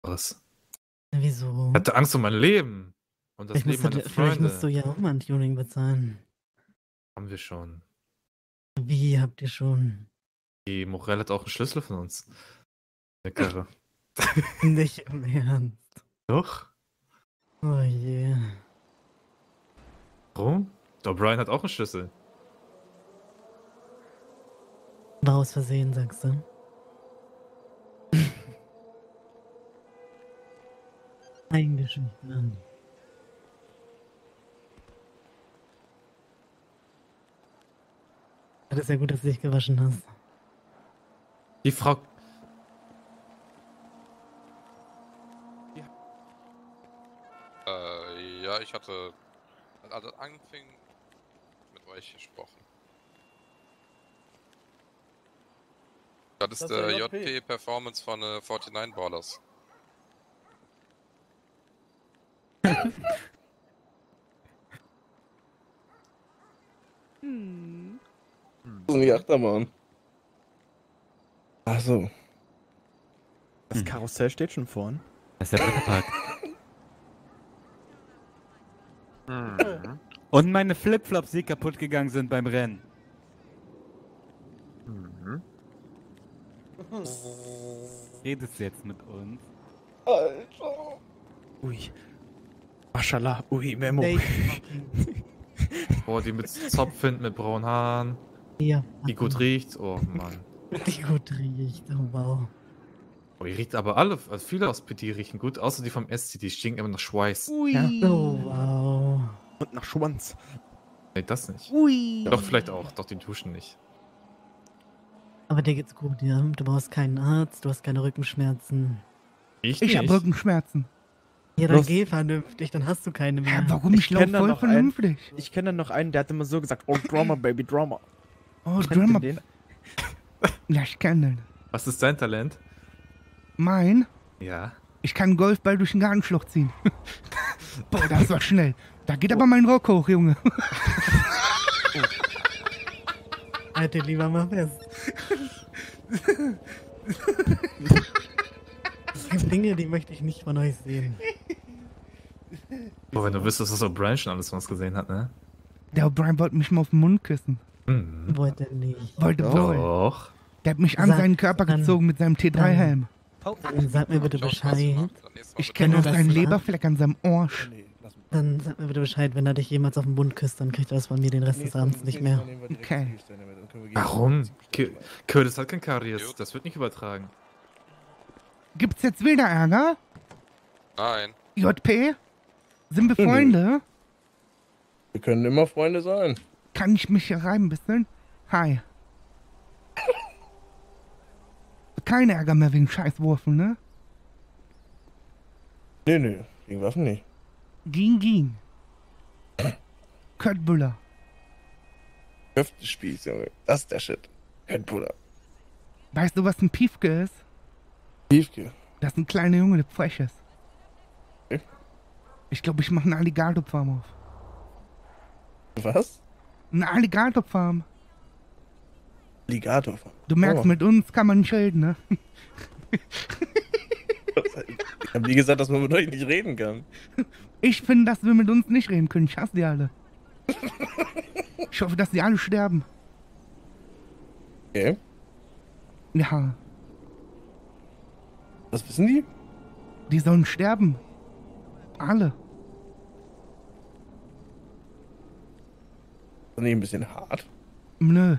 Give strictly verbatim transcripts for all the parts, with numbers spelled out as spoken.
Was? Wieso? Ich hatte Angst um mein Leben. Und das Vielleicht Leben musst, du, meiner vielleicht Freunde. musst du ja auch mal ein Tuning bezahlen. Haben wir schon. Wie habt ihr schon? Die Morell hat auch einen Schlüssel von uns. Der Karre. Nicht im Ernst. Doch? Oh je. Warum? Der Brian hat auch einen Schlüssel. War aus Versehen, sagst du? Eingeschüchtert. Das ist ja gut, dass du dich gewaschen hast. Die Frau... Äh, ja, ich hatte... Als es anfing, mit euch gesprochen. Das ist Das der ist der J J P P Performance von äh, neunundvierzig Ballers. Hm. So eine Achterbahn. Ach so. Das Karussell steht schon vorn. Das ist der Bretterpark. Mhm. Und meine Flipflops, die kaputt gegangen sind beim Rennen. Mhm. Redest du jetzt mit uns? Alter. Ui. Maschallah. Ui, Memo. Boah, die mit Zopf hinten, mit braunen Haaren. Ja. Die gut riecht. Oh Mann. Die gut riecht. Oh wow. Oh, die riecht aber alle, also viele aus P T riechen gut, außer die vom S C, die stinken immer nach Schweiß. Ui. Ja. Oh wow. Und nach Schwanz. Nee, das nicht. Ui. Doch, vielleicht auch. Doch, die duschen nicht. Aber dir geht's gut, ja? Du brauchst keinen Arzt, du hast keine Rückenschmerzen. Ich, Ich nicht. hab Rückenschmerzen. Ja, dann Los. geh vernünftig, dann hast du keine mehr. Hä, warum? Ich, Ich lauf kenn da voll noch einen. vernünftig. Ich kenne dann noch einen, der hat immer so gesagt, oh Drama, Baby, Drama. Oh, Kennt ihr Drummer. den? Ja, ich kenn den. Was ist dein Talent? Mein? Ja. Ich kann einen Golfball durch den Gartenschloch ziehen. Boah, das war schnell. Da geht aber mein Rock hoch, Junge. Halt dir lieber mal fest. Es gibt Dinge, die möchte ich nicht von euch sehen. Boah, wenn du wüsstest, was O'Brien schon alles von uns gesehen hat, ne? Der O'Brien wollte mich mal auf den Mund küssen. Mhm. Wollte nicht. Wollte wohl. Doch. Der hat mich an Sag seinen Körper dann- gezogen mit seinem T drei Helm. Dann sag mir bitte Bescheid. Ich kenne Wenn noch du einen das Leberfleck an seinem Arsch. Nee, lass mal. Dann sag mir bitte Bescheid, wenn er dich jemals auf den Mund küsst, dann kriegt er das von mir den Rest des Abends nicht mehr. Okay. Warum? K Curtis hat kein Karies. Das wird nicht übertragen. Gibt's jetzt wieder Ärger? Nein. J P? Sind wir Nö, nö. Freunde? Wir können immer Freunde sein. Kann ich mich hier reiben ein bisschen? Hi. Kein Ärger mehr wegen Scheißwurfen, ne? Nee, nee, gegen Waffen nicht. Ging, ging. Kurt Buller. Köftespieß, Junge. Das ist der Shit. Kein Bruder. Weißt du, was ein Piefke ist? Piefke. Das ist ein kleiner Junge, der frech ist. Okay. Ich glaube, ich mache eine Alligatorfarm auf. Was? Eine Alligatorfarm. Alligator. Du merkst, Oh. mit uns kann man nicht reden, ne? Ich hab nie gesagt, dass man mit euch nicht reden kann. Ich finde, dass wir mit uns nicht reden können. Ich hasse die alle. Ich hoffe, dass die alle sterben. Okay. Ja, Was wissen die? die sollen sterben. Alle. Ist das nicht ein bisschen hart? Nö.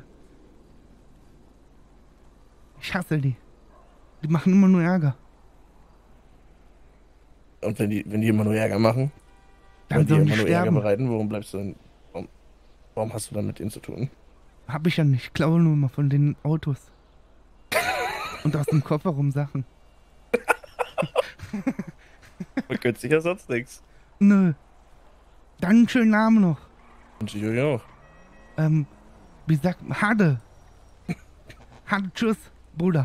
Ich hasse die. Die machen immer nur Ärger. Und wenn die, wenn die immer nur Ärger machen? Dann Wenn die sollen immer die nur Ärger sterben. bereiten, warum bleibst du denn... Warum, warum hast du dann mit denen zu tun? Hab ich ja nicht. Ich klaue nur mal von den Autos. Und aus dem Kofferraum Sachen. Man könnte sich ja sonst nichts. Nö. Dann einen schönen Namen noch. Und ich euch auch. Ähm, wie sagt man? Hade. Hade, tschüss, Bruder.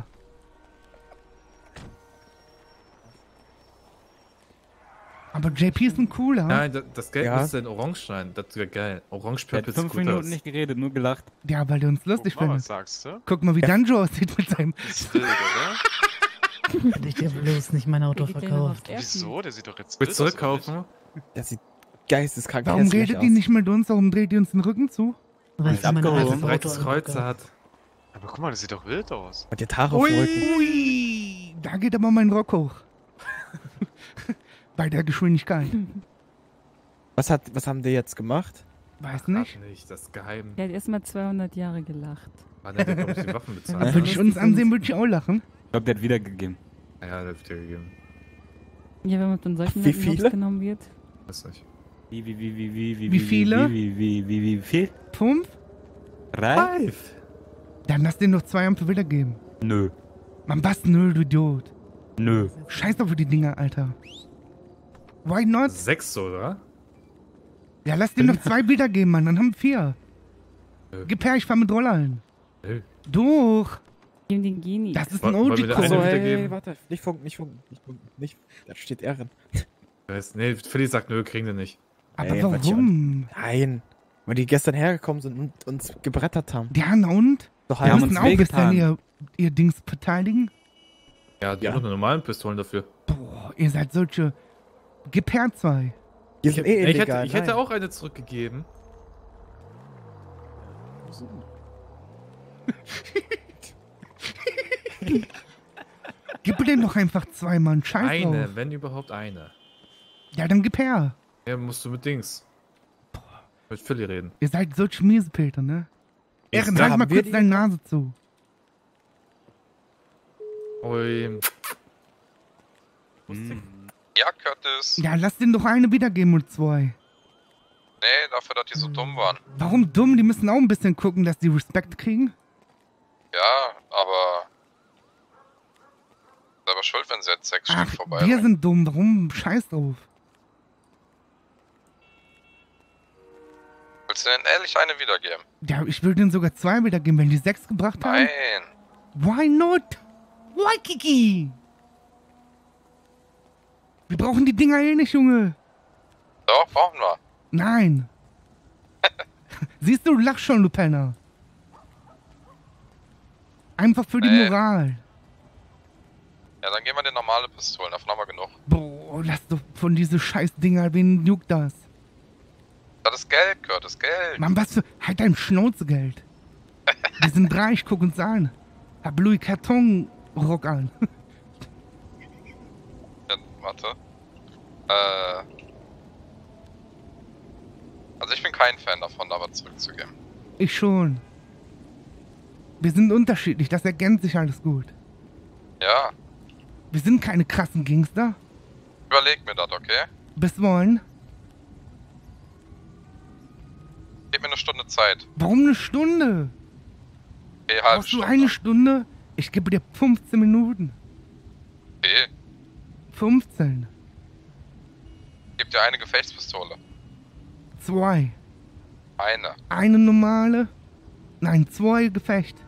Aber J P ist ein cooler. Nein, das, das Gelb Ja. muss in Orange sein. Das wäre geil. Orange Der hat Purple fünf sieht gut Minuten aus. nicht geredet, nur gelacht. Ja, weil der uns lustig Guck mal, was findet. sagst du? Guck mal, wie Danjo aussieht mit seinem... Ist wild, oder? Hätte ich dir bloß nicht mein Auto Der geht ja noch aufs verkauft. Essen. Wieso? Der sieht doch jetzt Willst du wild aus, oder zurückkaufen? Das sieht geisteskrank Warum hässlich redet aus. ihr nicht mit uns? Warum dreht ihr uns den Rücken zu? Weil Ist sie mein abgehoben. Weil altes er ein breites Auto Kreuz angeguckt hat. nicht? Aber guck mal, das sieht doch wild aus. Und die Haare auf dem Rücken. Ui, da geht aber mein Rock hoch. Bei der Geschwindigkeit. Was, hat, was haben die jetzt gemacht? Weiß nicht. Ach, nicht, das ist geheim. Der hat erstmal zweihundert Jahre gelacht. Ah, ne, der kommt die Waffen bezahlen. Würde ich uns ansehen, würde ich auch lachen. Ich glaube, der hat wiedergegeben. Ja, der wird dir gegeben. Ja, wenn man von solchen Wie Leuten viele? hops genommen wird. Weiß nicht. Wie, wie, wie, wie, wie, wie, Wie viele? Wie, wie, wie, wie, wie viel? Fünf? Drei? Five. Dann lass den noch zwei Ampel wiedergeben. Nö. Mann, was? Nö, du Idiot. Nö. Scheiß doch für die Dinger, Alter. Why not? Sechs, oder? Ja, lass den noch zwei wiedergeben, Mann. Dann haben wir vier. Nö. Gib her, ich fahr mit Rollern. Nö. Doch. Geben den Genie. Das ist ein Wollen- wollen wir da eine So, O G-Code. wieder- ey, wiedergeben? warte. Nicht funken, nicht funken, nicht funken. Nicht. Da steht Ehren. Weiß- Nee, Philly sagt, nö, kriegen wir nicht. Aber Ey, was warum? Nein. Weil die gestern hergekommen sind und uns gebrettert haben. Ja, na und? Doch Wir Wir haben müssen uns auch ein bisschen wehgetan. ihr, ihr Dings verteidigen. Ja, die Ja. haben nur normalen Pistolen dafür. Boah, ihr seid solche... Gib her zwei. Die Ich, sind eh ich, illegal. hätte, ich hätte nein. auch eine zurückgegeben. Gib dem doch einfach zwei, Mann. Scheiß Eine, drauf. wenn überhaupt eine. Ja, dann gib her. Ja, musst du mit Dings. Mit Philly reden. Ihr seid solche Miesepilter, ne? Ich Ehren, sag- halt mal haben wir kurz die deine Nase zu. Ui. Hm. Ja, Curtis. Ja, lass den doch eine wiedergeben und zwei. Nee, dafür, dass die so dumm waren. Warum dumm? Die müssen auch ein bisschen gucken, dass die Respekt kriegen. Ja, aber... Selber schuld, wenn sie jetzt sechs Ach, Stück vorbei wir sind dumm. Warum? Scheiß drauf. Willst du denn ehrlich eine wiedergeben? Ja, ich will denen sogar zwei wiedergeben, wenn die sechs gebracht haben. Nein. Why not? Why, Kiki? Wir brauchen die Dinger eh nicht, Junge. Doch, brauchen wir. Nein. Siehst du, du lachst schon, du Penner. Einfach für die Nee. Moral. Ja, dann geben wir dir normale Pistolen, davon haben wir genug. Boah, lass doch von diese scheiß Dinger, wen juckt das? Das ist Geld, Kurt, das ist Geld. Mann, was für... Halt dein Schnauzegeld. Wir sind reich, guck uns an. Hab Louis Carton Rock an. Ja, warte. Äh... Also ich bin kein Fan davon, da was zurückzugeben. Ich schon. Wir sind unterschiedlich, das ergänzt sich alles gut. Ja, Wir sind keine krassen Gangster. überleg mir das, okay? Bis wollen. Gib mir eine Stunde Zeit. Warum eine Stunde? Okay, halbe Brauchst du Stunde. eine Stunde? Ich gebe dir fünfzehn Minuten. Okay, fünfzehn. gib dir eine Gefechtspistole. Zwei. Eine. Eine normale. Nein, zwei Gefecht.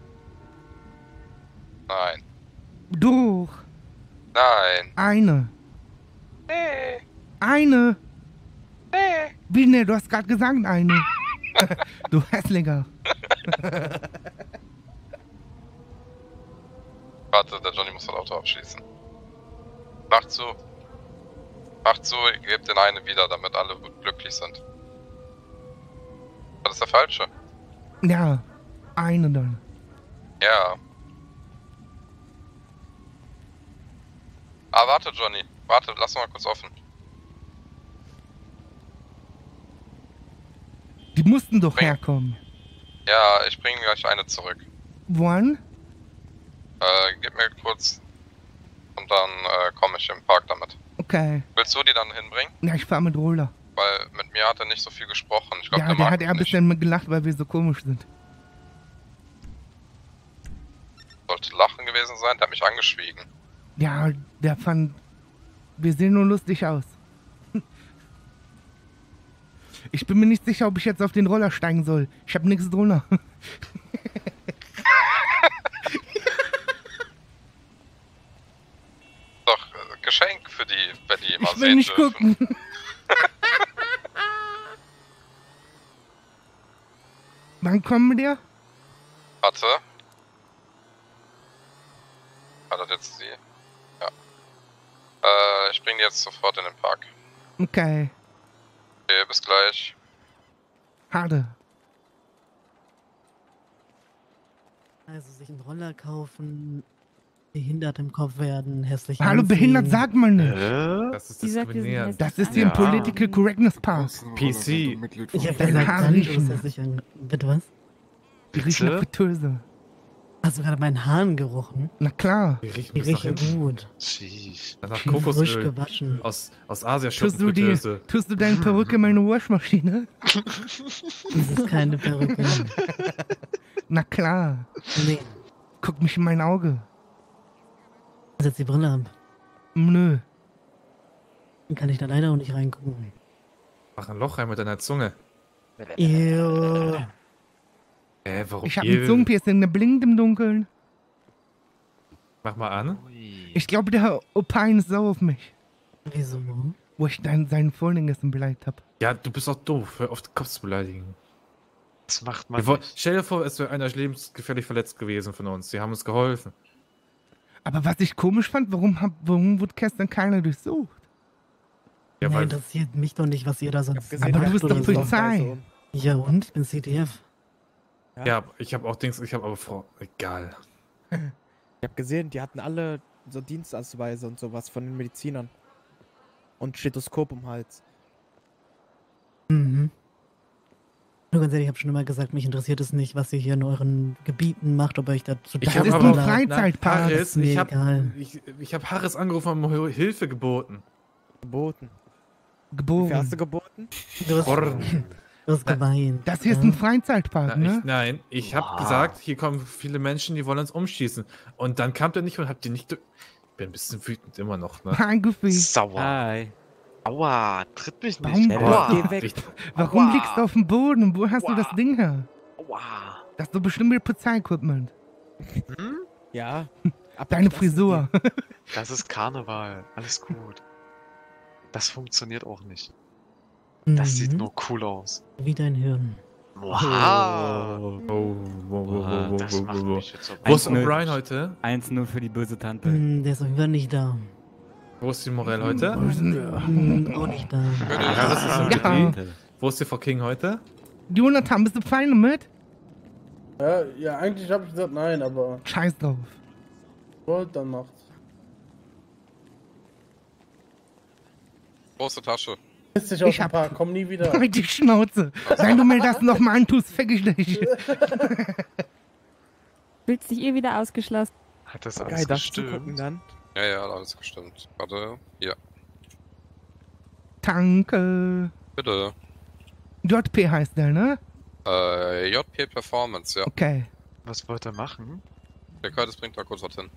Nein. Doch. Nein. Eine. Nee. Eine. Nee. Wie ne, du hast gerade gesagt eine. Du Hässlicher. Warte, der Johnny muss das Auto abschließen. Mach zu. Mach zu, ich gebe den eine wieder, damit alle glücklich sind. Das ist der falsche. Ja, eine dann. Ja. Ah, warte, Johnny. Warte, lass mal kurz offen. Die mussten doch Bring- herkommen. Ja, ich bringe gleich eine zurück. Wann? Äh, gib mir kurz. Und dann äh, komme ich im Park damit. Okay. Willst du die dann hinbringen? Ja, ich fahr mit Roller. Weil mit mir hat er nicht so viel gesprochen. Ich glaube, Ja, der der mag hat eher ein mich nicht. bisschen gelacht, weil wir so komisch sind. Sollte Lachen gewesen sein, der hat mich angeschwiegen. Ja, der fand... Wir sehen nur lustig aus. Ich bin mir nicht sicher, ob ich jetzt auf den Roller steigen soll. Ich hab nichts drunter. Doch, äh, Geschenk für die, wenn die mal Ich will sehen nicht dürfen. gucken. Wann kommen wir? Warte. War das jetzt sie? Äh, ich bring die jetzt sofort in den Park. Okay. Okay, bis gleich. Hade. Also sich einen Roller kaufen, behindert im Kopf werden, hässlich Hallo, anziehen. behindert sagt man nicht. Hä? Das ist Die sagt, wir sind diskriminierend. Das ist hier Ja. ein Political Correctness Park. P C. Ich hab Dein gesagt, Haar dann, du riechen. bist hässlich an... Bitte was? Die riechen nach Bitte? Fritteuse. Hast du gerade meinen Haaren gerochen? Na klar. Die riechen Die bis nach riechen hinten. gut. Sheesh. Nach Frisch Kokosöl. gewaschen. Aus, aus Asia Tust du, die, Schuppenfritteuse. tust du deine Perücke in meine Waschmaschine? Das ist keine Perücke. Na klar. Nee, Guck mich in mein Auge. setz die Brille ab. Nö. Dann kann ich da leider auch nicht reingucken. Mach ein Loch rein mit deiner Zunge. Ew. Äh, warum? Ich hab ihr- ein Zungenpiercing, der blinkt im Dunkeln. Mach mal an. Ui. Ich glaube, der Herr Opine ist sauer auf mich. Wieso? Wo ich dann seinen Freundin gestern beleidigt hab. Ja, du bist auch doof. Hör auf, den Kopf zu beleidigen. Das macht man Wir woll- nicht. Stell dir vor, es wäre einer lebensgefährlich verletzt gewesen von uns. Sie haben uns geholfen. Aber was ich komisch fand, warum, hab, warum wurde gestern keiner durchsucht? Ja, Ja, weil interessiert mich doch nicht, was ihr da Ich hab sonst gesehen, Aber der du bist hat doch so Polizei. Ausweise und- Ja und? Ich bin C T F. Ja, ich habe auch Dings, ich habe aber vor. Egal. Ich hab gesehen, die hatten alle so Dienstausweise und sowas von den Medizinern. Und Stethoskop im Hals. Mhm. Nur ganz ehrlich, ich habe schon immer gesagt, mich interessiert es nicht, was ihr hier in euren Gebieten macht, ob ihr euch dazu Ich Das hab ist aber- ein da- Freizeitpark. Harris, ist mir ich habe egal. ich, ich hab Harris angerufen und um Hilfe geboten. Geboten. Wie Geboren. viel hast du geboten? Du hast, Born. du hast geweint. Das hier ist ja? ein Freizeitpark, Na, ich, ne? nein, ich habe Wow. gesagt, hier kommen viele Menschen, die wollen uns umschießen. Und dann kam der nicht und habt ihr nicht. durch- Ich bin ein bisschen wütend immer noch, ne? Mein Gefühl. Sauer. Hi. Aua, tritt mich Warum- nicht. Ja, Aua. Geh weg. Richtig- Warum Aua. liegst du auf dem Boden? Und wo hast du Aua. das Ding her? Aua. Das ist doch bestimmt wieder Polizei-Equipment. Hm? Ja. Ab Deine das Frisur. Das ist Karneval. Alles gut. Das funktioniert auch nicht. Das sieht Mhm. nur cool aus. Wie dein Hirn. Wow. Oh, oh, oh, oh, oh, Das oh, macht oh, oh. mich jetzt so. Wo ist Eins null. O'Brien heute? eins null für die böse Tante. Hm, der ist auf jeden Fall nicht da. Wo ist die Morell heute? Hm, auch nicht da. Harris ist im Ja. Betrieb. Wo ist die Frau King heute? Jonathan, bist du fein damit? Ja, ja, eigentlich habe ich gesagt nein, aber Scheiß drauf. wollt, dann macht's. Große Tasche. Piss dich aus Ich dem hab- Park, komm nie wieder. Halt die Schnauze. Wenn du mir das nochmal antust, fick ich dich. Fühlst dich eh wieder ausgeschlossen? Hat das Geil, alles darf ich zugucken gestimmt? dann? Ja, ja, alles gestimmt. Warte, hier. Danke. Bitte. J P heißt der, ne? Äh, J P Performance, ja. Okay. Was wollt ihr machen? Der Curtis bringt da kurz was hin.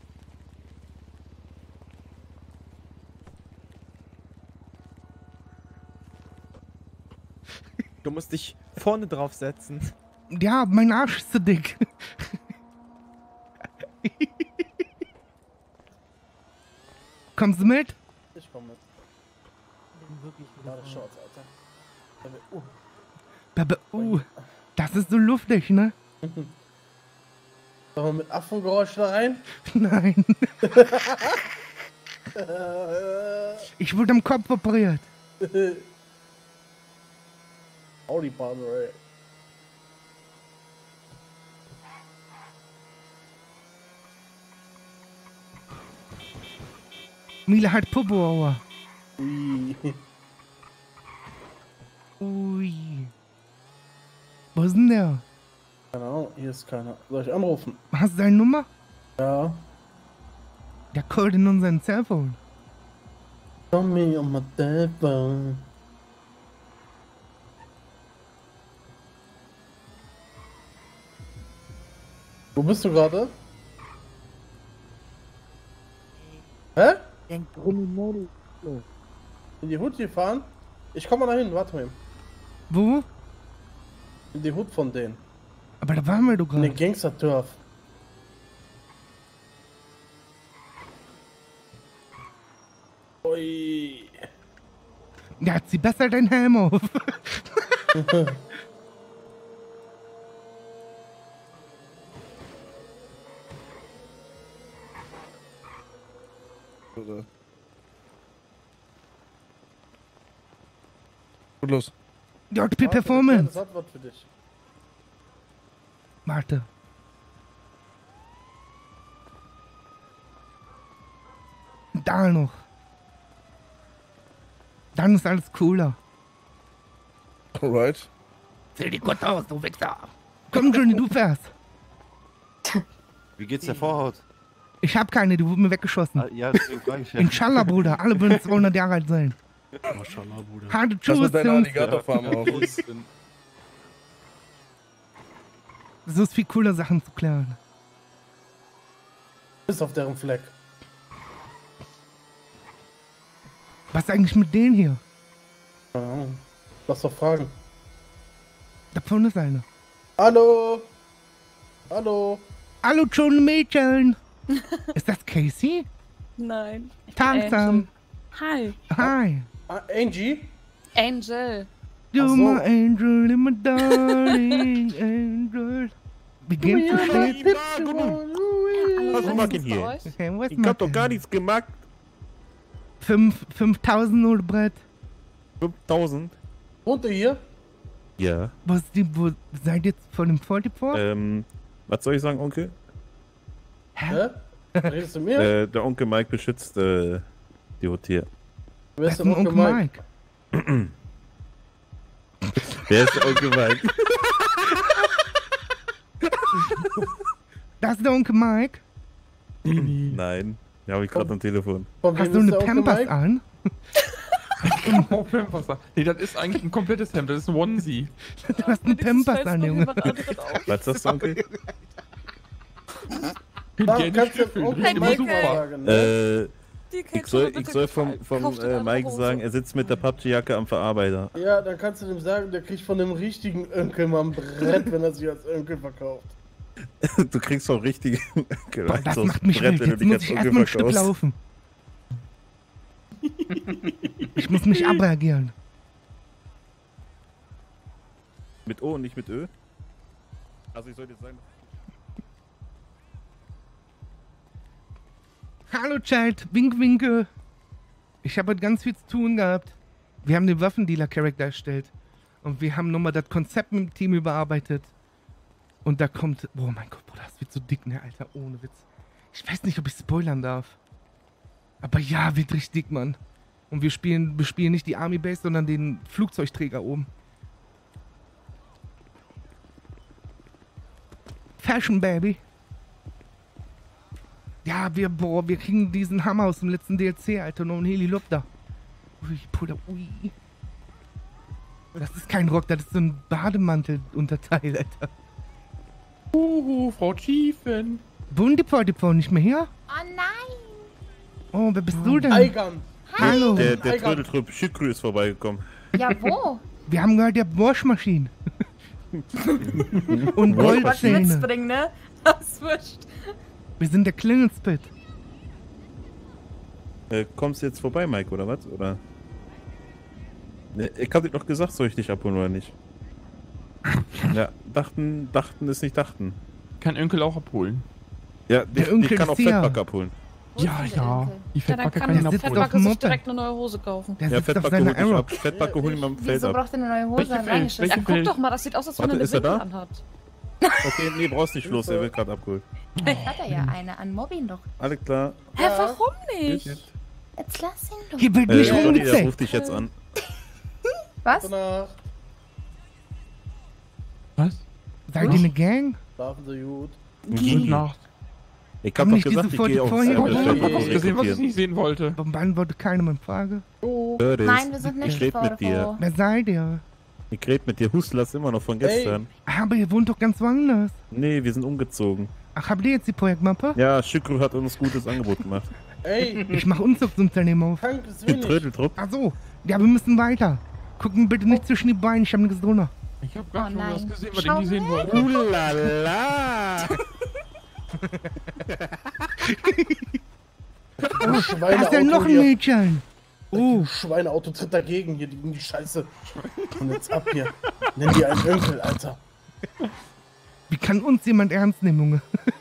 Du musst dich vorne drauf setzen. Ja, mein Arsch ist zu dick. Kommst du mit? Ich komm mit. Bin wirklich wieder Gerade voll. Shorts, Alter. Uh, Aber, uh, das ist so luftig, ne? sollen wir mit Affengeräusch da rein? Nein. Äh, Ich wurde am Kopf operiert. Audi Partner, ey. Mila hat Popoauer. Ui. Ui. Wo ist denn der? Keine Ahnung, hier ist keiner. Soll ich anrufen? Hast du seine Nummer? Ja. Der callt in unseren Cellphone. Call me on my telephone. Wo bist du gerade? Hä? In die Hut gefahren? Ich komm mal dahin, warte mal. Wo? In die Hut von denen. Aber da waren wir doch In den gerade. Gangster-Turf. Ui. Ja, zieh besser deinen Helm auf. Gut los. J P Performance. Das hat was für dich. Warte. Da noch. Dann ist alles cooler. Alright. Zähl die Gott aus, du Wichser. Komm, Johnny, du fährst. Wie geht's der Vorhaut? Ich hab keine, die wurde mir weggeschossen. Ah, ja, deswegen frag ich ja. Inshallah, Bruder. Alle würden zweihundert Jahre alt sein. Maschallah, Bruder. Harte Lass Tschüss, mit deiner Jungs. Alligatorfarm auf. So ist viel cooler, Sachen zu klären. Bist auf deren Fleck. Was ist eigentlich mit denen hier? Keine Ahnung. Lass doch fragen. Da vorne ist eine. Hallo? Hallo? Hallo, schöne Mädchen. Ist das Casey? Nein. Tagsam. Hi. Hi. Ah, Angie? Angel. Du, Ach so. my angel, my darling angel. Wie geht's dir steht? Was mag ich hier? Okay, was Ich hab doch gar nichts gemacht. Fünf, fünftausend oder Brett. fünftausend? Wohnt ihr hier? Ja. Was die, wo seid ihr jetzt von dem Forty-Four? Ähm, was soll ich sagen, Onkel? Hä? Redest du mir? Äh, der Onkel Mike beschützt, äh, die Hotel. Wer Das ist ist denn ein Onkel Onkel Mike? Mike. Wer ist der Onkel Mike? Das ist der Onkel Mike. Nein. Ja, hab ich gerade am Telefon. Von Hast wem du ist eine der Onkel Pampers Mike? an? Oh, Pampers. Nee, das ist eigentlich ein komplettes Hemd, das ist ein Onesie. Du hast einen Pampers an, Junge. Was sagst du, Onkel? Mach, Gern kannst nicht du gefühlt, Onkel riecht immer Mike super. sagen, ne? Äh, ich soll, ich soll vom, vom äh, Mike sagen, er sitzt mit der Pappjacke am Verarbeiter. Ja, dann kannst du dem sagen, der kriegt von dem richtigen Onkel mal ein Brett, wenn er sich als Onkel verkauft. Du kriegst vom richtigen Onkel Boah, das so ein macht mich Brett, wild. wenn du Jetzt dich muss als ich Onkel erstmal ein Stück verkaufst. laufen. Ich muss mich abreagieren. Mit O und nicht mit Ö? Also ich soll dir sagen... Hallo, Child. Wink, winke. Ich habe heute ganz viel zu tun gehabt. Wir haben den Waffendealer-Charakter erstellt. Und wir haben nochmal das Konzept mit dem Team überarbeitet. Und da kommt... Oh mein Gott, Bruder, das wird so dick, ne, Alter. Ohne Witz. Ich weiß nicht, ob ich spoilern darf. Aber ja, wird richtig dick, Mann. Und wir spielen, wir spielen nicht die Army Base, sondern den Flugzeugträger oben. Fashion, Baby. Ja, wir, boah, wir kriegen diesen Hammer aus dem letzten D L C, Alter. Noch ein Helikopter. Ui, Bruder, ui. Das ist kein Rock, das ist so ein Bademantel-Unterteil, Alter. Uhu, Frau Chiefen. Wohnen die Portipo nicht mehr hier? Oh nein. Oh, wer bist du denn? Eigan. Hallo. Der, der Egal. Trödeltrupp Schükrü ist vorbeigekommen. Ja, wo? Wir haben gehört, ihr habt Waschmaschinen. Und Was Goldzähne. bringen, ne? Das wurscht. Wir sind der Klingelspit. Äh, kommst du jetzt vorbei, Mike, oder was? Oder? Ne, ich hab dir doch gesagt, soll ich dich abholen oder nicht? Ja, dachten, dachten ist nicht dachten. Kann Onkel auch abholen. Ja, Der ich, Onkel ich kann ist auch hier. Fettback abholen. Ja, ja. Die Ja, dann Fettbacke kann kann ihn der sitzt abholen. auf dem Fettbacke sich Moped. direkt eine neue Hose kaufen. Der Ja, sitzt auf Fettbacke seiner hol ich Arrow. ab. Fettbacke hol ich mal am Feld Wieso ab. braucht er eine neue Hose? Welche Hat Feld? reingeschmissen. Welche Ja, guck Feld? doch mal, das sieht aus, als wenn Warte, er eine ist er Windel da? anhat. Okay, nee, brauchst nicht los, er wird gerade abgeholt. Vielleicht hat er ja eine an Mobbing doch. Alles klar. Hä, warum nicht? Jetzt. Jetzt lass ihn doch. Hier wird Äh, nicht Johnny, der rumgezählt. ruft dich jetzt an. Was? Gute Nacht. Was? Seid ihr eine Gang? Schlafen Sie gut. Gute Nacht. Ich hab Haben doch nicht gesagt, diese ich gehe aufs vorher äh, geholt? Fettback Oh, und Gesehen, was ich rekrutieren. nicht sehen wollte. Warum beantwortet keiner meine Frage? Curtis, Nein, wir sind nicht ich red mit V dir. V. Wer seid ihr? Ich red mit dir. Hustle ist immer noch von gestern. Aber ihr wohnt doch ganz woanders. Nee, wir sind umgezogen. Ach, habt ihr jetzt die Projektmappe? Ja, Schükrü hat uns gutes Angebot gemacht. Ey, Ich mach Umzugsunternehmen auf. krank ist Den wenig. Trödeltrupp. Ach so. Ja, wir müssen weiter. Gucken bitte nicht zwischen die Beine, ich hab nichts drunter. Ich hab gar Oh nicht was nein. gesehen, was Schau ich nicht sehen wollte. Ulalala! Oh, Da Schweineauto ist ja noch ein hier. Mädchen. Oh, Schweineauto tritt dagegen hier, die, die Scheiße. Und jetzt ab hier. Nenn die einen Onkel, Alter. wie kann uns jemand ernst nehmen, Junge?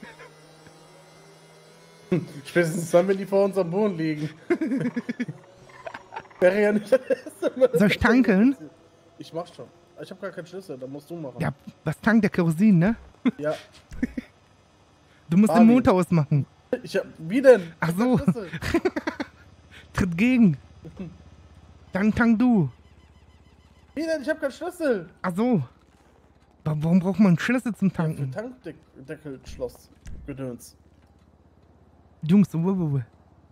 Spätestens dann, wenn die vor uns am Boden liegen. Wäre ja nicht das erste Mal, dass Soll ich tanken? Ich mach schon. Ich hab gar keinen Schlüssel, da musst du machen. Ja, was tankt der Kerosin, ne? Ja. Du musst Marvin. den Motor ausmachen. Ich hab, wie denn? Ach Ich hab so. keinen Schlüssel. Tritt gegen. Dann tank du. Wie denn? Ich hab keinen Schlüssel. Ach so. Wa- Warum braucht man einen Schlüssel zum Für Tanken? Tankdeckel, Schloss, Gedöns. Jungs, wo, wo, wo.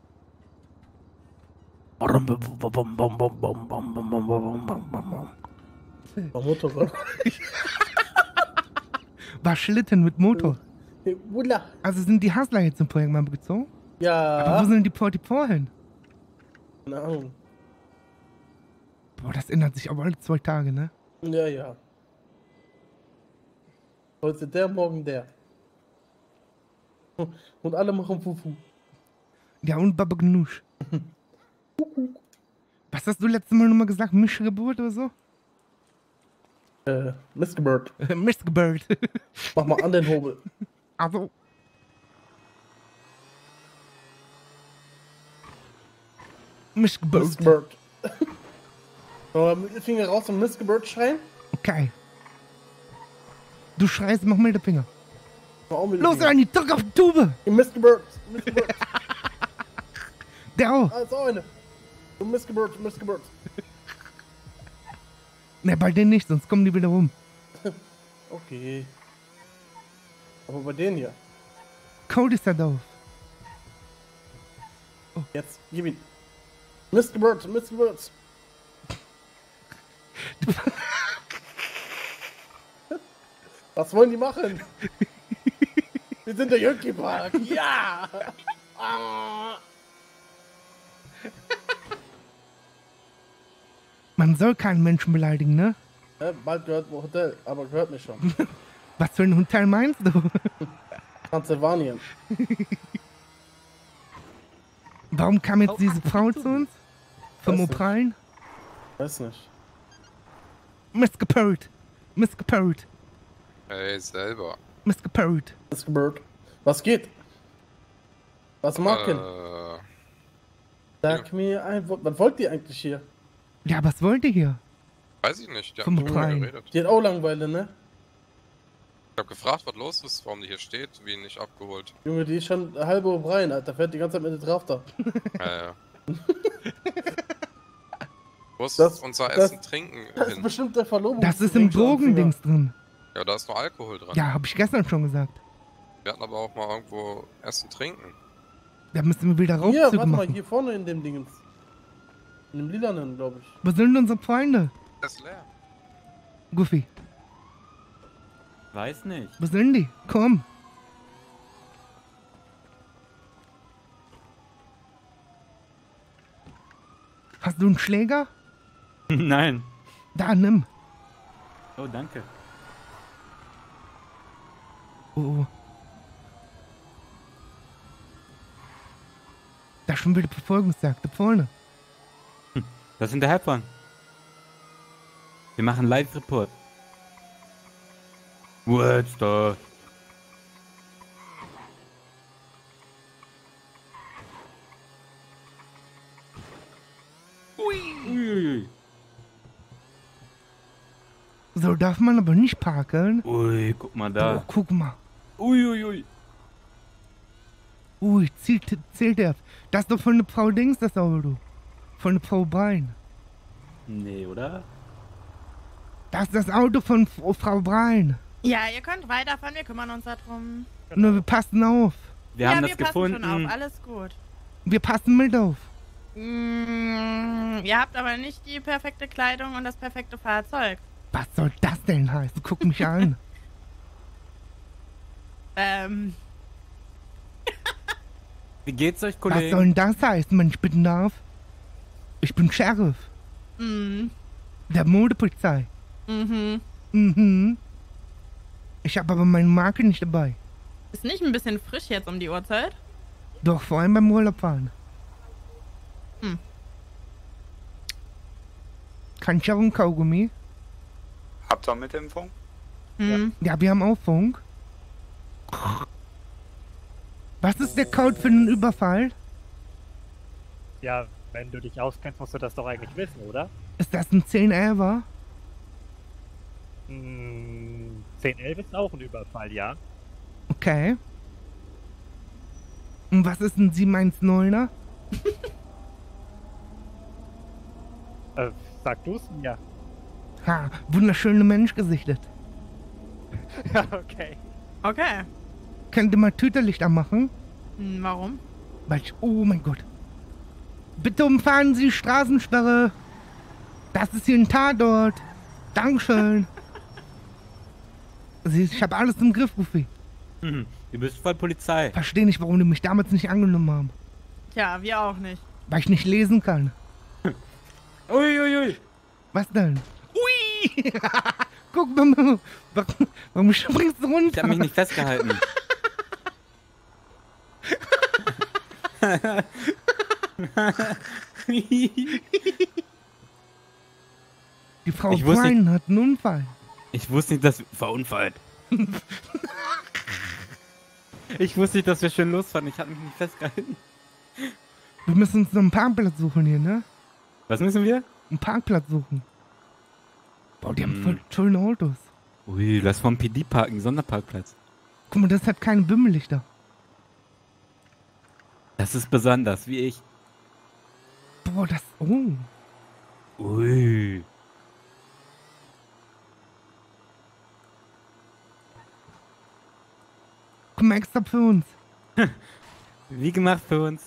War Motorrad. War Schlitten mit Motor. Hey, Wula. Also sind die Hustler jetzt im Projekt mal gezogen? Aber wo Ja. sind denn die Porti-Por hin? Keine Ahnung. Boah, das ändert sich aber alle zwei Tage, ne? Ja, ja. Heute der, morgen der. Und alle machen Fufu. Ja, und Baba Gnusch. Was hast du letztes Mal nochmal gesagt? Mischgeburt oder so? Äh, Missgeburt. Missgeburt. Mach mal an den Hobel. Also. Missgeburt. Missgeburt. So, Mittelfinger raus und Missgeburt schreien. Okay. Du schreist, mach Mittelfinger. Mach auch Los, Mittelfinger. Anni, drück auf die Tube! Missgeburt. Missgeburt. Der auch. Ah, ist auch eine. Du Missgeburt, Missgeburt. Ne, bei denen nicht, sonst kommen die wieder rum. Okay. Aber bei denen hier. Code ist da drauf. Jetzt, gib ihn. Missgeburt, Missgeburt. Was wollen die machen? Wir sind der Jönki Park. Ja! Ah. Man soll keinen Menschen beleidigen, ne? Ja, bald gehört ein Hotel, aber gehört mir schon. Was für ein Hotel meinst du? Transsilvanien. Warum kam jetzt diese Frau zu uns? Vom Weiß nicht. Opralen? Weiß nicht. Missgepölt. Missgepölt. Ey, selber. Missgepölt. Missgeburt. Was geht? Was mag denn? Äh, Sag mir ein, Wort. Was wollt ihr eigentlich hier? Ja, was wollt ihr hier? weiß ich nicht. Die Vom haben drüber Prime. geredet. Die hat auch Langeweile, ne? Ich hab gefragt, was los ist, warum die hier steht, wie nicht abgeholt. Junge, die ist schon halb Uhr rein, Alter. Fährt die ganze Zeit mit der drauf da. Ja, ja. Wo ist Das- unser das- Essen, Trinken Das ist hin? bestimmt der Verlobung. Das ist im Drogendings drin. Ja, da ist noch Alkohol dran. Ja, hab ich gestern schon gesagt. Wir hatten aber auch mal irgendwo Essen, Trinken. Da müssen wir wieder Hier, Raubzüge warte mal, machen. hier vorne in dem Dingens. In dem Lilanen, glaube ich. Wo sind unsere Freunde? Das ist leer. Goofy, Weiß nicht. wo sind die? Komm. Hast du einen Schläger? Nein. Da, nimm. Oh, danke. Oh, oh. Da ist schon wieder Verfolgungsjagd, da vorne. Was sind der Halbfahren? Wir machen Live-Report. What's da? Ui. So darf man aber nicht parken. Ui, guck mal Oh, da. guck mal. Uiuiui. Ui. Ui, zählt, zählt er. Das ist doch von der Frau Dings, das Auto. Von der Frau Brein. Nee, oder? Das ist das Auto von F- Frau Brein. Ja, ihr könnt weiterfahren, wir kümmern uns darum. Nur wir passen auf. Wir ja, haben wir das passen gefunden. schon auf, alles gut. Wir passen mit auf. Mm, ihr habt aber nicht die perfekte Kleidung und das perfekte Fahrzeug. Was soll das denn heißen? Guck mich an. Ähm, Wie geht's euch, Was Kollegen? soll denn das heißen, wenn ich bitten darf? Ich bin Sheriff. mm, Der Modepolizei. mhm. Mhm. Ich habe aber meine Marke nicht dabei. Ist nicht ein bisschen frisch jetzt um die Uhrzeit? Doch, vor allem beim Urlaubfahren. Hm. Kann ich auch ein Kaugummi? Habt ihr mit Impfung? Hm. Ja, wir haben auch Funk. Was ist der Code für den Überfall? Ja, wenn du dich auskennst, musst du das doch eigentlich wissen, oder? Ist das ein zehn elfer? Hm, zehn elf ist auch ein Überfall, ja. Okay. Und was ist ein sieben eins neuner? Äh, sag du's mir. Ha, wunderschöne Mensch gesichtet. Ja, okay. Okay. Könnt ihr mal Tüterlicht anmachen? Hm, warum? Weil ich, oh mein Gott. Bitte umfahren Sie die Straßensperre. Das ist hier ein Tatort. Dankeschön. Sie, ich habe alles im Griff, Goofy. Hm, du bist voll Polizei. Verstehe nicht, warum die mich damals nicht angenommen haben. Tja, wir auch nicht. Weil ich nicht lesen kann. Uiuiui. Ui, ui. Was denn? Ui! Guck mal, warum, warum springst du runter? Ich hab mich nicht festgehalten. Die Frau Ich wusste Brian nicht- hat einen Unfall. Ich wusste nicht, dass wir verunfallt. Ich wusste nicht, dass wir schön losfahren. Ich hab mich nicht festgehalten. Wir müssen uns noch einen Parkplatz suchen hier, ne? Was müssen wir? Einen Parkplatz suchen. Boah, die haben Hm. voll schöne Autos. Ui, lass vom P D parken, Sonderparkplatz. Guck mal, das hat keine Bimmellichter. Das ist besonders, wie ich. Boah, das. Oh. Ui. Guck mal, extra für uns. Wie gemacht für uns.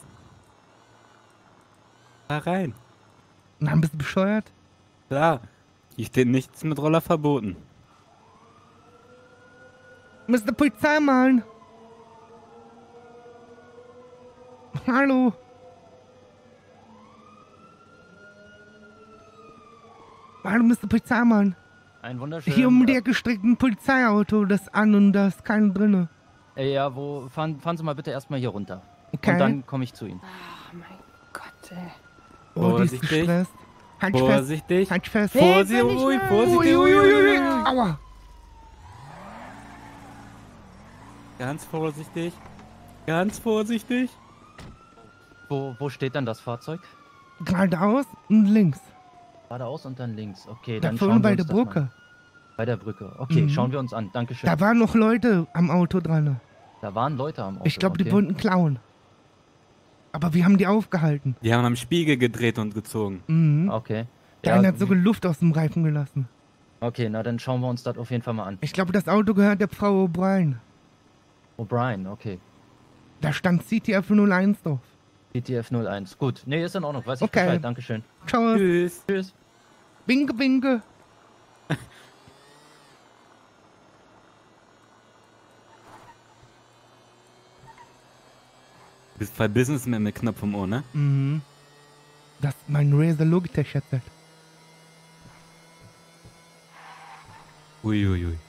Da rein. Na, ein bisschen bescheuert. Klar. Hier steht nichts mit Roller verboten. Mister Polizeimann. Hallo. Hallo, Mister Polizeimann. Ein wunderschönen... Hier um die Ecke streckt ein Polizeiauto, das an und da ist keiner drinne. Äh, ja, wo... Fahren, fahren Sie mal bitte erstmal hier runter. Okay. Und dann komme ich zu Ihnen. Ach mein Gott, ey. Oh, die ist Vorsichtig. gestresst. Halt fest. Vorsichtig. Halt fest. Vorsichtig. Ui, vorsichtig. Ui, ui, ui, ui. Aua. Ganz vorsichtig. Ganz vorsichtig. Wo, wo steht denn das Fahrzeug? Geradeaus und links. Geradeaus und dann links. Okay, Da dann vorne schauen wir bei uns der das mal Brücke. an. Bei der Brücke. Okay, Mhm. schauen wir uns an. Dankeschön. Da waren noch Leute am Auto dran. Da waren Leute am Auto. Ich glaube, die okay. wollten klauen. Aber wir haben die aufgehalten. Die haben am Spiegel gedreht und gezogen. Mhm. Okay. Der Ja, eine hat sogar Luft aus dem Reifen gelassen. Okay, na dann schauen wir uns das auf jeden Fall mal an. Ich glaube, das Auto gehört der Frau O'Brien. O'Brien, okay. Da stand C T F null eins drauf. C T F null eins. Gut. Nee, ist in Ordnung. Weiß ich Okay. Bescheid. Dankeschön. Ciao. Tschüss. Tschüss. Binke, binke. Du bist voll Businessman mit Knopf im Ohr, ne? Mhm. Das ist mein Razer Logitech Headset. Uiuiui. Ui.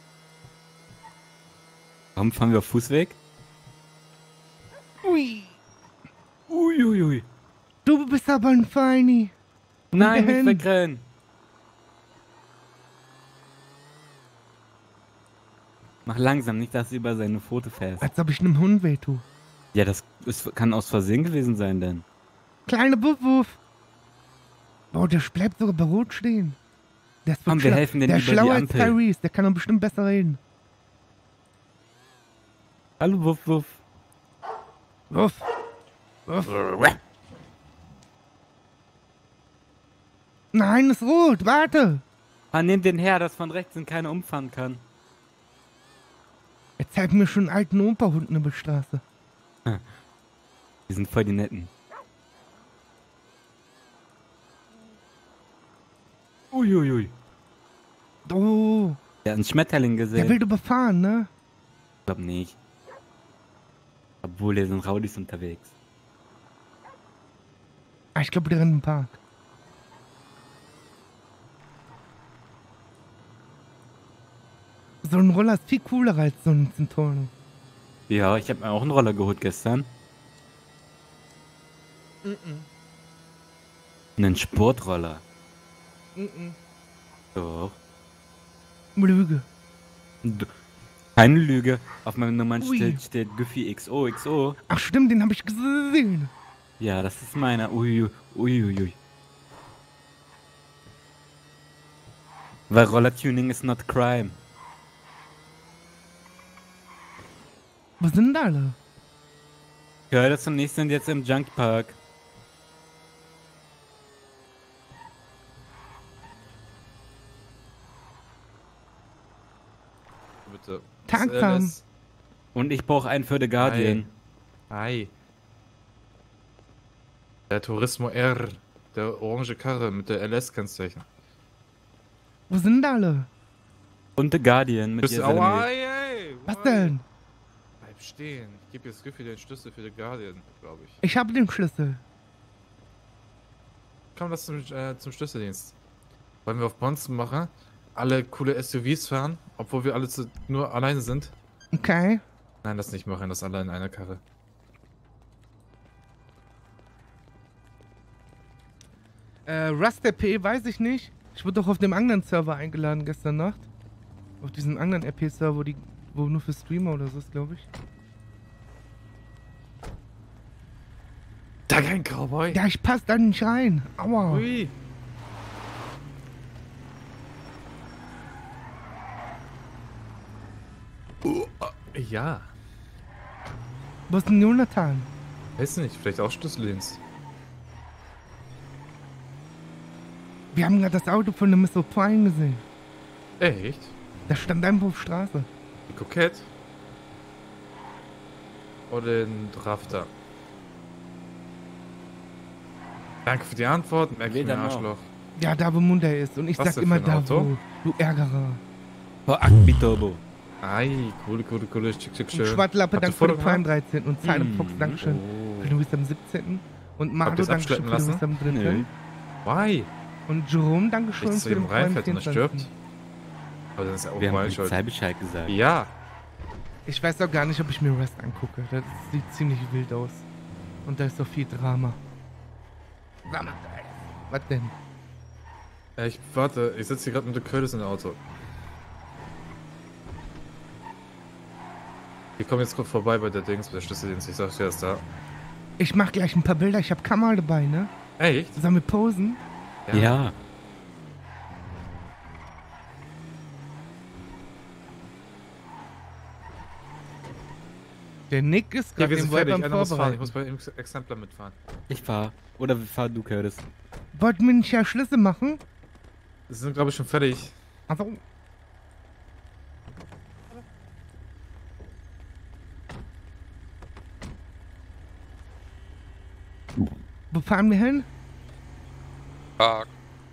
Warum fahren wir auf Fußweg? Ui. Uiuiui. Ui. Du bist aber ein Feini. Nein, Wohin? nicht wegrennen. Mach langsam, nicht, dass du über seine Pfote fährst. Als ob ich einem Hund wehtue. Ja, das ist, kann aus Versehen gewesen sein, denn. Kleine Wuff-Wuff. Boah, der bleibt sogar bei Rot stehen. Der ist Komm, wirklich wir schlau- helfen denen Der ist über die schlauer als Ampel. Tyrese. Der kann doch bestimmt besser reden. Hallo, Wuff, Wuff. Wuff. Wuff. Nein, ist rot. Warte. Ah, nimm den her, dass von rechts in keiner umfahren kann. Er zeigt mir schon einen alten Operhund über die Straße. Die sind voll die Netten. Uiuiui. Oh, Der hat einen Schmetterling gesehen. der will überfahren, ne? Ich glaub nicht. Obwohl, hier sind Rowdies unterwegs. Ah, ich glaube, der rennt im Park. So ein Roller ist viel cooler als so ein Zentorno. Ja, ich habe mir auch einen Roller geholt gestern. Mhm. Einen Sportroller. Mhm. Doch. Lüge. D- Keine Lüge. Auf meinem Ui. Nummernschild steht Goofy X O X O. Ach stimmt, den habe ich gesehen. Ja, das ist meiner. Uiuiui. Ui, ui, ui. Weil Rollertuning is not crime. Was sind da alle? Curtis und ich sind jetzt im Junk Park. Oh, bitte. Tankfarm. Und ich brauche einen für The Guardian. Hi. Der Turismo R. Der orange Karre mit der L S-Kennzeichen. Wo sind da alle? Und The Guardian mit Bist ihr. du, aua, ey, ey, Was denn? Bleib stehen. Ich gebe jetzt Griffy den Schlüssel für The Guardian, glaube ich. Ich habe den Schlüssel. Komm, lass zum, äh, zum Schlüsseldienst. Wollen wir auf Bonzen machen? Alle coole S U Vs fahren, obwohl wir alle zu, nur alleine sind? Okay. Nein, das nicht machen, das alle in einer Karre. Äh, Rust R P, weiß ich nicht. Ich wurde doch auf dem anderen Server eingeladen gestern Nacht. Auf diesem anderen R P-Server, die, wo nur für Streamer oder so ist, glaube ich. Da kein Cowboy. Ja, ich passe da nicht rein. Aua. Ui. Uh, ja. Wo ist denn Jonathan? Weiß nicht, vielleicht auch Schlüsseldienst. Wir haben gerade das Auto von dem Mister Prime gesehen. Echt? Das stand einfach auf Straße. Die Kokett? Oder den Drafter? Danke für die Antwort, merk ich mir Arschloch. Ja, da wo Munda ist. Und ich Was sag denn immer für ein da Auto? wo. Du Ärgerer. Oh, Akbi-Turbo. Ei, coole, coole, coole, schick, schick, schön. Und Schwartlappe, Habt ihr danke für den Foto Prime gemacht? dreizehn. Und Silent Fox, Mm, dankeschön. oh. Für den Wisdom siebzehnten. Und Habt Mado, ihr's dankeschön abschleppen für den lassen? Wisdom dritten. Why? Und Jerome, dankeschön Nicht für zu den ihm Prime reinfällt und er vierundzwanzigsten. stirbt. Aber dann ist er auch Wir haben mal schuld. Polizeibescheid gesagt. Ja. Ich weiß auch gar nicht, ob ich mir Rest angucke. Das sieht ziemlich wild aus. Und da ist doch viel Drama. Sag mal, was denn? Äh, Ich warte, ich sitze hier gerade mit der Curtis im Auto. Wir kommen jetzt kurz vorbei bei der Dings, bei der Schlüsseldienst. Ich sag dir erst da. Ich mach gleich ein paar Bilder. Ich hab Kamera dabei, ne? Echt? Sollen wir posen? Ja. ja. Der Nick ist Ja, gerade wir im sind Web fertig. am Einer muss fahren. Ich Vorbereiten. muss bei Exemplar mitfahren. Ich fahr. Oder fahr du, Curtis. Wollten wir nicht ja Schlüssel machen? Wir sind, glaube ich, schon fertig. Also. Wo fahren wir hin? Park.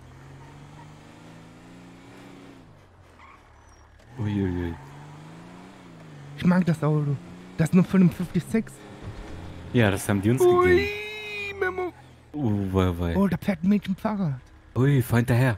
Uiuiui. Ich mag das Auto. Das ist nur für den sechsundfünfzig. Ja, das haben die uns Ui, gegeben. Memo. Uh, wei, wei. Oh, da fährt ein Mädchen Fahrrad. Ui, fahr hinterher.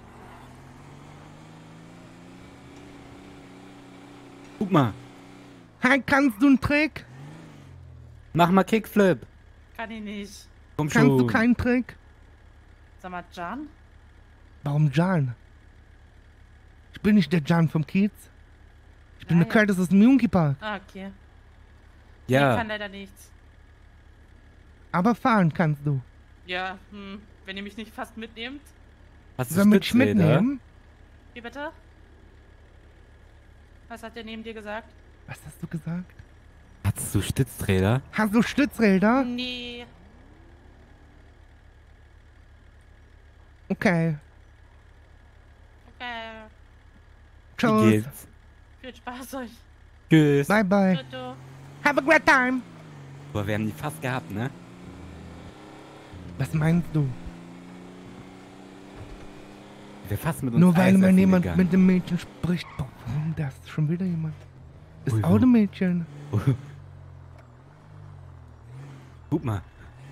Guck mal. Hi, kannst du einen Trick? Mach mal Kickflip. Kann ich nicht. Komm Kannst schon. du keinen Trick? Sag mal, Can? Warum Jan? Ich bin nicht der Jan vom Kiez. Ich bin Ah, der ja. Curtis aus dem Junkie Park. Ah, okay. Ja. Ich kann leider nichts. Aber fahren kannst du. Ja, hm. Wenn ihr mich nicht fast mitnehmt. Hast du Sollen wir dich Stützräder? mitnehmen? Wie bitte? Was hat der neben dir gesagt? Was hast du gesagt? Hast du Stützräder? Hast du Stützräder? Nee. Okay. Okay. Wie Tschüss. geht's? Viel Spaß euch. Tschüss. Bye bye. Ciao. Have a great time. Boah, wir haben die fast gehabt, ne? Was meinst du? Wir fast mit uns Nur weil Eis mal essen jemand gegangen. mit dem Mädchen spricht. Boah, warum das? Schon wieder jemand. Das Ui, Automädchen. Guck mal.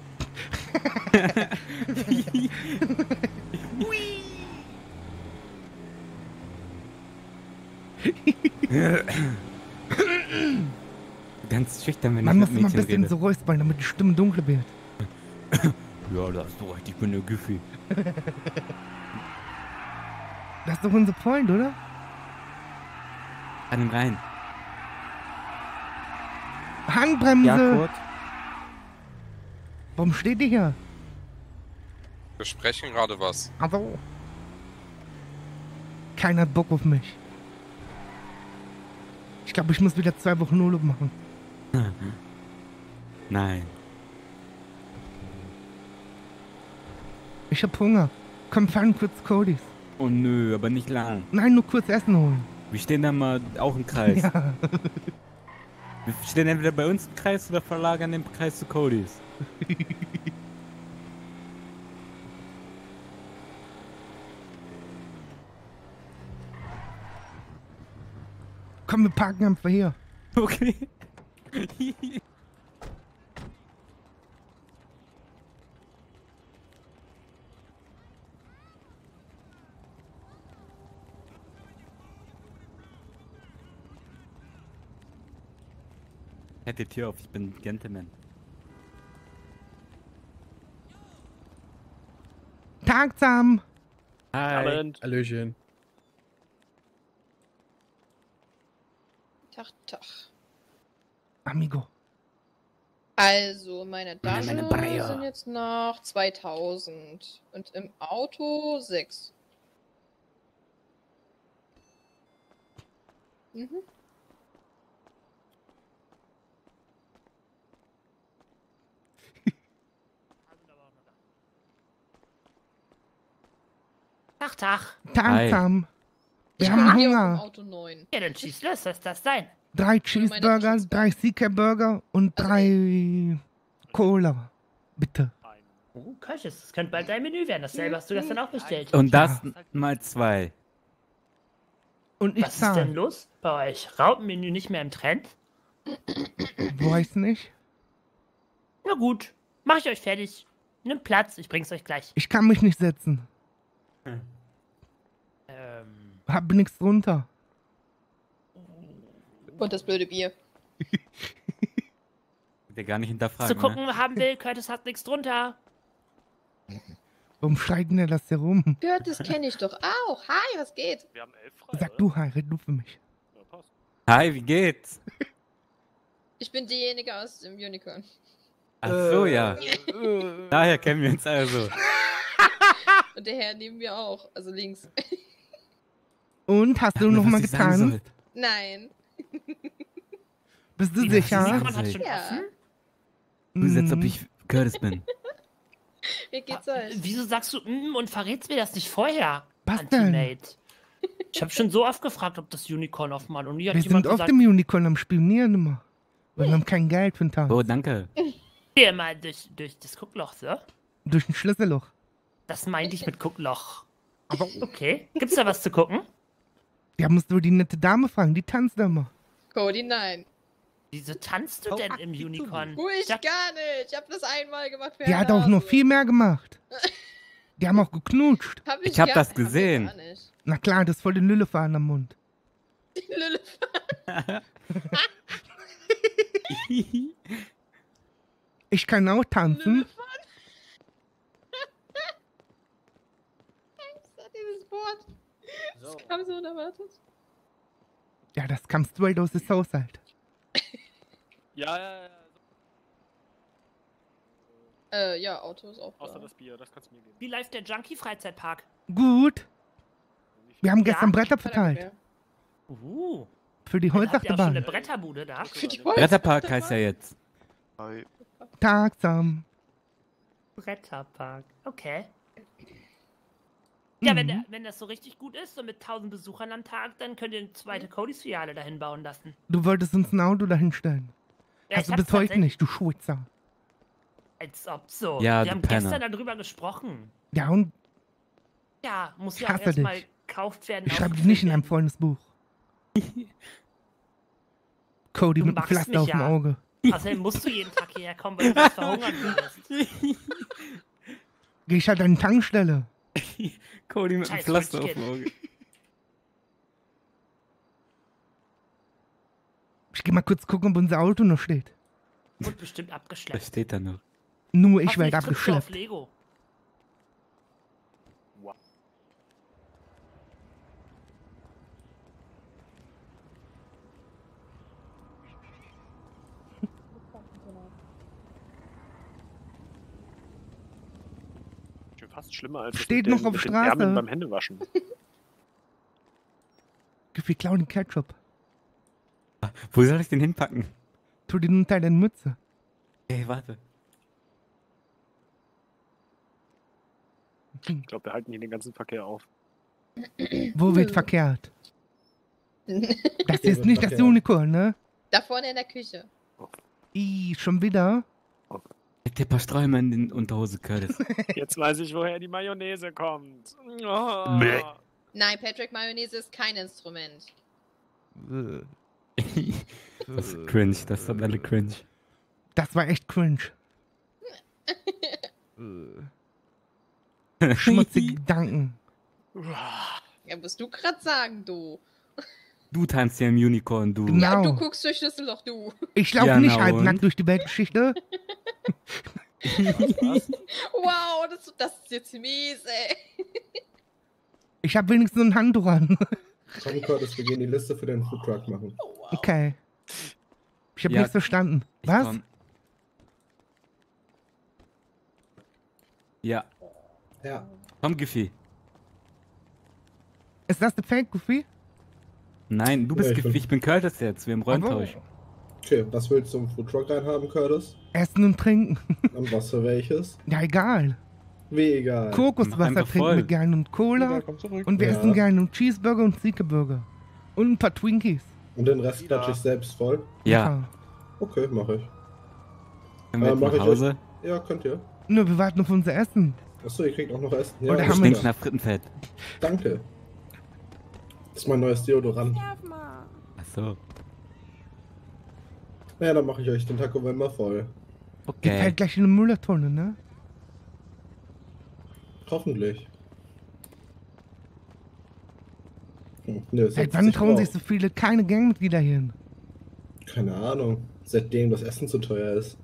Ganz schüchtern, wenn Man ich muss mit immer ein Mädchen bisschen rede. so räuspern, damit die Stimme dunkel wird. Ja, das ist doch richtig, ich bin der Güffi. Das ist doch unser Freund, oder? An ihm rein. Handbremse! Ja, Kurt. Warum steht die hier? Wir sprechen gerade was. Also. Keiner hat Bock auf mich. Ich glaube, ich muss wieder zwei Wochen Urlaub machen. Nein. Ich hab Hunger. Komm, fahren kurz Codys. Oh nö, aber nicht lang. Nein, nur kurz Essen holen. Wir stehen da mal auch im Kreis. Ja. Wir stehen entweder bei uns im Kreis oder verlagern den Kreis zu Codys. Komm, wir parken einfach hier. Okay. Hätte die Tür auf, ich bin Gentleman. Tag zusammen. Hi. Hallöchen. Tag, Tag. Amigo. Also, meine Tasche meine Breyer. sind jetzt noch zweitausend. Und im Auto sechs. Mhm. Tag, Tag. Tag Hi. zusammen. Wir Ich haben bin hier auf dem Hunger. Auto neun. Ja, dann schieß los, was soll das sein? Drei Cheeseburger, drei C K-Burger und drei Cola. Bitte. Oh, Köches, das könnte bald dein Menü werden. Dasselbe hast du gestern auch bestellt. Und das mal zwei. Und ich Was ist denn zahle. los bei euch? Raupenmenü nicht mehr im Trend? Weiß nicht. Na gut, mach ich euch fertig. Nimm Platz, ich bring's euch gleich. Ich kann mich nicht setzen. Ähm, Hab nix drunter. Und das blöde Bier. Der gar nicht hinterfragen. zu gucken haben will, Curtis hat nichts drunter. Warum schreit denn der das hier rum? Gehört, das kenne ich doch auch. Hi, was geht? Wir haben elf frei, Sag du, Hi, red du für mich. Ja, passt. Hi, wie geht's? Ich bin diejenige aus dem Unicorn. Ach so, ja. Daher kennen wir uns also. Und der Herr neben mir auch, also links. Und, hast du noch mal getan? Nein. Bist du Ja, sicher? Unicorn hat schon Ja. Du bist, als ob Mhm. ich Curtis bin. Wie geht's euch? Wieso sagst du mm, und verrätst mir das nicht vorher? Was denn? Anti-Mate? Ich habe schon so oft gefragt, ob das Unicorn offen hat. Und nie hat Wir jemand sind auf gesagt, dem Unicorn am Spionieren immer. Weil wir haben kein Geld für den Tag. Oh, danke. geh mal durch, durch das Guckloch, so. Durch ein Schlüsselloch. Das meinte ich mit Guckloch. Aber okay. Gibt's da was zu gucken? Ja, musst du die nette Dame fragen, die tanzt immer. Cody, nein. Wieso tanzt du denn im Unicorn? Oh, ich Ja. gar nicht. Ich hab das einmal gemacht für Die hat auch noch viel mehr gemacht. Die haben auch geknutscht. Hab Ich hab gar- das hab ich gesehen. gar nicht. Na klar, das ist voll den Lüllefaden am Mund. Lille- Ich kann auch tanzen. Was hat dieses Wort? Das kam so unerwartet. Ja, das kam straight aus der Haushalt. Ja, ja, ja. Äh, ja, Auto ist auch Außer da. das Bier, das kannst du mir geben. Wie läuft der Junkie-Freizeitpark? Gut. Wir haben gestern Ja? Bretter verteilt. Uh. Für die Habt ihr auch schon eine Holzachterbahn. Bretterbude da? Bretterpark heißt ja jetzt. Tagsam. Bretterpark. Okay. Ja, wenn, Mhm. der, wenn das so richtig gut ist, so mit tausend Besuchern am Tag, dann könnt ihr eine zweite Codys Filiale dahin bauen lassen. Du wolltest uns ein Auto dahinstellen. Ja, Hast ich du hab's bis heute tatsächlich- nicht, du Schwitzer. Als ob so. Ja, Wir du haben Penner. gestern darüber gesprochen. Ja, und Ja, muss Ich ja auch hasse erstmal dich. gekauft werden. ich schreibe dich nicht in einem Freundesbuch. Cody Du mit einem magst Pflaster mich auf dem ja. Auge. Außerdem musst du jeden Tag hierher kommen, weil du sonst verhungern würdest. Geh ich halt an die Tankstelle. Cody mit einem Scheiß Pflaster auf Holzkind. dem Auge. Ich geh mal kurz gucken, ob unser Auto noch steht. Und bestimmt Das abgeschleppt. steht da noch. Nur ich Hoffentlich werde trittst du auf abgeschleppt. Lego. Schon fast schlimmer als das Steht mit noch den, auf mit den Straße. Ärmeln beim Händewaschen. Wir klauen den Ketchup. Wo soll ich den hinpacken? Tu den unter deine Mütze. Ey, warte. Ich glaube, wir halten hier den ganzen Verkehr auf. Wo wird verkehrt? Das Hier ist wird nicht das verkehrt. Unicorn, ne? Da vorne in der Küche. Ih, schon wieder? Leg dir ein paar Sträume in den Unterhose, Curtis. Jetzt weiß ich, woher die Mayonnaise kommt. Oh. Bäh. Nein, Patrick, Mayonnaise ist kein Instrument. Das ist cringe, das ist am Ende cringe. Das war echt cringe. Schmutzige Gedanken. Ja, musst du grad sagen, du. Du tanzt ja im Unicorn, du. Genau. Ja, du guckst durch Schlüsselloch, du. Ich laufe Ja, nicht na halbnackt und? durch die Weltgeschichte. Wow, das, das ist jetzt mies, ey. Ich habe wenigstens ein Handtuch an. Komm, Curtis, wir gehen die Liste für den Foodtruck machen. Okay. Ich habe Ja, nichts verstanden. ich Was? komm. Ja. Ja. Komm, Giffy. Ist das der Fake, Goofy? Nein, du bist Ja, ich Giffy, bin- ich bin Curtis jetzt, wir im Räumtausch. Okay, was willst du im Foodtruck reinhaben, Curtis? Essen und trinken. Und was für welches? Ja, egal. Wie egal. Mach Kokoswasser einfach trinken voll. wir gerne und Cola. Ja, komm zurück. Und wir Ja. essen gerne einen Cheeseburger und Ziekeburger. Und ein paar Twinkies. Und den Rest klatsche ich selbst voll? Ja. Okay, mach ich. Können wir jetzt mach nach Hause? Euch... Ja, könnt ihr. Nur, wir warten auf unser Essen. Achso, ihr kriegt auch noch Essen. Ja, Oder Wir haben wir stinken noch- nach Frittenfett. Danke. Das ist mein neues Deodorant. Achso. Naja, dann mache ich euch den Taco November voll. Die Okay. fällt gleich in eine Müllertonne, ne? Hoffentlich. Hm, nö, Seit setzt wann sich trauen drauf. sich so viele keine Gangmitglieder hier hin? Keine Ahnung. Seitdem das Essen zu teuer ist.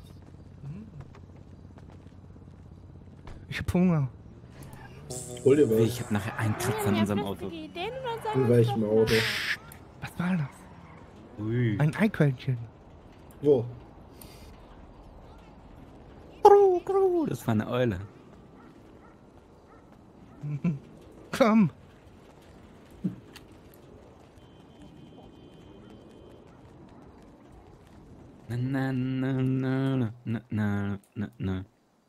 Ich hab Hunger. Hol dir was. Ich hab nachher einen Kratzer an unserem Auto. In welchem Auto? Was war das? Ui. Ein Eiquällchen. Wo? Gru, gru, das war eine Eule. Komm. Na, na, na, na, na, na, na, na.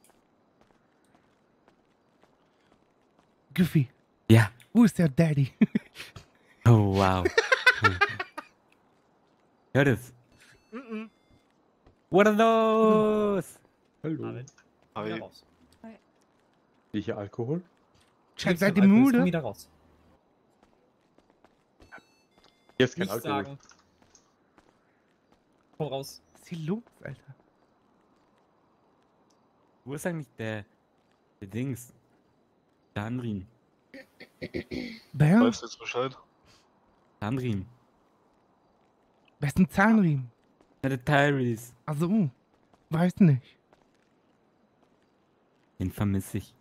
Goofy. Ja. Wo ist der Daddy? Oh, wow. Curtis. What are those? Hallo. Hi. Hier Alkohol? Chat, seid ihr müde? Wieder raus. Hier ist kein Nicht Alkohol. sagen. Komm raus. Was ist hier los, Alter? Wo ist eigentlich der, der Dings? Der Andrin. Wer? Weißt du jetzt Bescheid? Der Andrin. Wer ist ein Zahnriemen? Na, der Tyrese. Also, weiß nicht. Den vermisse ich.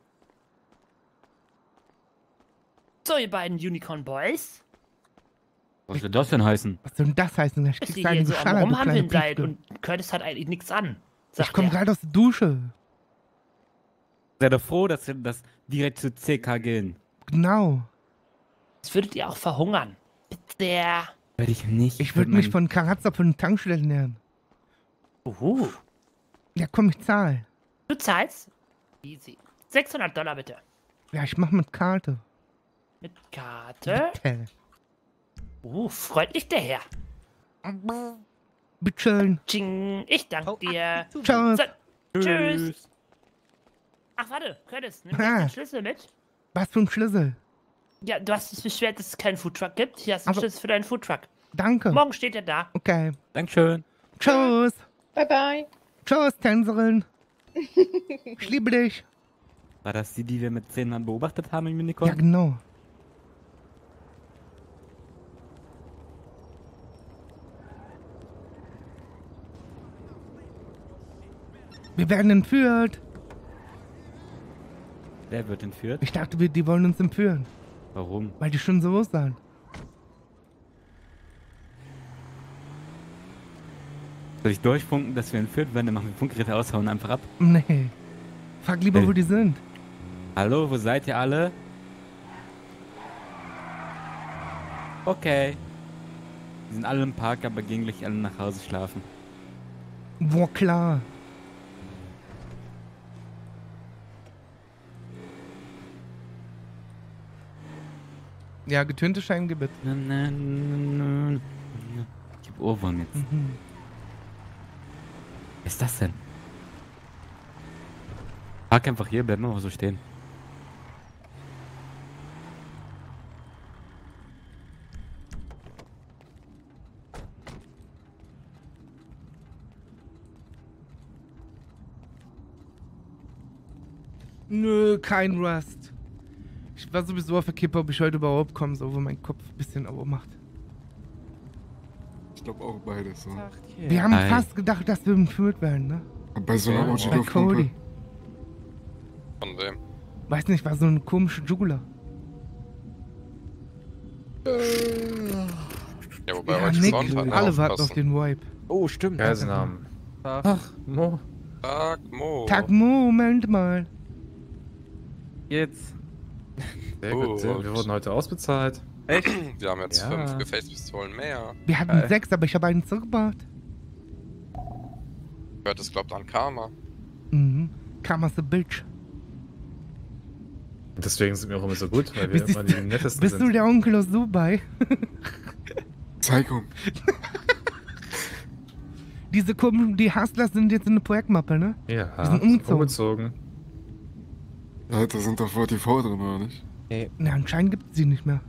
So, ihr beiden Unicorn Boys, Was soll das denn heißen? Was soll denn das heißen? Ich dass krieg's ihr einen hier so am Geschallert, du kleine Rumhandeln seid Piefke. und Curtis hat eigentlich nichts an. Ich Sagt komm er. gerade aus der Dusche. Sei doch froh, dass wir das direkt zu C K gehen. Genau. Jetzt würdet ihr auch verhungern. Bitte. Würde ich nicht. Ich würde würd mich mein- von Karazza von den Tankstellen ernähren. Uhu. Ja, komm, ich zahl. Du zahlst? Easy. sechshundert Dollar bitte. Ja, ich mach mit Karte. Mit Karte. Bitte. Uh, freundlich der Herr. Bitteschön. Tsching, ich danke dir. Ciao. So, tschüss. Ach, warte, Curtis, nimm Ah. den Schlüssel mit. Was für ein Schlüssel. Ja, du hast dich beschwert, dass es keinen Foodtruck gibt. Hier hast du einen Aber- Schlüssel für deinen Foodtruck. Danke. Morgen steht er da. Okay. Dankeschön. Tschüss. Bye, bye. Tschüss, Tänzerin. Ich liebe dich. War das die, die wir mit zehn Mann beobachtet haben im Unicorn? Ja, genau. Wir werden entführt. Wer wird entführt? Ich dachte, wir, die wollen uns entführen. Warum? Weil die schon so sahen. Soll ich durchfunken, dass wir entführt werden? Dann machen wir Funkgeräte aushauen einfach ab. Nee. Frag lieber, Hey. wo die sind. Hallo, wo seid ihr alle? Okay. Die sind alle im Park, aber gehen gleich alle nach Hause schlafen. Boah, klar. Ja, getönte Scheingebet. Na, na, na, na. Ich hab Ohrwurm jetzt. Mhm. Was ist das denn? Park einfach hier, bleib mal so stehen. Nö, kein Rust. Ich war sowieso auf der Kippe, ob ich heute überhaupt komme, so wo mein Kopf ein bisschen Auer macht. Ich glaube auch beides. So. Wir haben Ei. fast gedacht, dass wir entführt werden, ne? Bei so einer Bei Orchidee-Pumpe. Cody. Von wem? Weiß nicht, war so ein komischer Juggler. Ja, wobei Ja, heute Nick, Sonntag. alle warten auf den Vibe. Oh, stimmt. Geiselnamen. Ach, Mo. Tag, Mo. Tag, Moment mal. Jetzt. Sehr gut, sehr, wir wurden heute ausbezahlt. Echt? Wir haben jetzt Ja. fünf Gefäßpistolen mehr. Wir hatten Äh. sechs, aber ich habe einen zurückgebracht. Hört, es glaubt an Karma. Mhm. Karma's a bitch. Deswegen sind wir auch immer so gut, weil wir Bist, immer die nettesten bist du sind. der Onkel aus Dubai? Zeig uns. Diese komischen, die Hustlers sind jetzt in der Projektmappe, ne? Ja, Die sind umgezogen. umgezogen. Ja, da sind doch V T V drin, oder nicht? Nee. Na, anscheinend gibt es sie nicht mehr.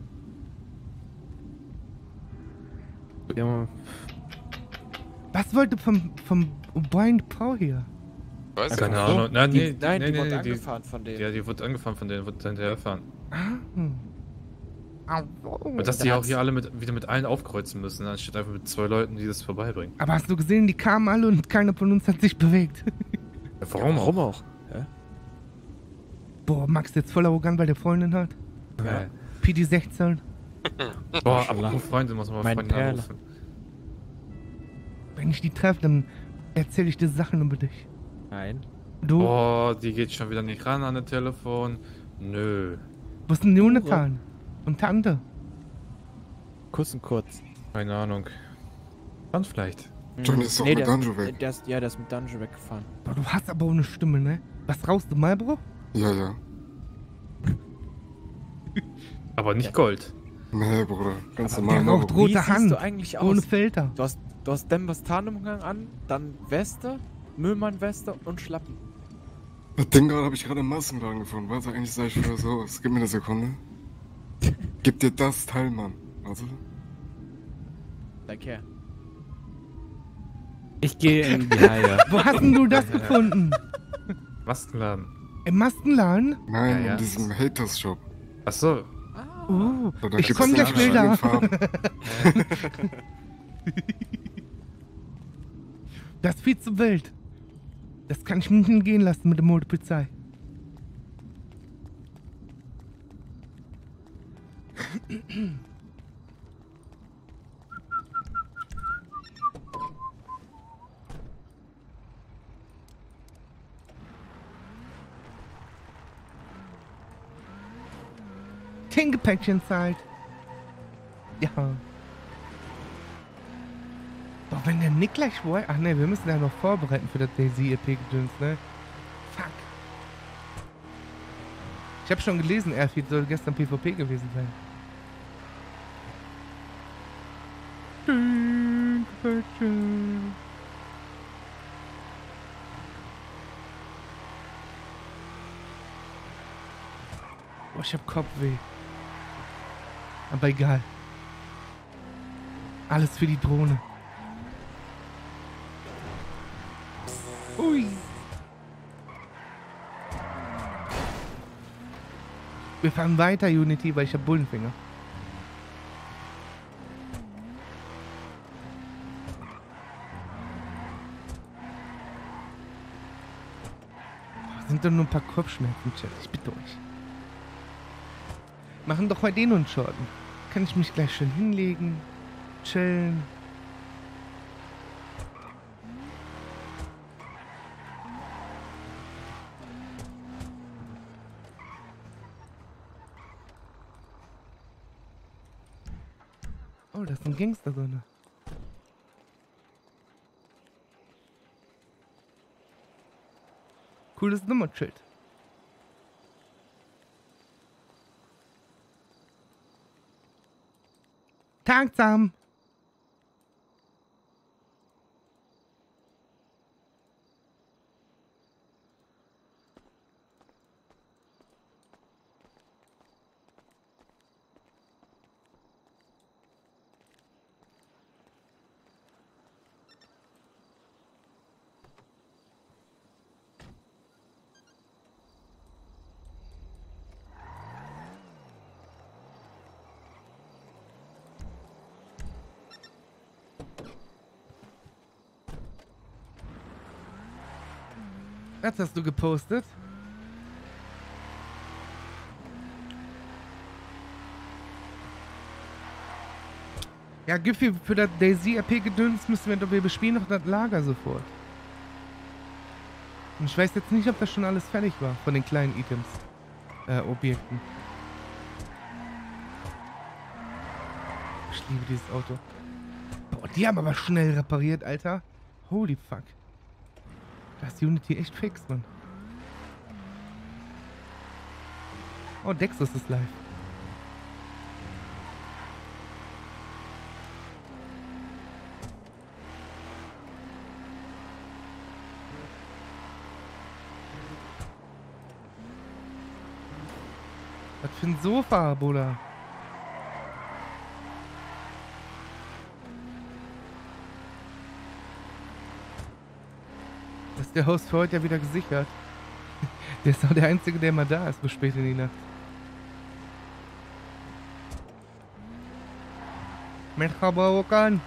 Ja, Was wollte vom, vom Brian Paul hier? Weiß ich Keine nicht. Ahnung. Nein, Die- nee, nein, nee, die nee, wurde nee, angefahren von denen. Ja, die wurde angefahren von denen, wurde hinterherfahren. Ah. Und dass die auch hier alle mit, wieder mit allen aufkreuzen müssen, anstatt einfach mit zwei Leuten, die das vorbeibringen. Aber hast du gesehen, die kamen alle und keiner von uns hat sich bewegt. Ja, warum, Ja, warum auch? auch? Ja? Boah, Max jetzt voll arrogant, weil der Freundin hat. Ja. P D sechzehn. Boah, apropos Freunde, muss man mal Meine Freunde Perle. anrufen. Wenn ich die treffe, dann erzähle ich dir Sachen über dich. Nein. Du, Boah, die geht schon wieder nicht ran an das Telefon. Nö. wo ist denn Jonathan? Und Tante? Kuss und kurz. Keine Ahnung. Dann vielleicht. Johnny ist doch mit der, Danjo weg. Der ist, ja, der ist mit Danjo weggefahren. Boah, du hast aber auch eine Stimme, ne? Was rauchst du, Marlboro? Ja, ja. Aber nicht Gold. Nee, Bruder. Ganz Aber normal. der raucht Marlboro. rote Wie siehst Hand. du eigentlich aus? Ohne Filter. Du hast, du hast Dembers Tarnumhang an, dann Weste, Müllmann-Weste und Schlappen. Das Ding gerade habe ich gerade im Massenwagen gefunden. Warte, eigentlich sah ich früher so aus. Gib mir eine Sekunde. Gib dir das Teil, Mann. Warte. Danke her. Ich gehe in die Haie. Wo hast denn du das gefunden? Maskenladen. Im Maskenladen? Nein, Ja, ja. in diesem Haters-Shop. Achso. Oh, So, da ich gibt's komm die gleich schnell da. verschiedenen Farben. Das ist viel zu wild. Das kann ich nicht hingehen lassen mit der Modepolizei. Tingepäckchen Zeit. Ja. Doch wenn der Nick gleich wollte. Ach ne, wir müssen ja noch vorbereiten für das Daisy-E P-Gedöns, ne? Fuck. Ich habe schon gelesen, Airfield soll gestern PvP gewesen sein. Tingepäckchen. Boah, ich hab Kopfweh. Aber egal. Alles für die Drohne. Ui. Wir fahren weiter, Unity, weil ich hab Bullenfinger. Sind doch nur ein paar Kopfschmerzen, Chat. Ich bitte euch. Machen doch heute eh nur einen Shorten. Kann ich mich gleich schön hinlegen, chillen. Oh, da ist ein Gangster drin. Cooles Nummernschild. Tag zusammen. Was hast du gepostet? Ja, Giffy, für das Daisy-R P-Gedöns müssen wir doch, wir bespielen noch das Lager sofort. Und ich weiß jetzt nicht, ob das schon alles fertig war von den kleinen Items, äh, Objekten. Ich liebe dieses Auto. Boah, die haben aber schnell repariert, Alter. Holy fuck. Da ist Unity echt fix, Mann. Oh, Dexus ist live. Was für ein Sofa, Bruder. Das ist der Host für heute ja wieder gesichert. Der ist auch der Einzige, der immer da ist bis spät in die Nacht. Merhaba Okan.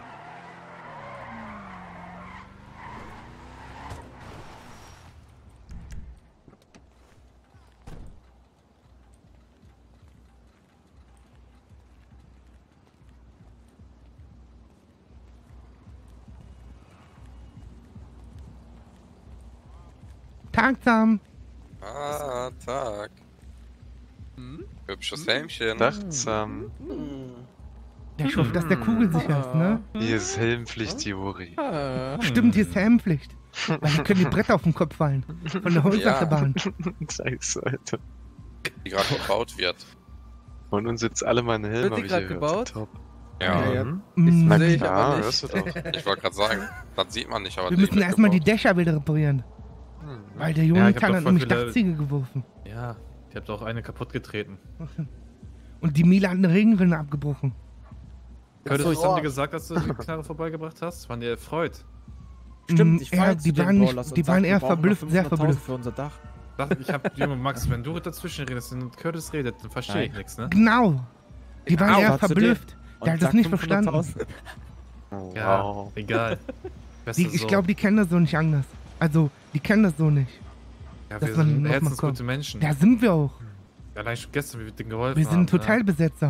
Tag zusammen. Ah, Tag. Hm? Hübsches Helmchen. Tag zusammen. Ja, ich hoffe, dass der kugelsicher ist, ne? Hier ist Helmpflicht, Juri. Stimmt, hier ist Helmpflicht. Weil hier können die Bretter auf den Kopf fallen. Von der Holzachterbahn. Scheiße, Alter. Die gerade gebaut wird. Von uns jetzt alle meine Helme, Wird die hab ich grad gehört. gebaut? Top. Ja. Ja. Mhm. Na Sehe ich klar, aber nicht. hörst du doch. Ich wollte gerade sagen, das sieht man nicht, aber Wir die müssen wird erstmal die gebaut. Dächer wieder reparieren. Weil der Ja, ich Jonathan hab doch hat voll nämlich viele- Dachziegel geworfen. Ja, ich hab doch eine kaputt getreten. Und die Mila hat eine Regenrinne abgebrochen. Curtis, so, was haben oh. die gesagt, dass du die Knarre vorbeigebracht hast? Waren die erfreut? Stimmt, ich ja, fahr jetzt die zu den waren nicht- Brawlers und die sag, waren wir eher brauchen noch verblüfft, sehr fünfhunderttausend verblüfft. für unser Dach. Sag, Ich hab, Junge, Max, wenn du dazwischen redest und Curtis redet, dann verstehe ich Nein. nichts, ne? Genau. Die waren Au, eher was zu verblüfft. dem? Der Und hat das sag nicht fünfhunderttausend. verstanden. Ja, Wow. egal. Besser Die, ich so. glaube, die kennen das so nicht anders. Also, die kennen das so nicht. Ja, dass wir man sind noch mal herzensgute kommt. Menschen. Ja, sind wir auch. Allein schon gestern, wie wir denen geholfen Wir haben. sind Totalbesetzer.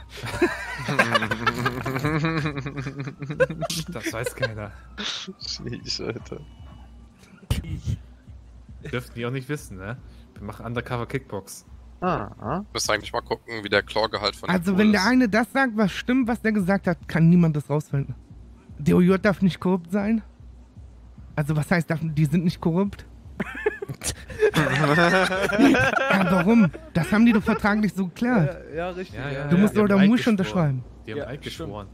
Das weiß keiner. Sheesh, Alter. Dürften die auch nicht wissen, ne? Wir machen Undercover Kickbox. Ah, Müsst eigentlich mal gucken, wie der Claw-Gehalt von Also, dem wenn Pool der ist. eine das sagt, was stimmt, was der gesagt hat, kann niemand das rausfinden. Der O J darf nicht korrupt sein. Also, was heißt, darf, die sind nicht korrupt? Ja, warum? Das haben die doch vertraglich so geklärt. Ja, ja, richtig. Ja, ja, Du ja, musst die haben oder Eid musst geschworen. unterschreiben. Die haben Ja, Eid geschworen.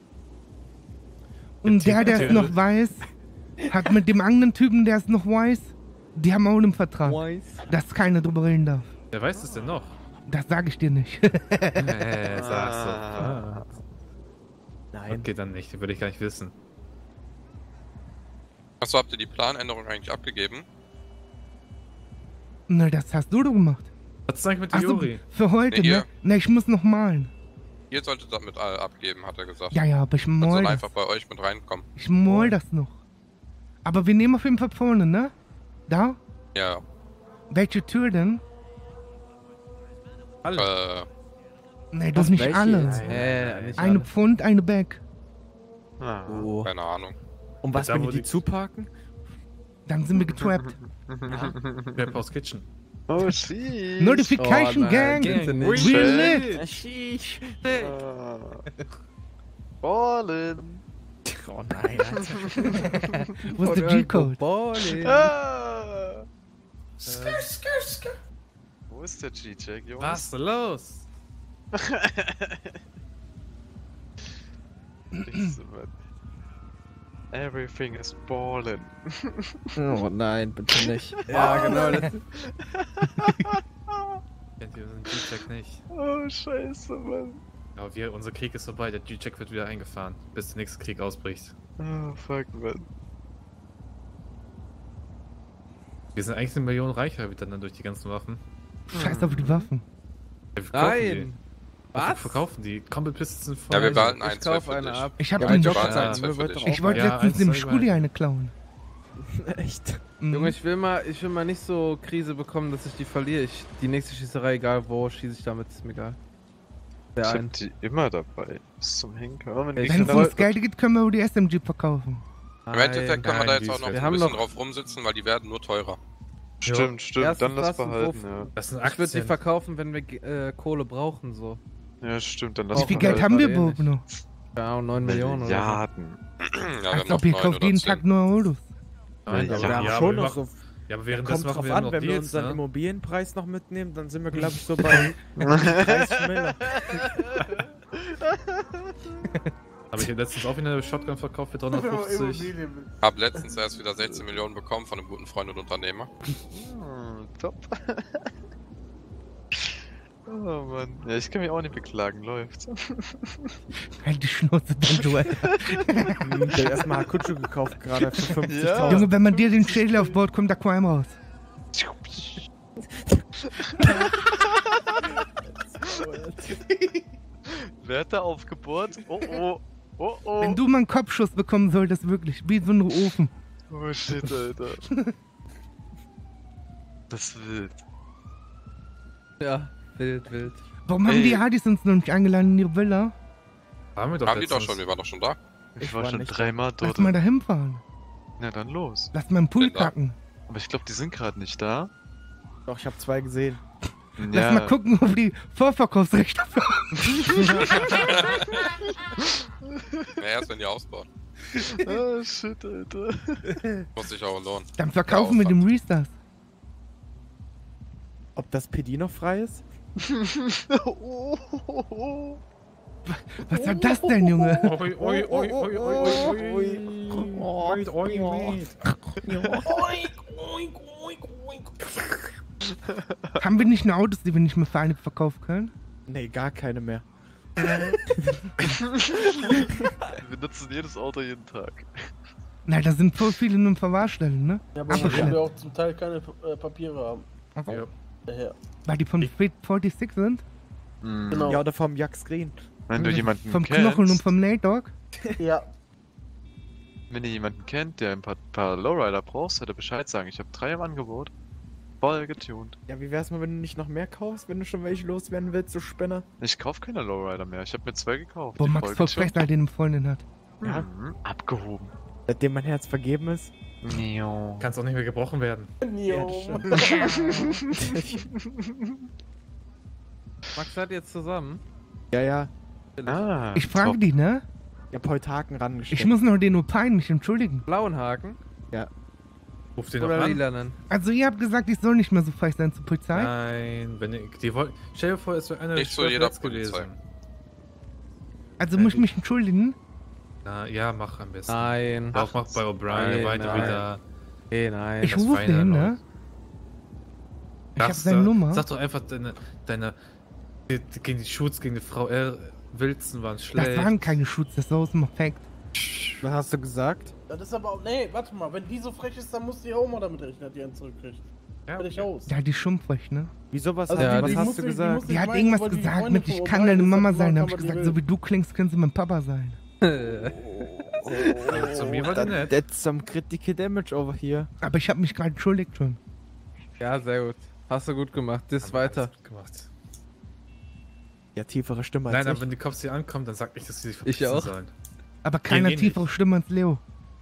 Und der, der es Typ- noch weiß, hat mit dem anderen Typen, der es noch weiß, die haben auch einen Vertrag, Weiß. dass keiner drüber reden darf. Wer weiß es denn noch? Das sage ich dir nicht. Äh, sag's Ah. doch. Nein. Okay, dann nicht. Würde ich gar nicht wissen. Achso, habt ihr die Planänderung eigentlich abgegeben? Na, das hast du doch gemacht. Was ist eigentlich mit Ach der so, Juri? für heute, Nee, ne? ihr. Ne, ich muss noch malen. Ihr solltet das mit äh, abgeben, hat er gesagt. Ja, ja, aber ich Dann mal soll das. einfach bei euch mit reinkommen. Ich mal das noch. Aber wir nehmen auf jeden Fall vorne, ne? Da? Ja. Welche Tür denn? Alle. Äh, Ne, doch Was, nicht welche alle. jetzt? Hä, nicht Eine alle. Pfund, eine Bag. Ah. Oh. keine Ahnung. Und was, Da, wenn wo die die die- zuparken? Dann sind wir getrappt. Rap aus Kitchen. Oh, sheesh. Notification Oh nein, Gang! bitte We nicht. lit! Sheesh. Ah. Ballin. Oh nein, Alter. Wo ist der G-Code? Ballin. Ah. Skr, skr, skr. Wo ist der G-Check, Jungs? Was ist los? Nichts, Mann. Everything is ballin'. Oh nein, bitte nicht. Ja, genau. Das Kennt ihr unseren G-Check nicht? Oh, scheiße, Mann. Ja, wir, unser Krieg ist vorbei, der G-Check wird wieder eingefahren, bis der nächste Krieg ausbricht. Oh, fuck, Mann. Wir sind eigentlich eine Million reicher wieder dann durch die ganzen Waffen. Scheiß auf die Waffen. Wir verkaufen Nein. Die. Wir Was? verkaufen die. Combat Pistols sind voll. Ja, wir behalten Ich eins, zwei kauf für eine dich. ab. Ich hab Ja, den wir doch- behalten Ja, eins zwei für für dich. dich. Ich wollte Ja, letztens eins, dem zwei, Schrudi drei. eine klauen. Echt? Mhm. Junge, ich will mal, ich will mal nicht so Krise bekommen, dass ich die verliere. Ich, die nächste Schießerei, egal wo, schieße ich damit, ist mir egal. Der Ich ein. hab die immer dabei. Bis zum Henker. Wenn Ich die Wenn es find Kinder- ums Geld geht, können wir die S M G verkaufen. Im Endeffekt können wir da nein, jetzt auch noch wir ein haben bisschen noch- drauf rumsitzen, weil die werden nur teurer. Stimmt, stimmt, Erst dann lass Fass und behalten, Wurf. ja. Das sind Ich würde sie Aktien. verkaufen, wenn wir äh, Kohle brauchen, so. Ja, stimmt, dann lass Wie Brauchen viel wir Geld halt haben wir gerade eh überhaupt nicht. noch? Ja, neun Millionen oder Milliarden. Ja, wir Als haben noch ob ihr neun kauft oder jeden zehn. Tag neue Autos. Nein, Ja, aber, wir haben ja, schon aber wir noch machen- so. Ja, aber während Kommt das machen drauf wir an, noch wenn wir Deals, uns dann ne? Immobilienpreis noch mitnehmen, dann sind wir, glaube ich, so bei dreißig Mille. Habe ich letztens auch wieder eine Shotgun verkauft für dreihundertfünfzig. Hab letztens erst wieder sechzehn Millionen bekommen von einem guten Freund und Unternehmer. Hm, top. Oh Mann. Ja, ich kann mich auch nicht beklagen, läuft. Halt die Schnauze, dann du, Alter. Der hat erstmal Hakuchu gekauft, gerade für fünfzigtausend. Junge, wenn man dir den Schädel aufbaut, kommt der Crime raus. Wer hat da aufgebohrt? Oh oh. Oh oh. Wenn du mal einen Kopfschuss bekommen solltest, wirklich, wie so ein Ofen. Oh shit, Alter. Das ist wild. Ja, wild, wild. Warum haben Ey. die Hardys uns noch nicht eingeladen in ihre Villa? Haben wir doch Haben die doch letztens. schon, wir waren doch schon da. Ich, Ich war, war schon nicht dreimal Lass dort. mal da hinfahren. Na dann los. Lass mal einen Pool Bin da. packen. Aber ich glaube, die sind gerade nicht da. Doch, ich habe zwei gesehen. Lass mal gucken, ob die Vorverkaufsrechte haben. Ja, erst wenn die ausbauen. Oh shit, Alter. Muss sich auch lohnen. Dann verkaufen wir den Restars. Ob das P D noch frei ist? Was soll das denn, Junge? Oi, oi, oi, oi, oi, oi, oi. Wait, oi, wait. Haben wir nicht nur Autos, die wir nicht mehr vereinigt verkaufen können? Nee, gar keine mehr. Wir nutzen jedes Auto jeden Tag. Nein, da sind voll viele nur in Verwahrstellen, ne? Ja, aber Abgeschleppt. weil wir auch zum Teil keine äh, Papiere haben. Also, Ja. Daher. Weil die vom Speed sechsundvierzig sind? Genau. Ja, oder vom Jack Screen. Wenn du jemanden Vom kennst, Knochen und vom Nate Dog? Ja. wenn ihr jemanden kennt, der ein paar, paar Lowrider braucht, sollt ihr Bescheid sagen. Ich habe drei im Angebot. Voll getuned. Ja, wie wär's mal, wenn du nicht noch mehr kaufst, wenn du schon welche loswerden willst, du Spinner? Ich kauf keine Lowrider mehr. Ich habe mir zwei gekauft. Wo die Max voll voll getuned. frech, weil den eine Freundin hat. Ja. Mhm, abgehoben. Seitdem mein Herz vergeben ist. Neo. Kannst auch nicht mehr gebrochen werden. Max hat jetzt zusammen. Ja, ja. Ah, Ich frage top. die, ne? Ich hab heute Haken rangestellt. Ich muss noch den Opine mich entschuldigen. Blauen Haken? Ja. Ruf den noch Oder an. lilanen? Also ihr habt gesagt, ich soll nicht mehr so frech sein zur Polizei. Nein, wenn die, die wollen. Stell dir vor, es wäre einer Nicht zu zwölf jeder Netz gewesen. Polizei. Also Ja, muss ich die- mich entschuldigen. Na, ja, mach am besten. Nein. Auch mach bei O'Brien Nein, weiter nein. wieder. Nee, nein. Ich das rufe Feine den, noch. ne? Ich hab Sagst seine du- Nummer. Sag doch einfach, deine. deine die, die, gegen die Shoots gegen die Frau R. Wilson waren schlecht. Das waren keine Shoots, das war aus dem Effekt. Was hast du gesagt? Das ist aber auch. Nee, warte mal, wenn die so frech ist, dann muss die auch mal damit rechnen, dass die einen zurückkriegt. Ja, Fertig aus. Ja, die ist schon frech, ne? Wieso, was, Also ja, die- was die hast muss du sich- die gesagt? muss sich Die hat meinen, irgendwas weil die gesagt Freundin mit, ich von kann O'Brien deine ist, Mama hat sein. Da gesagt, hab ich aber die gesagt, so will. wie du klingst, können sie mein Papa sein. Also, zu mir war die That, nett. that's some critical damage over here. Aber ich habe mich gerade entschuldigt schon. Ja, sehr gut. Hast du gut gemacht. Das Haben weiter. alles gut gemacht. Ja, tiefere Stimme Nein, als aber ich. wenn die Cops hier ankommen, dann sag ich, dass sie sich Ich verpissen auch. sollen. Aber keiner eh nicht. tiefere Stimme als Leo.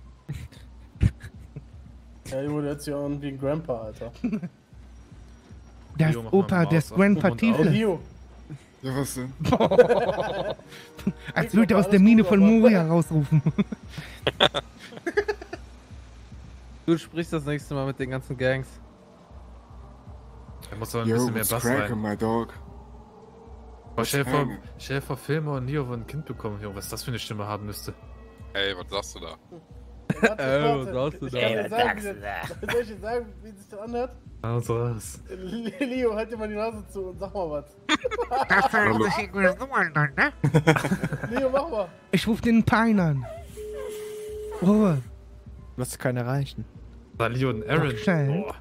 Ja, Junge, der hat sich an wie ein Grandpa, Alter. Der ist Leo, mach mal Opa, der ist Maus auf den Grandpa Mund Oh, Tiefle. Leo. Ja, was denn? Als würde er aus der Mine von Moria rausrufen. Du sprichst das nächste Mal mit den ganzen Gangs. Da muss doch ein Yo, bisschen mehr what's Bass crackin', rein. my dog? Aber stell dir vor, hanging? stell dir vor, Filme und Neo wollen ein Kind bekommen, Junge, was das für eine Stimme haben müsste. Ey, was sagst du da? Ey, was sagst du da? Soll ich sagen, wie- soll ich dir sagen, wie sich das anhört? Also was? Leo, halt dir mal die Nase zu und sag mal was. Das hört sich irgendwie so an, ne? Leo, mach mal. Ich ruf den Pine an. Ruhe. Was kann erreichen? Da Leo und Aaron. Ach, schnell. Boah.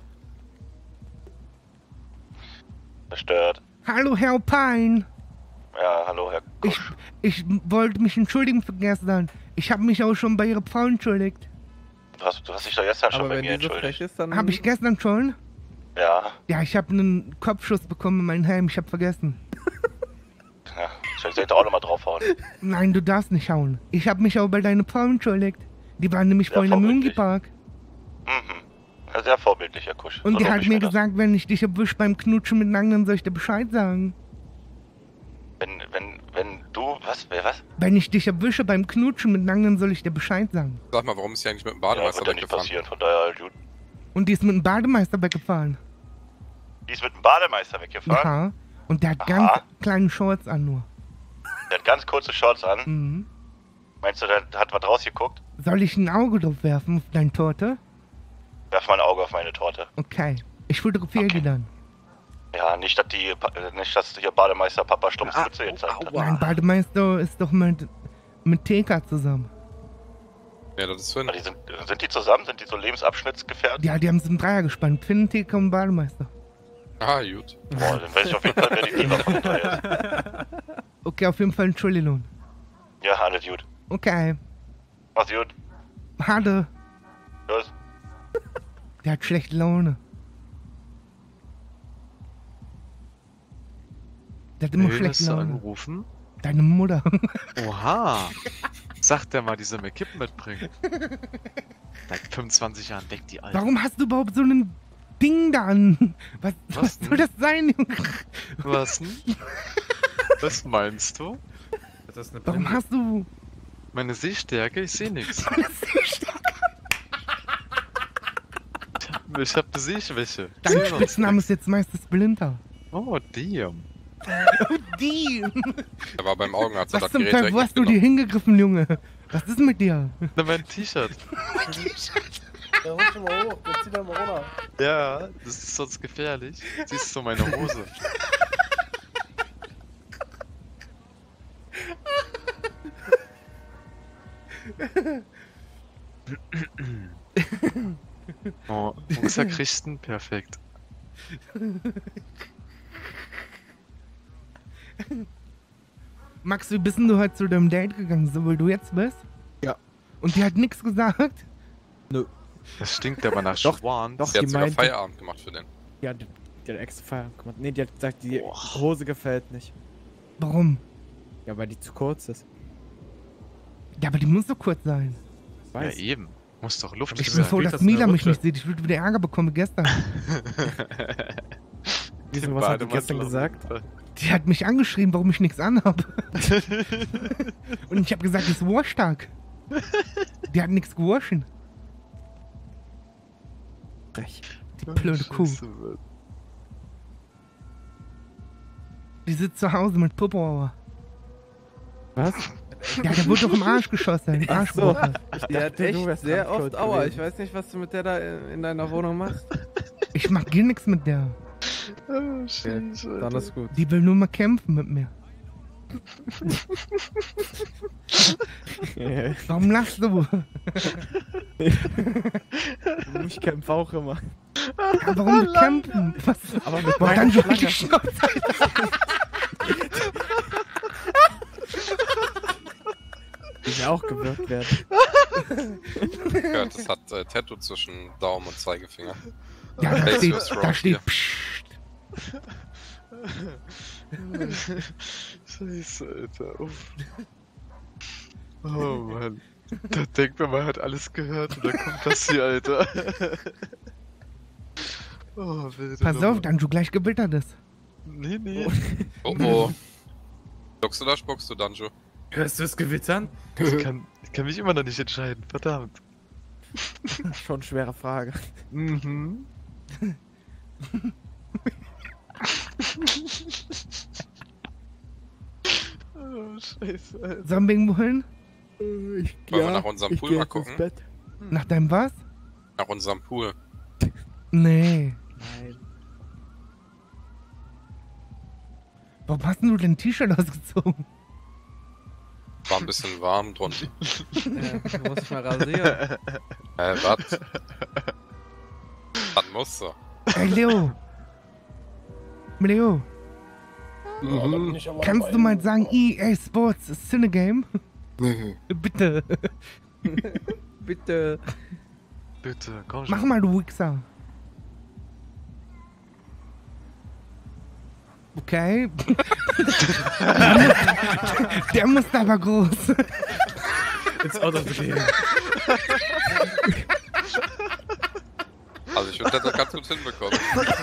Verstört. Hallo, Herr Pine. Ja, hallo, Herr Ich, ich wollte mich entschuldigen für gestern. Ich habe mich auch schon bei Ihrer Frau entschuldigt. Du hast, du hast dich doch gestern schon Aber bei wenn mir die so entschuldigt. frech ist, dann... Habe ich gestern schon? Ja, Ja, ich habe einen Kopfschuss bekommen in meinen Helm. Ich habe vergessen. ja. Soll ich da auch nochmal draufhauen? Nein, du darfst nicht hauen. Ich habe mich auch bei deiner Frau entschuldigt. Die war nämlich Sehr vorhin im vorbildlich. Monkey Park. Ja, sehr vorbildlich, Herr Kusch. Und So die lob hat ich mir das. gesagt, wenn ich dich erwisch beim Knutschen mit anderen, soll ich dir Bescheid sagen. Wenn, wenn, wenn du, was, wer, was? Wenn ich dich erwische beim Knutschen mit anderen, soll ich dir Bescheid sagen. Sag mal, warum ist sie eigentlich mit dem Ja, Bademeister wird ja nicht weggefahren? passieren, von daher, halt gut. Und die ist mit dem Bademeister weggefahren. Die ist mit dem Bademeister weggefahren. Ja. Und der hat Aha. ganz kleinen Shorts an nur. Der hat ganz kurze Shorts an. Mhm. Meinst du, der hat was rausgeguckt? Soll ich ein Auge drauf werfen auf deine Torte? Werf mal ein Auge auf meine Torte. Okay. Ich fotografiere die dann. Ja, nicht, dass die, äh, nicht, dass hier Bademeister Papa Stumpf Ah, Mütze gezeigt hat. Mein Bademeister ist doch mit, mit T K zusammen. Ja, das ist Finn. Die sind, sind die zusammen? Sind die so Lebensabschnittsgefährten? Ja, die haben so einen Dreier gespannt. Finn, T K und Bademeister. Ah, gut. Boah, dann weiß ich auf jeden Fall, wer die Lieber von den drei ist. Okay, auf jeden Fall Entschuldigung. Ja, alles gut. Okay. Mach's gut. Hade. Tschüss. Der hat schlechte Laune. Der hat immer Wen schlechte hast du Laune. angerufen? Deine Mutter. Oha! Sag der mal, die soll mir Kippen mitbringen. Seit fünfundzwanzig Jahren weg die Alte. Warum hast du überhaupt so ein Ding da an? Was, Was was denn? soll das sein, Junge? Was denn? Was meinst du? Das ist eine Warum Blende. hast du... Meine Sehstärke? Ich sehe nichts. Ich hab eine Sehschwäche. Dein Seh sonst Spitzname nix. ist jetzt meistens Splinter. Oh, damn. Die! Er war beim Augenarzt und Was hat zum Gerät Teufel, wo hast du dir hingegriffen, Junge? Was ist mit dir? Na, mein T-Shirt. Ja, rutsch schon mal hoch, jetzt zieh doch mal runter. Ja, das ist sonst gefährlich. Siehst du meine Hose? Oh, Rucksack richten? Perfekt. Max, wie bist denn du heute zu deinem Date gegangen, so wie du jetzt bist? Ja. Und die hat nichts gesagt? Nö. Das stinkt aber nach Doch, Schwan. doch, Sie hat die sogar meinte... Feierabend gemacht für den. Ja, die, die hat extra Feierabend gemacht. Nee, die hat gesagt, die Hose gefällt nicht. Warum? Ja, weil die zu kurz ist. Ja, aber die muss so kurz sein. Ja, Weiß. eben. Muss doch Luft Ich sein. bin froh, dass Mila mich nicht sieht. Ich würde wieder Ärger bekommen wie gestern. Wieso, was hat die gestern gesagt? Die hat mich angeschrieben, warum ich nichts anhabe. Und ich habe gesagt, ich ist wurstark. Die hat nichts gewaschen. Frech. Die blöde Kuh. Die sitzt zu Hause mit Popo. Was? Ja, der wurde doch im Arsch geschossen. Ach so. Arschwoche. Die hat dachte, du echt wärst sehr dran schuld oft Aua. gewesen. Ich weiß nicht, was du mit der da in, in deiner Wohnung machst. Ich mach gar nichts mit der. Oh, Okay, dann ist gut. Die will nur mal kämpfen mit mir. Warum lachst du? Ich kämpfe auch immer. Ja, warum wir kämpfen? Was? Aber mit Boah, meiner dann so Schlange. die Schnauze. Die mir auch gewirkt werden. Ja, das hat äh, Tattoo zwischen Daumen und Zeigefinger. Ja, da Face steht, was da wrong steht here. Psst. Scheiße, Alter. Uff. Oh Mann. Da denkt man, man hat alles gehört und dann kommt das hier, Alter. Oh, wilde Pass Nummer. auf, dann du gleich gewittert ist. Nee, nee. Oh oh. Spuckst du da, spuckst du, Danjo? Hörst du es gewittern? Ich kann, ich kann mich immer noch nicht entscheiden, verdammt. Schon schwere Frage. Mhm. Oh, scheiße, Alter. Sollen wir irgendwo hin? Ich, Wollen wir nach unserem Pool mal gucken? Nach deinem was? Nach unserem Pool. Nee. Nein. Warum hast du denn ein T-Shirt ausgezogen? War ein bisschen warm drunter. Ja, du musst dich mal rasieren. Äh, was? Dann musst du. Ey, Leo. Leo. Mhm. Kannst du mal sagen, E A Sports ist Cinegame? Nee. Bitte. Bitte. Bitte, komm schon. Mach mal, du Wichser. Okay. Der muss aber groß. It's out of the game. Also ich würde das ganz gut hinbekommen.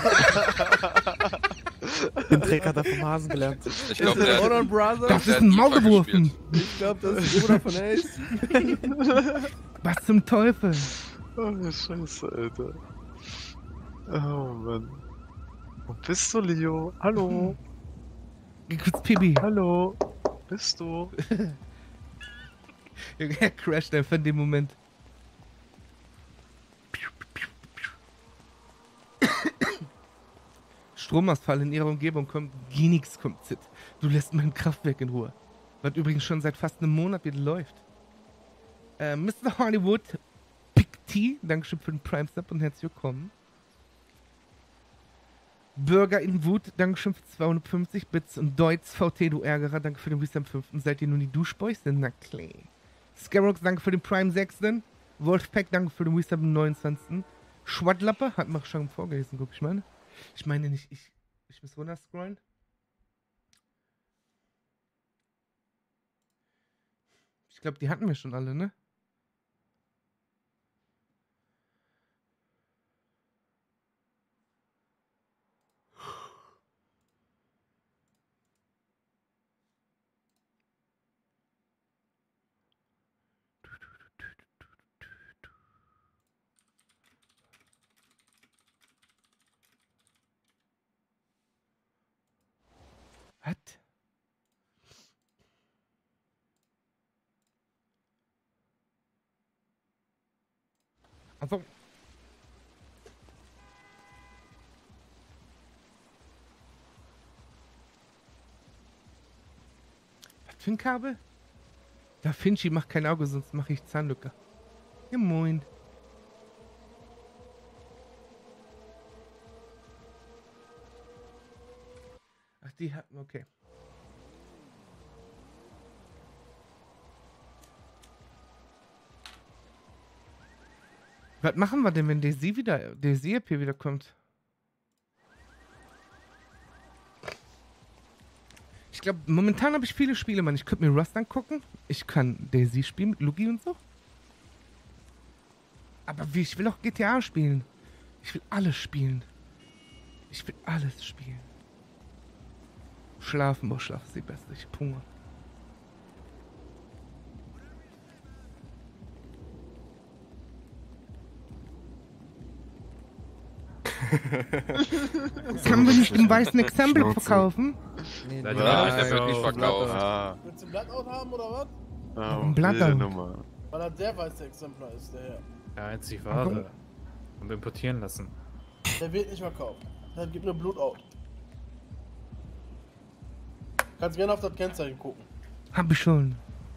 Den Trick hat er vom Hasen gelernt. Ich glaube, der, Honor Brother? Das der ist ein hat FIFA Maulgeworfen. gespielt. Ich glaube, das ist der Bruder von Ace. Was zum Teufel? Oh, scheiße, Alter. Oh, Mann. Wo bist du, Leo? Hallo? Geh kurz Pibi. Hallo? Bist du? Er crasht einfach in dem Moment. Stromausfall in ihrer Umgebung kommt. Genix kommt Zit. Du lässt mein Kraftwerk in Ruhe. Was übrigens schon seit fast einem Monat wieder läuft. Äh, Mister Hollywood, Big T, Dankeschön für den Prime Step und herzlich willkommen. Bürger in Wut, Dankeschön für zweihundertfünfzig Bits und Deutz V T, du Ärgerer, danke für den Wisdom fünften. Seid ihr nun die Duschbäuste? Na klar. Scarox, danke für den Prime sechsten. Wolfpack, danke für den Wisdom neunundzwanzigsten. Schwattlappe, hat man schon vorgelesen, guck ich meine. Ich meine nicht, ich, ich muss runter scrollen. Ich glaube, die hatten wir schon alle, ne? Was? Also. Was für ein Kabel? Da Finchi macht kein Auge, sonst mache ich Zahnlücke. Ja, moin. Ach, die hatten, okay. Was machen wir denn, wenn Daisy wieder, Daisy hier wieder kommt? Ich glaube, momentan habe ich viele Spiele, Mann. Ich könnte mir Rust angucken. Ich kann Daisy spielen mit Luigi und so. Aber wie, ich will auch G T A spielen. Ich will alles spielen. Ich will alles spielen. Schlafen, boah, Schlaf ist die Beste. Ich hab Hunger. Kann man nicht im weißen Exempel Schnauze. verkaufen? Nee, Ja, nee, die nein, hab ich ja wirklich nee, verkauft. Ah, Willst du ein Blackout haben oder was? ah Ein Blatt wilde out. Nummer. Weil er der weiße Exemplar ist, der hier. Ja, einzig wahre. Und importieren lassen. Der wird nicht verkauft. Der gibt nur Blutout. Kannst gerne auf das Kennzeichen gucken. Hab ich schon.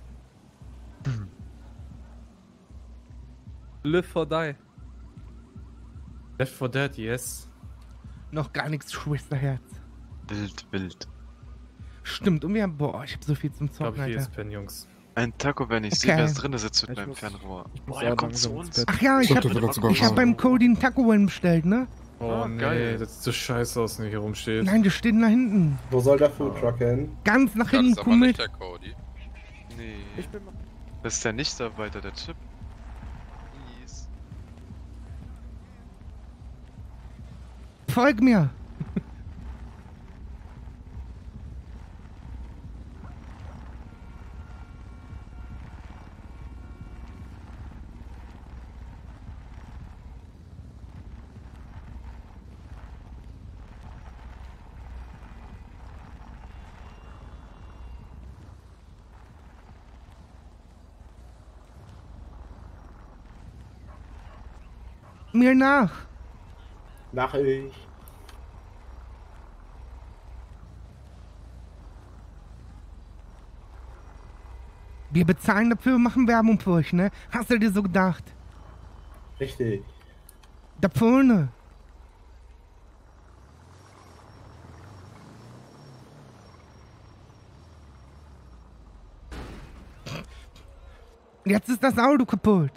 Live for die. Left four Dead, yes. Noch gar nichts, Schwesterherz. Wild, wild. Stimmt, und wir haben, boah, ich hab so viel zum Ich glaube, Zocken, hier Alter. ist Pen, Jungs. Ein Taco, wenn ich Okay. sehe, wer es drin sitzt mit Ich meinem muss- Fernrohr. ich muss Boah, er auch kommt zu langsam ins uns. Bett. Ach ja, ich Ich hab, dachte, sogar ich hab warm. beim Cody einen Taco One bestellt, ne? Oh Ah, nee, geil. das sieht so scheiße aus, wenn hier rumsteht. Nein, die stehen da hinten. Wo soll der Foodtruck hin? Ganz nach Das hinten, ist aber komm nicht mit. der Cody. Nee. Ich bin mal. Das ist der Nichtarbeiter, der Chip. Mies. Folg mir. mir nach. Mach ich. Wir bezahlen dafür, machen Werbung für euch, ne? Hast du dir so gedacht? Richtig. Da vorne. Jetzt ist das Auto kaputt.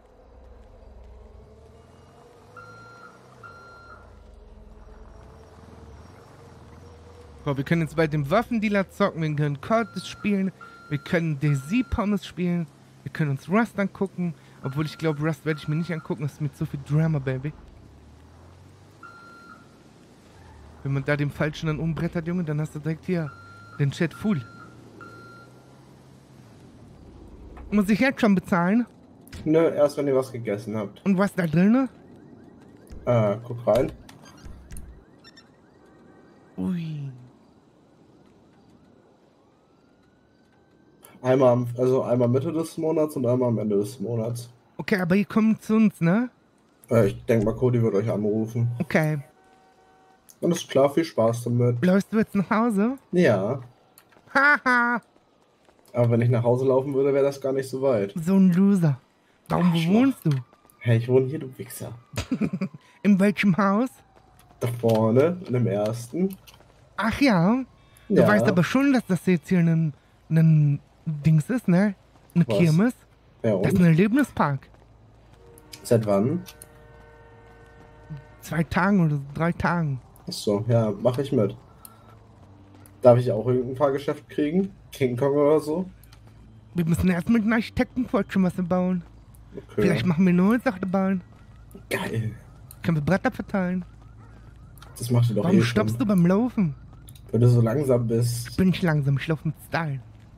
So, wir können jetzt bei dem Waffendealer zocken, wir können Curtis spielen, wir können Daisy Pommes spielen, wir können uns Rust angucken, obwohl ich glaube, Rust werde ich mir nicht angucken, das ist mit so viel Drama, Baby. Wenn man da den Falschen dann umbrettert, Junge, dann hast du direkt hier den Chat full. Muss ich jetzt schon bezahlen? Nö, erst wenn ihr was gegessen habt. Und was da drin? Äh, guck rein. Ui. Einmal, am, also einmal Mitte des Monats und einmal am Ende des Monats. Okay, aber ihr kommt zu uns, ne? Äh, ich denke mal, Cody wird euch anrufen. Okay. Und ist klar, viel Spaß damit. Läufst du jetzt nach Hause? Ja. Haha. Aber wenn ich nach Hause laufen würde, wäre das gar nicht so weit. So ein Loser. Warum, wo wohnst du? Hey, ich wohne hier, du Wichser. In welchem Haus? Da vorne, in dem ersten. Ach ja. Du Ja. weißt aber schon, dass das jetzt hier ein, ein Dings ist, ne? Eine Was? Kirmes. Ja, Das ist und? ein Erlebnispark. Seit wann? Zwei Tagen oder drei Tagen. Achso, ja, mache ich mit. Darf ich auch irgendein Fahrgeschäft kriegen? King Kong oder so? Wir müssen erst mit einem Architekten schon was bauen. Okay. Vielleicht machen wir eine Holzachterbahn. Geil. Können wir Bretter verteilen? Das macht ihr doch Warum eh stoppst schon. du beim Laufen? Wenn du so langsam bist. Ich bin nicht langsam, ich laufe mit Style.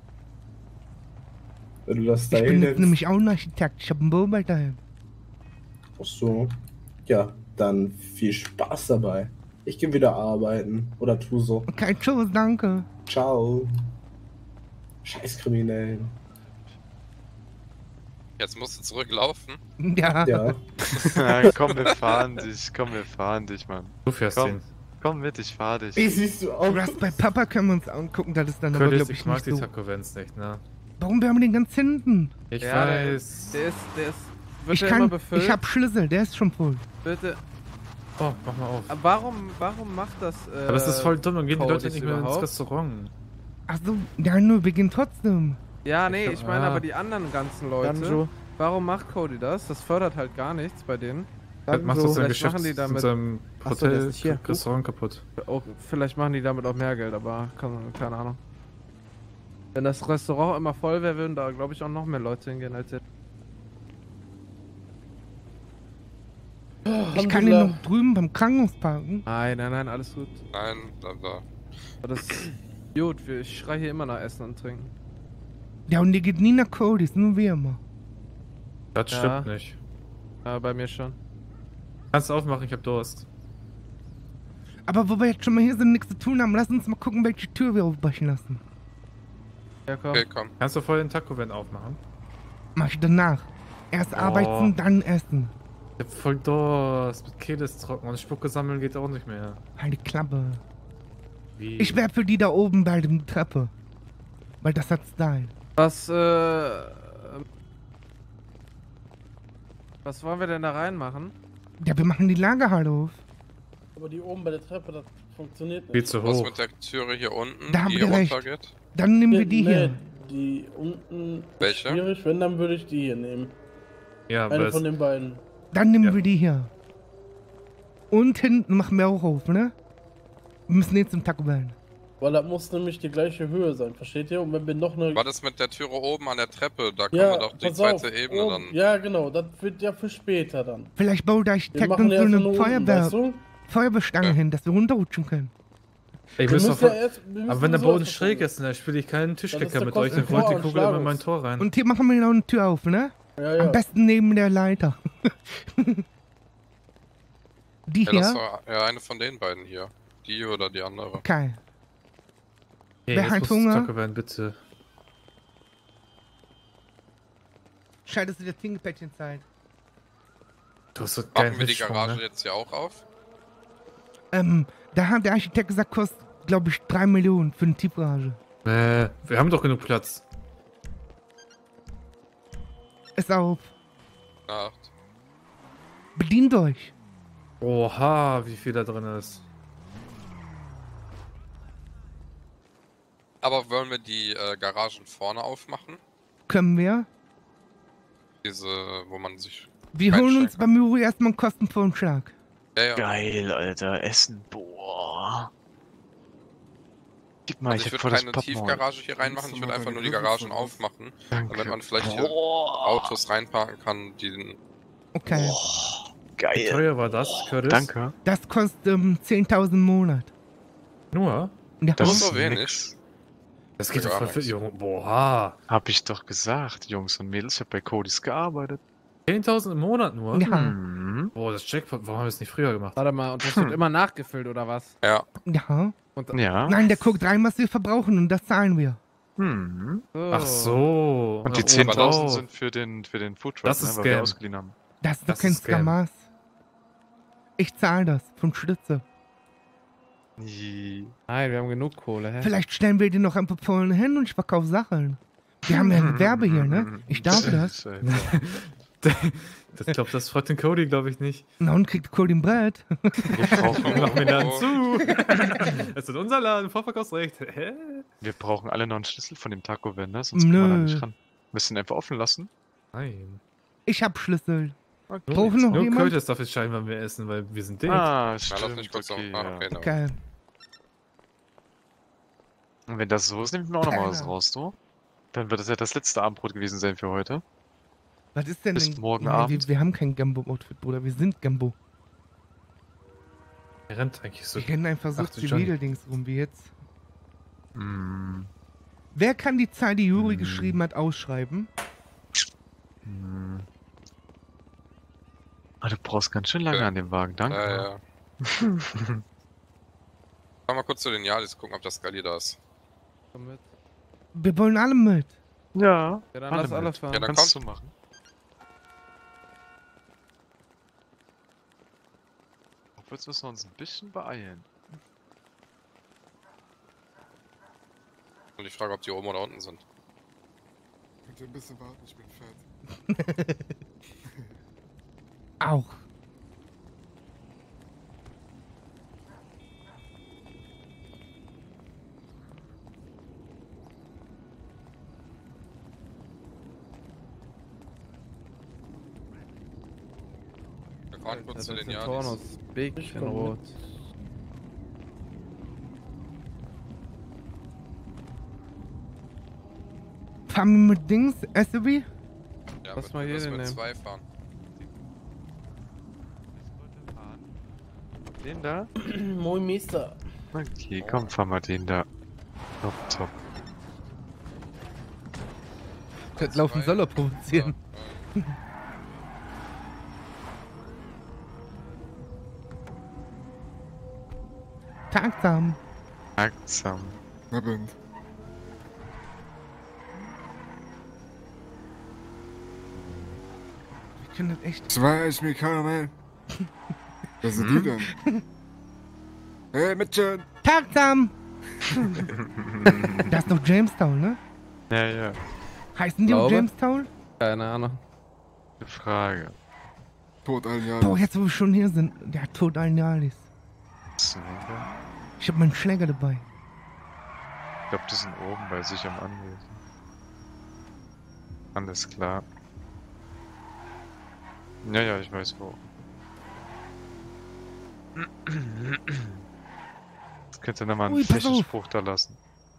Wenn du das Ich Style bin jetzt nennst. nämlich auch ein Architekt, ich habe einen Beobachter hin. Achso. Ja, dann viel Spaß dabei. Ich gehe wieder arbeiten. Oder tu so. Okay, tschüss, danke. Ciao. Scheiß Kriminellen. Jetzt musst du zurücklaufen. Ja. Ja. Ja, komm, wir fahren dich. Komm, wir fahren dich, Mann. Du fährst komm, ihn. komm mit, ich fahr dich. Wie siehst du aus? Das bei Papa können wir uns angucken, das ist dann aber, Curtis, glaube ich ich, mag nicht die so. Taco Vans nicht, ne? Warum, wir haben den ganz hinten? Ich Ja, der weiß. ist, der ist, der ist, wird Ich der kann, immer befüllt? ich hab Schlüssel, der ist schon voll. Bitte. Oh, mach mal auf. Aber Warum, warum macht das, äh, Aber das ist voll dumm, dann gehen die Leute Codys nicht mehr ins überhaupt? Restaurant. Achso, ja, nur, wir gehen trotzdem. Ja, nee, ich meine Ah. aber die anderen ganzen Leute. Danjo. Warum macht Cody das? Das fördert halt gar nichts bei denen. Vielleicht macht das sein Vielleicht Geschäft machen die in damit, seinem Ach so, der ist Hotel, nicht hier. Restaurant kaputt. auch, vielleicht machen die damit auch mehr Geld, aber kann, keine Ahnung. Wenn das Restaurant immer voll wäre, würden da, glaube ich, auch noch mehr Leute hingehen als jetzt. Ich kann ihn noch drüben beim Krankenhaus parken. Nein, nein, nein, alles gut. Nein, da, da. Aber das ist gut, ich schreie hier immer nach Essen und Trinken. Ja, und die geht nie nach Codys, nur wir immer. Das Ja. stimmt nicht. Ja, bei mir schon. Kannst du aufmachen, ich hab Durst. Aber wo wir jetzt schon mal hier sind, nichts zu tun haben, lass uns mal gucken, welche Tür wir aufbrechen lassen. Ja, komm. Okay, komm. Kannst du vorher den Taco Van aufmachen? Mach ich danach. Erst Oh. arbeiten, dann essen. Ich hab voll Durst. Mit Kehle ist trocken und Spucke sammeln geht auch nicht mehr. Halt die Klappe. Wie? Ich wär für die da oben bei der Treppe. Weil das hat Style. Was, äh. ähm, Was wollen wir denn da reinmachen? Ja, wir machen die Lagerhalle auf. Aber die oben bei der Treppe, das funktioniert nicht. Viel zu Was hoch. mit der Türe hier unten, Da haben die wir hier recht. runtergeht? Dann nehmen wir die Nee, hier. Die unten Welche? ist schwierig, wenn, dann würde ich die hier nehmen. Ja, Eine aber von es, den beiden. Dann nehmen Ja. wir die hier. Und hinten machen wir auch auf, ne? Wir müssen jetzt zum Taco Bell. Weil das muss nämlich die gleiche Höhe sein, versteht ihr? Und wenn wir noch eine... War das mit der Türe oben an der Treppe? Da können Ja, wir doch die pass zweite auf, Ebene oben- dann. Ja, genau, das wird ja für später dann. Vielleicht baut der Wir Architekt machen uns so erst eine von oben, Feuerwehr, weißt du? Feuerwehrstange hin, dass wir runterrutschen können. Ey, Wir müssen müssen doch ja erst- wir müssen aber wenn der sowieso Boden erst schräg was ist, dann spiele ich keinen Das ist Tischkicker der mit euch, dann Kosten- rollt die Vor- Kugel immer in mein Schlagungs- Tor rein. Und hier machen wir noch eine Tür auf, ne? Ja, ja. Am besten neben der Leiter. Die Ja, das hier? war ja eine von den beiden hier. Die oder die andere. Okay. Hey, Wer jetzt hat muss Hunger? Taco Van, bitte. Schade, dass wieder Tingelpäckchen Zeit. Du hast so geil Machen wir die Garage jetzt hier auch auf? Ähm, da hat der Architekt gesagt, kostet, glaube ich, drei Millionen für eine Tiefgarage. Äh, wir haben doch genug Platz. Ist auf. Acht. Bedient euch. Oha, wie viel da drin ist. Aber wollen wir die äh, Garagen vorne aufmachen? Können wir? Diese, wo man sich... Wir holen uns beim Müri erstmal einen kostenvollen Schlag. Ja, ja. Geil, Alter. Essen. Boah. Gib mal, Also ich, ich hab würde voll keine das Popcorn. Tiefgarage hier reinmachen, ich würde einfach nur die Garagen aufmachen, Danke. damit man vielleicht hier Boah. Autos reinparken kann, die den... Okay. Geil. Wie teuer war das, Curtis? Danke. Das kostet ähm, zehntausend im Monat. Nur? Ja. Das ist ist so wenig. nix. Das geht doch Gar voll für nichts. Junge. Boah. Hab ich doch gesagt, Jungs und Mädels, ich hab bei Codys gearbeitet. zehntausend im Monat nur? Ja. Mhm. Boah, das Jackpot, warum haben wir es nicht früher gemacht? Warte mal, und das wird immer nachgefüllt, oder was? Ja. Ja. Und, Ja. Nein, der guckt rein, was wir verbrauchen und das zahlen wir. Mhm. Oh. Ach so. Und die Ach, zehntausend oh. sind für den, für den Foodtruck, Das ne, ist weil wir Scam. ausgeliehen haben. Das ist doch Das kein ist Scam. Skamas. Ich zahle das von Schlitze. Nie. Nein, wir haben genug Kohle, hä? Vielleicht stellen wir dir noch ein paar Pollen hin und ich verkaufe Sachen. Wir haben ja ein Gewerbe hier, ne? Ich darf das. Das glaubt, das freut den Cody, glaube ich, nicht. Na und kriegt Cody ein Brett. Wir brauchen, Mach mir dann zu. Es ist unser Laden, Vorverkaufsrecht. Hä? wir brauchen alle noch einen Schlüssel von dem Taco-Van, ne? Sonst kommen wir da Nö. nicht ran. Müssen ihn einfach offen lassen. Nein. Ich hab Schlüssel. Okay. Brauchen noch Nur jemand? Curtis darf jetzt scheinbar mehr essen, weil wir sind dick. Ah, Na, lass stimmt. mich kurz Okay, noch... Ah, ja. okay, dann. Geil. Und wenn das so ist, nehmen wir auch noch mal was Keiner. raus, du. Dann wird das ja das letzte Abendbrot gewesen sein für heute. Was ist denn Bis denn? morgen Nein, Abend. Wir, wir haben kein Gambo-Outfit, Bruder. Wir sind Gambo. Er rennt eigentlich so. Wir rennen einfach so Ach, du Johnny. Zivildings rum wie jetzt. Mm. Wer kann die Zahl, die Juri Hm. geschrieben hat, ausschreiben? Mm. Ah, du brauchst ganz schön lange Ja. an dem Wagen, danke. Ja, ja. Fahr mal kurz zu den Jalis, gucken, ob das Skali da ist. Komm mit. Wir wollen alle mit. Ja, Ja, dann alle lass mit. alles fahren. Ja, dann Kannst komm. du machen. Obwohl, jetzt müssen wir uns ein bisschen beeilen. Und ich frage, ob die oben oder unten sind. Könnt ihr ein bisschen warten, ich bin fett. Auch. Wir fahren kurz Das zu den ist Jalis. Tornos. Big Ich in komm Rot. Fahren wir mit Dings, S U V? Ja, Lass mit, mal hier müssen den wir nehmen. zwei fahren. Den da? Moin, Meister. Okay, komm, fahr mal den da. Top, top. Könnte laufen Zwei. soll er provozieren. Ja, Tagsam. Achtsam. Na, Bind. Wir können das echt. Zwei, ich mir keiner mehr. Wer sind die denn? Hey, Mädchen! Tagsam! Das ist doch Jamestown, ne? Ja, ja. Heißen die auch Glaube. Jamestown? Keine Ahnung. Gute Frage. Tot allen Jahren. Boah, jetzt wo wir schon hier sind. Der Tod allen Jalis. Zwinker. Ich hab meinen Schläger dabei. Ich glaube, die sind oben bei sich am Anwesen. Alles klar. Ja, ja, ich weiß wo. Jetzt könnt ihr nochmal einen Ui, pass frechen auf. Spruch da lassen.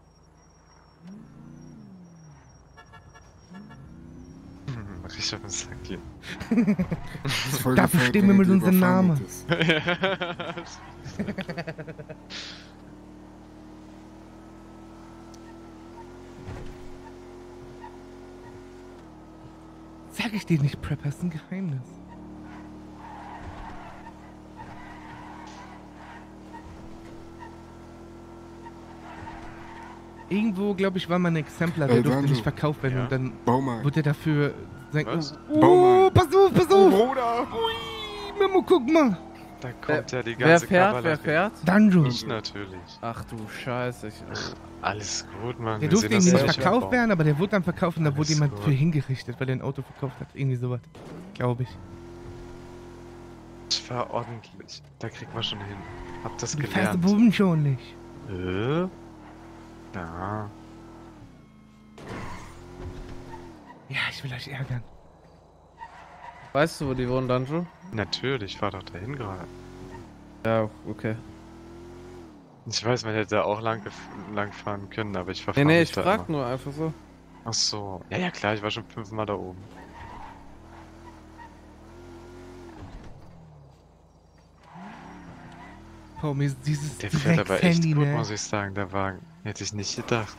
Richtig auf den Sack gehen. Das ist voll Dafür gefällt, stehen wir wenn mit die unserem überfahren Namen. ist. Sag ich dir nicht, Prepper, ist ein Geheimnis. Irgendwo, glaube ich, war mal ein Exemplar, der Ey, durfte Danjo. nicht verkauft werden Ja. und dann Baumarkt. wurde er dafür... Sein, Was? oh, oh, Baumarkt. pass auf, pass auf! Bruder! Memo, guck mal. Da kommt ja die Wer ganze fährt? Kavallerie. Wer fährt? Danjo. Ich natürlich. Ach du Scheiße. Ich, Alles gut, Mann. Der wir durfte sehen das irgendwie nicht gleich verkauft abbauen. werden, aber der wurde dann verkauft und da wurde Alles jemand gut. für hingerichtet, weil er ein Auto verkauft hat. Irgendwie sowas. Glaube ich. Ich war ordentlich. Da kriegt man schon hin. Hab das Du fährst gelernt. oben schon nicht. Äh? Ja. Ja, ich will euch ärgern. weißt du, wo die wohnen, Danjo? Natürlich, ich fahr doch dahin gerade. Ja, okay. Ich weiß, man hätte da auch lang, lang fahren können, aber ich Nee, verfahre nee, mich ich da frag immer. nur einfach so. Ach so. Ja, ja, klar, ich war schon fünfmal da oben. Boah, mir ist dieses Der fährt aber echt Handy, gut, ne? muss ich sagen, der Wagen. Hätte ich nicht gedacht.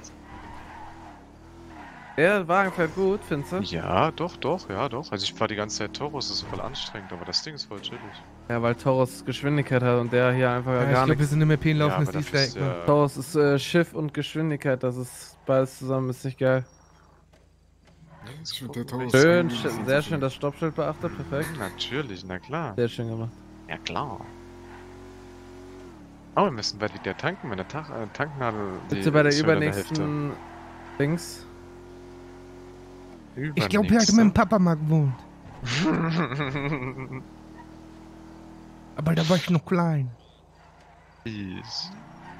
Ja, der Wagen fährt gut, findest du? Ja, doch, doch, ja, doch. Also ich fahr die ganze Zeit Taurus, das ist voll anstrengend, aber das Ding ist voll chillig. Ja, weil Taurus Geschwindigkeit hat und der hier einfach Ja, ich gar glaub, wir nichts. sind im M P laufen, Ja, das aber ist dafür ist direkt mal. ja- Taurus ist äh, Schiff und Geschwindigkeit, das ist beides zusammen, ist nicht geil. Ich würde der Taurus Schön, sagen, sch- wir sind sehr so schön das Stoppschild beachtet, perfekt. Natürlich, na klar. Sehr schön gemacht. Ja, klar. Oh, wir müssen bald wieder tanken, meine Ta äh, Tanknadel. die Bitte bei der ist schon in Hälfte. übernächsten Dings. Ich glaube, er hat mit dem Papa mal gewohnt. Übernächste. Aber da war ich noch klein. Fies.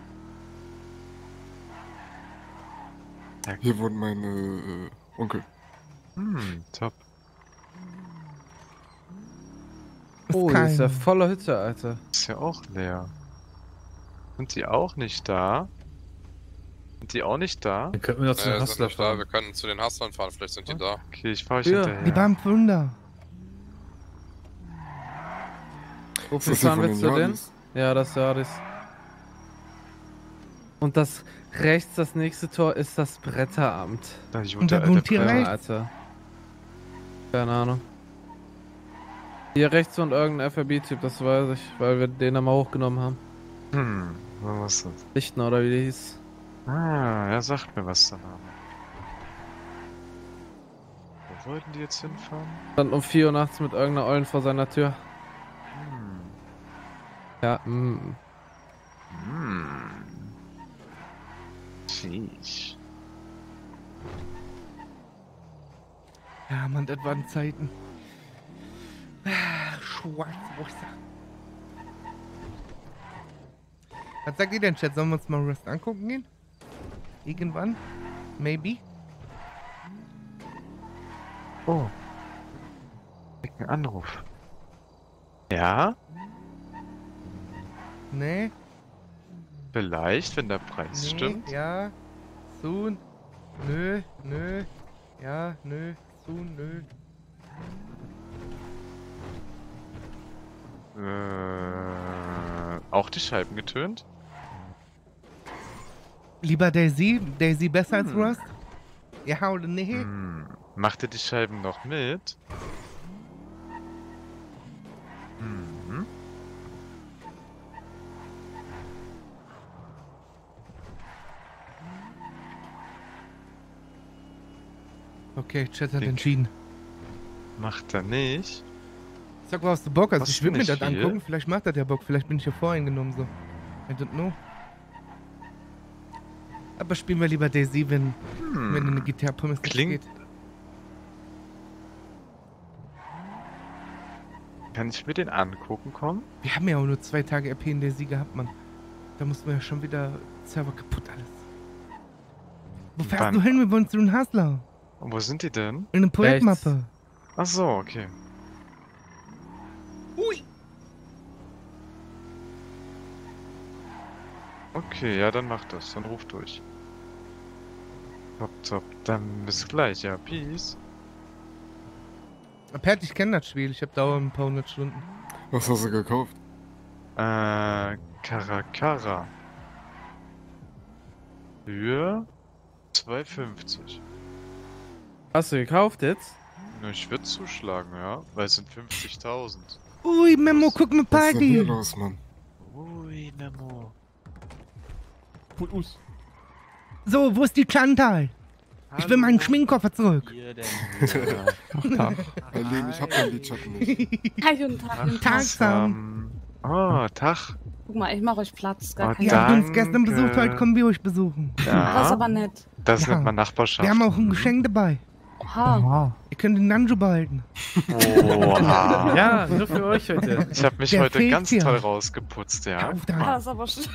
Hier wohnt mein äh, Onkel. Hm, top. Oh, die ist ja voller Hütte, Alter. Ist ja auch leer. Sind die auch nicht da? Sind die auch nicht da? Dann könnten wir noch zu den Äh, sind Hustler nicht da. fahren. Wir können zu den Hustlern fahren, vielleicht sind die da. Okay, ich fahr euch Ja. hinterher. Die waren Pfunder. Wofür Ist das hier fahren von wir den zu denen? Jadis? Ja, das ist Jadis. Und das rechts, das nächste Tor ist das Bretteramt. Da Und da wohnt hier Ja, rechts. Alter. Keine Ahnung. Hier rechts und irgendein F R B-Typ, das weiß ich, weil wir den einmal hochgenommen haben. Hm, was ist das? Lichtner oder wie der hieß. Ah, er sagt mir was der Name. Wo wollten die jetzt hinfahren? Dann um vier Uhr nachts mit irgendeiner Eulen vor seiner Tür. Hm. Ja, mm. Hm. Sheesh. Ja, Mann, das waren Zeiten. Ah, Schwarzwurster. Was sagt ihr denn, Chat? Sollen wir uns mal Rust angucken gehen? Irgendwann? Maybe? Oh. Ein Anruf. Ja? Nee? Vielleicht, wenn der Preis Nee, stimmt. ja. Soon. Nö, nö. Ja, nö. Soon, nö. Äh, auch die Scheiben getönt? Lieber Daisy? Daisy besser als Hm. Rust? Ja oder nee? Hm. Macht ihr die Scheiben noch mit? Hm. Okay, Chat hat Dick. entschieden. Macht er nicht? Sag, was hast du Bock? Also Kostet ich würde mir nicht das viel. angucken. Vielleicht macht das ja Bock. Vielleicht bin ich ja voreingenommen so. I don't know. Aber spielen wir lieber Daisy, wenn, Hm. wenn eine Gitarre-Pommes nicht Klingt- geht. Kann ich mir den angucken kommen? Wir haben ja auch nur zwei Tage R P in Daisy gehabt, Mann. Da mussten wir ja schon wieder Server kaputt alles. Wo fährst Wann? du hin? Wir wollen zu den Hustler. Und wo sind die denn? In eine Projektmappe. Ach so, okay. Ui. Okay, ja, dann macht das. Dann ruft durch. Top, top. Dann bis gleich, ja. Peace. Pert, ich kenne das Spiel. Ich habe dauernd ein paar hundert Stunden. Was hast du gekauft? Äh, Karakara. Für zwei fünfzig. Hast du gekauft jetzt? Na, ich würde zuschlagen, ja. Weil es sind fünfzigtausend. Ui, Memo, guck mal, Was ist denn hier Party. los, Mann? Ui, Memo. So, wo ist die Chantal? Ich will meinen Schminkkoffer zurück. Ach, Tag. Herr Lehn, ich hab den Lidschatten nicht. Hi, guten Tag. Guten Tag, Tag. Sam. Oh, Tag. Guck mal, ich mach euch Platz. Gar Oh, kein Ihr habt uns Danke. gestern besucht, heute kommen wir euch besuchen. Ja. Das ist aber nett. Das Ja. nennt man Nachbarschaft. Wir haben auch ein Geschenk dabei. Oha. Ihr könnt den Nanjo behalten. Oha. Ja, nur für euch heute. Ich habe mich Der heute fehlt ganz hier. toll rausgeputzt, ja. Auf da. Ah, das ist aber schön.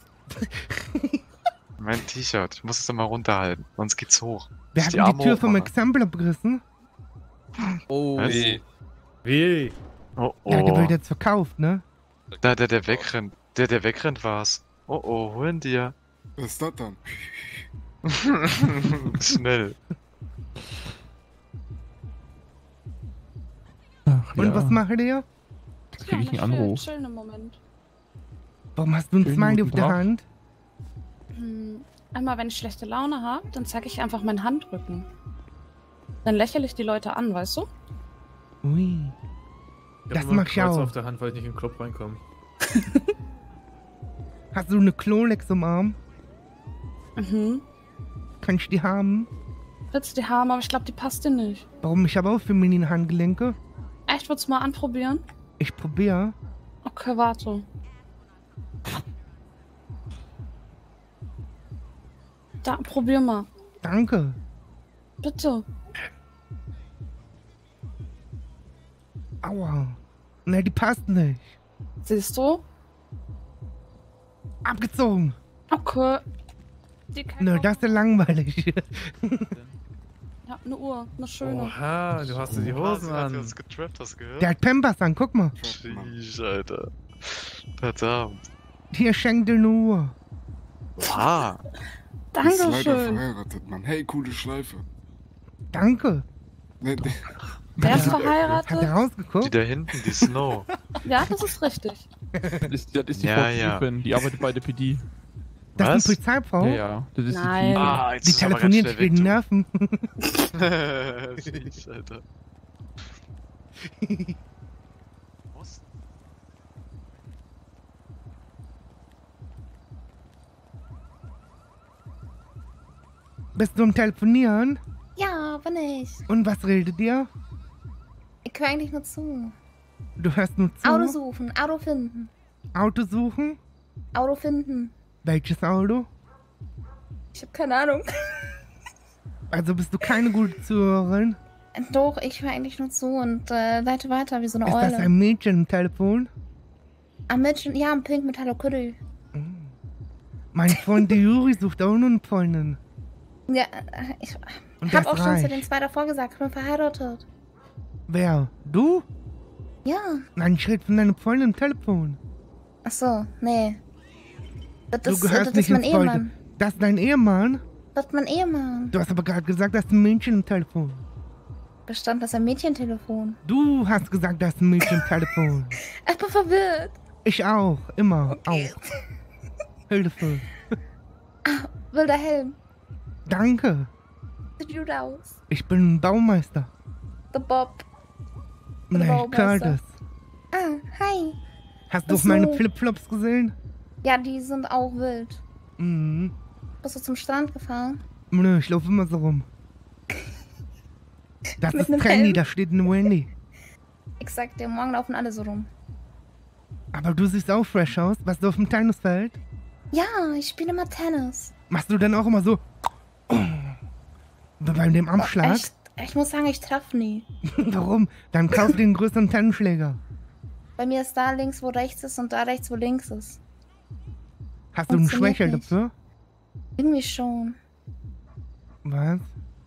Mein T-Shirt. Ich muss es immer runterhalten, sonst geht's hoch. Wir Muss hatten die Arme Tür vom hochmachen. Exempel abgerissen. Oh. Was? Wie? Wie? Oh, Ja, der oh. wird jetzt verkauft, ne? Da, der, der wegrennt. Der, der wegrennt war's. Oh, oh, holen dir. Was ist das dann? Schnell. Ach, Und ja. was macht ihr? Jetzt krieg ich einen Anruf. Chillen im Moment. Warum hast du ein Schönen Smiley guten auf der Tag. Hand? Hm, einmal, wenn ich schlechte Laune habe, dann zeige ich einfach meinen Handrücken. Dann lächle ich die Leute an, weißt du? Ui. Ich Das hab immer mach ich ein Kreuz auch. auf der Hand, weil ich nicht in den Club reinkomme. Hast du eine Klolex im Arm? Mhm. Kann ich die haben? Willst du die haben, aber ich glaube, die passt dir nicht. Warum? Ich habe auch feminine Handgelenke. Echt, willst du mal anprobieren? Ich probiere. Okay, warte. Da, probier mal. Danke. Bitte. Aua. Ne, die passt nicht. Siehst du? Abgezogen. Okay. Die kann Ne, das ist ja langweilig. Ja, eine Uhr. Eine schöne. Oha, du hast dir die Hosen Hat an. uns getrappt, hast du gehört? Der hat Pampers an, guck mal. Sheesh, Alter. Verdammt. Hier schenkt dir eine Uhr. Wow. Die ist leider Dankeschön. verheiratet, Mann. Hey, coole Schleife. Danke. Ne, ne. Wer ist Hat er verheiratet? rausgeguckt? Die da hinten, die Snow. Ja, das ist richtig. Das ist, das ist die Ja, Frau ja. Griffin, die arbeitet bei der P D. Das Was? ist eine Polizeifrau? Ja, ja. Das ist Nein. die P D. Ah, jetzt Die ist aber ganz telefoniert schnell wegen weg, du. Nerven. Sheesh, Alter. Was? Bist du am Telefonieren? Ja, bin ich. Und was redet ihr? Ich höre eigentlich nur zu. Du hörst nur zu? Auto suchen, Auto finden. Auto suchen? Auto finden. Welches Auto? Ich habe keine Ahnung. Also bist du keine gute Zuhörerin? Doch, ich höre eigentlich nur zu und äh, leite weiter wie so eine Ist das Eule. ein Mädchen im Telefon? Am Mädchen, ja, am Pink mit Hallo Kuddy. Mein Freund der Juri sucht auch nur eine Freundin. Ja, äh, ich Und hab das auch schon zu reicht. den zwei davor gesagt, ich bin verheiratet. Wer? Du? Ja. Nein, ich rede von deiner Freundin im Telefon. Ach so, nee. Das Du ist, gehörst das nicht ist mein ins Volk. Ehemann. Das ist dein Ehemann? Das ist mein Ehemann. Du hast aber gerade gesagt, das ist ein Mädchen im Telefon. Bestand das ein Mädchentelefon? Du hast gesagt, das ist ein Mädchen im Telefon. Ich bin verwirrt. Ich auch, immer, auch. Hilfe. Wilder Helm. Danke. Sieht gut aus. Ich bin ein Baumeister. The Bob. Der Nein, Baumeister. Curtis. Ah, hi. Hast du Was auch meine so? Flipflops gesehen? Ja, die sind auch wild. Mhm. Bist du zum Strand gefahren? Nö, ich laufe immer so rum. Das Mit ist nem trendy, Helm? da steht ein Wendy. Ich sag dir, morgen laufen alle so rum. Aber du siehst auch fresh aus. Warst du auf dem Tennisfeld? Ja, ich spiele immer Tennis. Machst du dann auch immer so... Bei dem Anschlag? Ich, ich muss sagen, ich treffe nie. Warum? Dann kauf dir einen größeren Tennisschläger. Bei mir ist da links, wo rechts ist und da rechts, wo links ist. Hast du einen Funktioniert Schwächel nicht. dafür? Irgendwie schon. Was?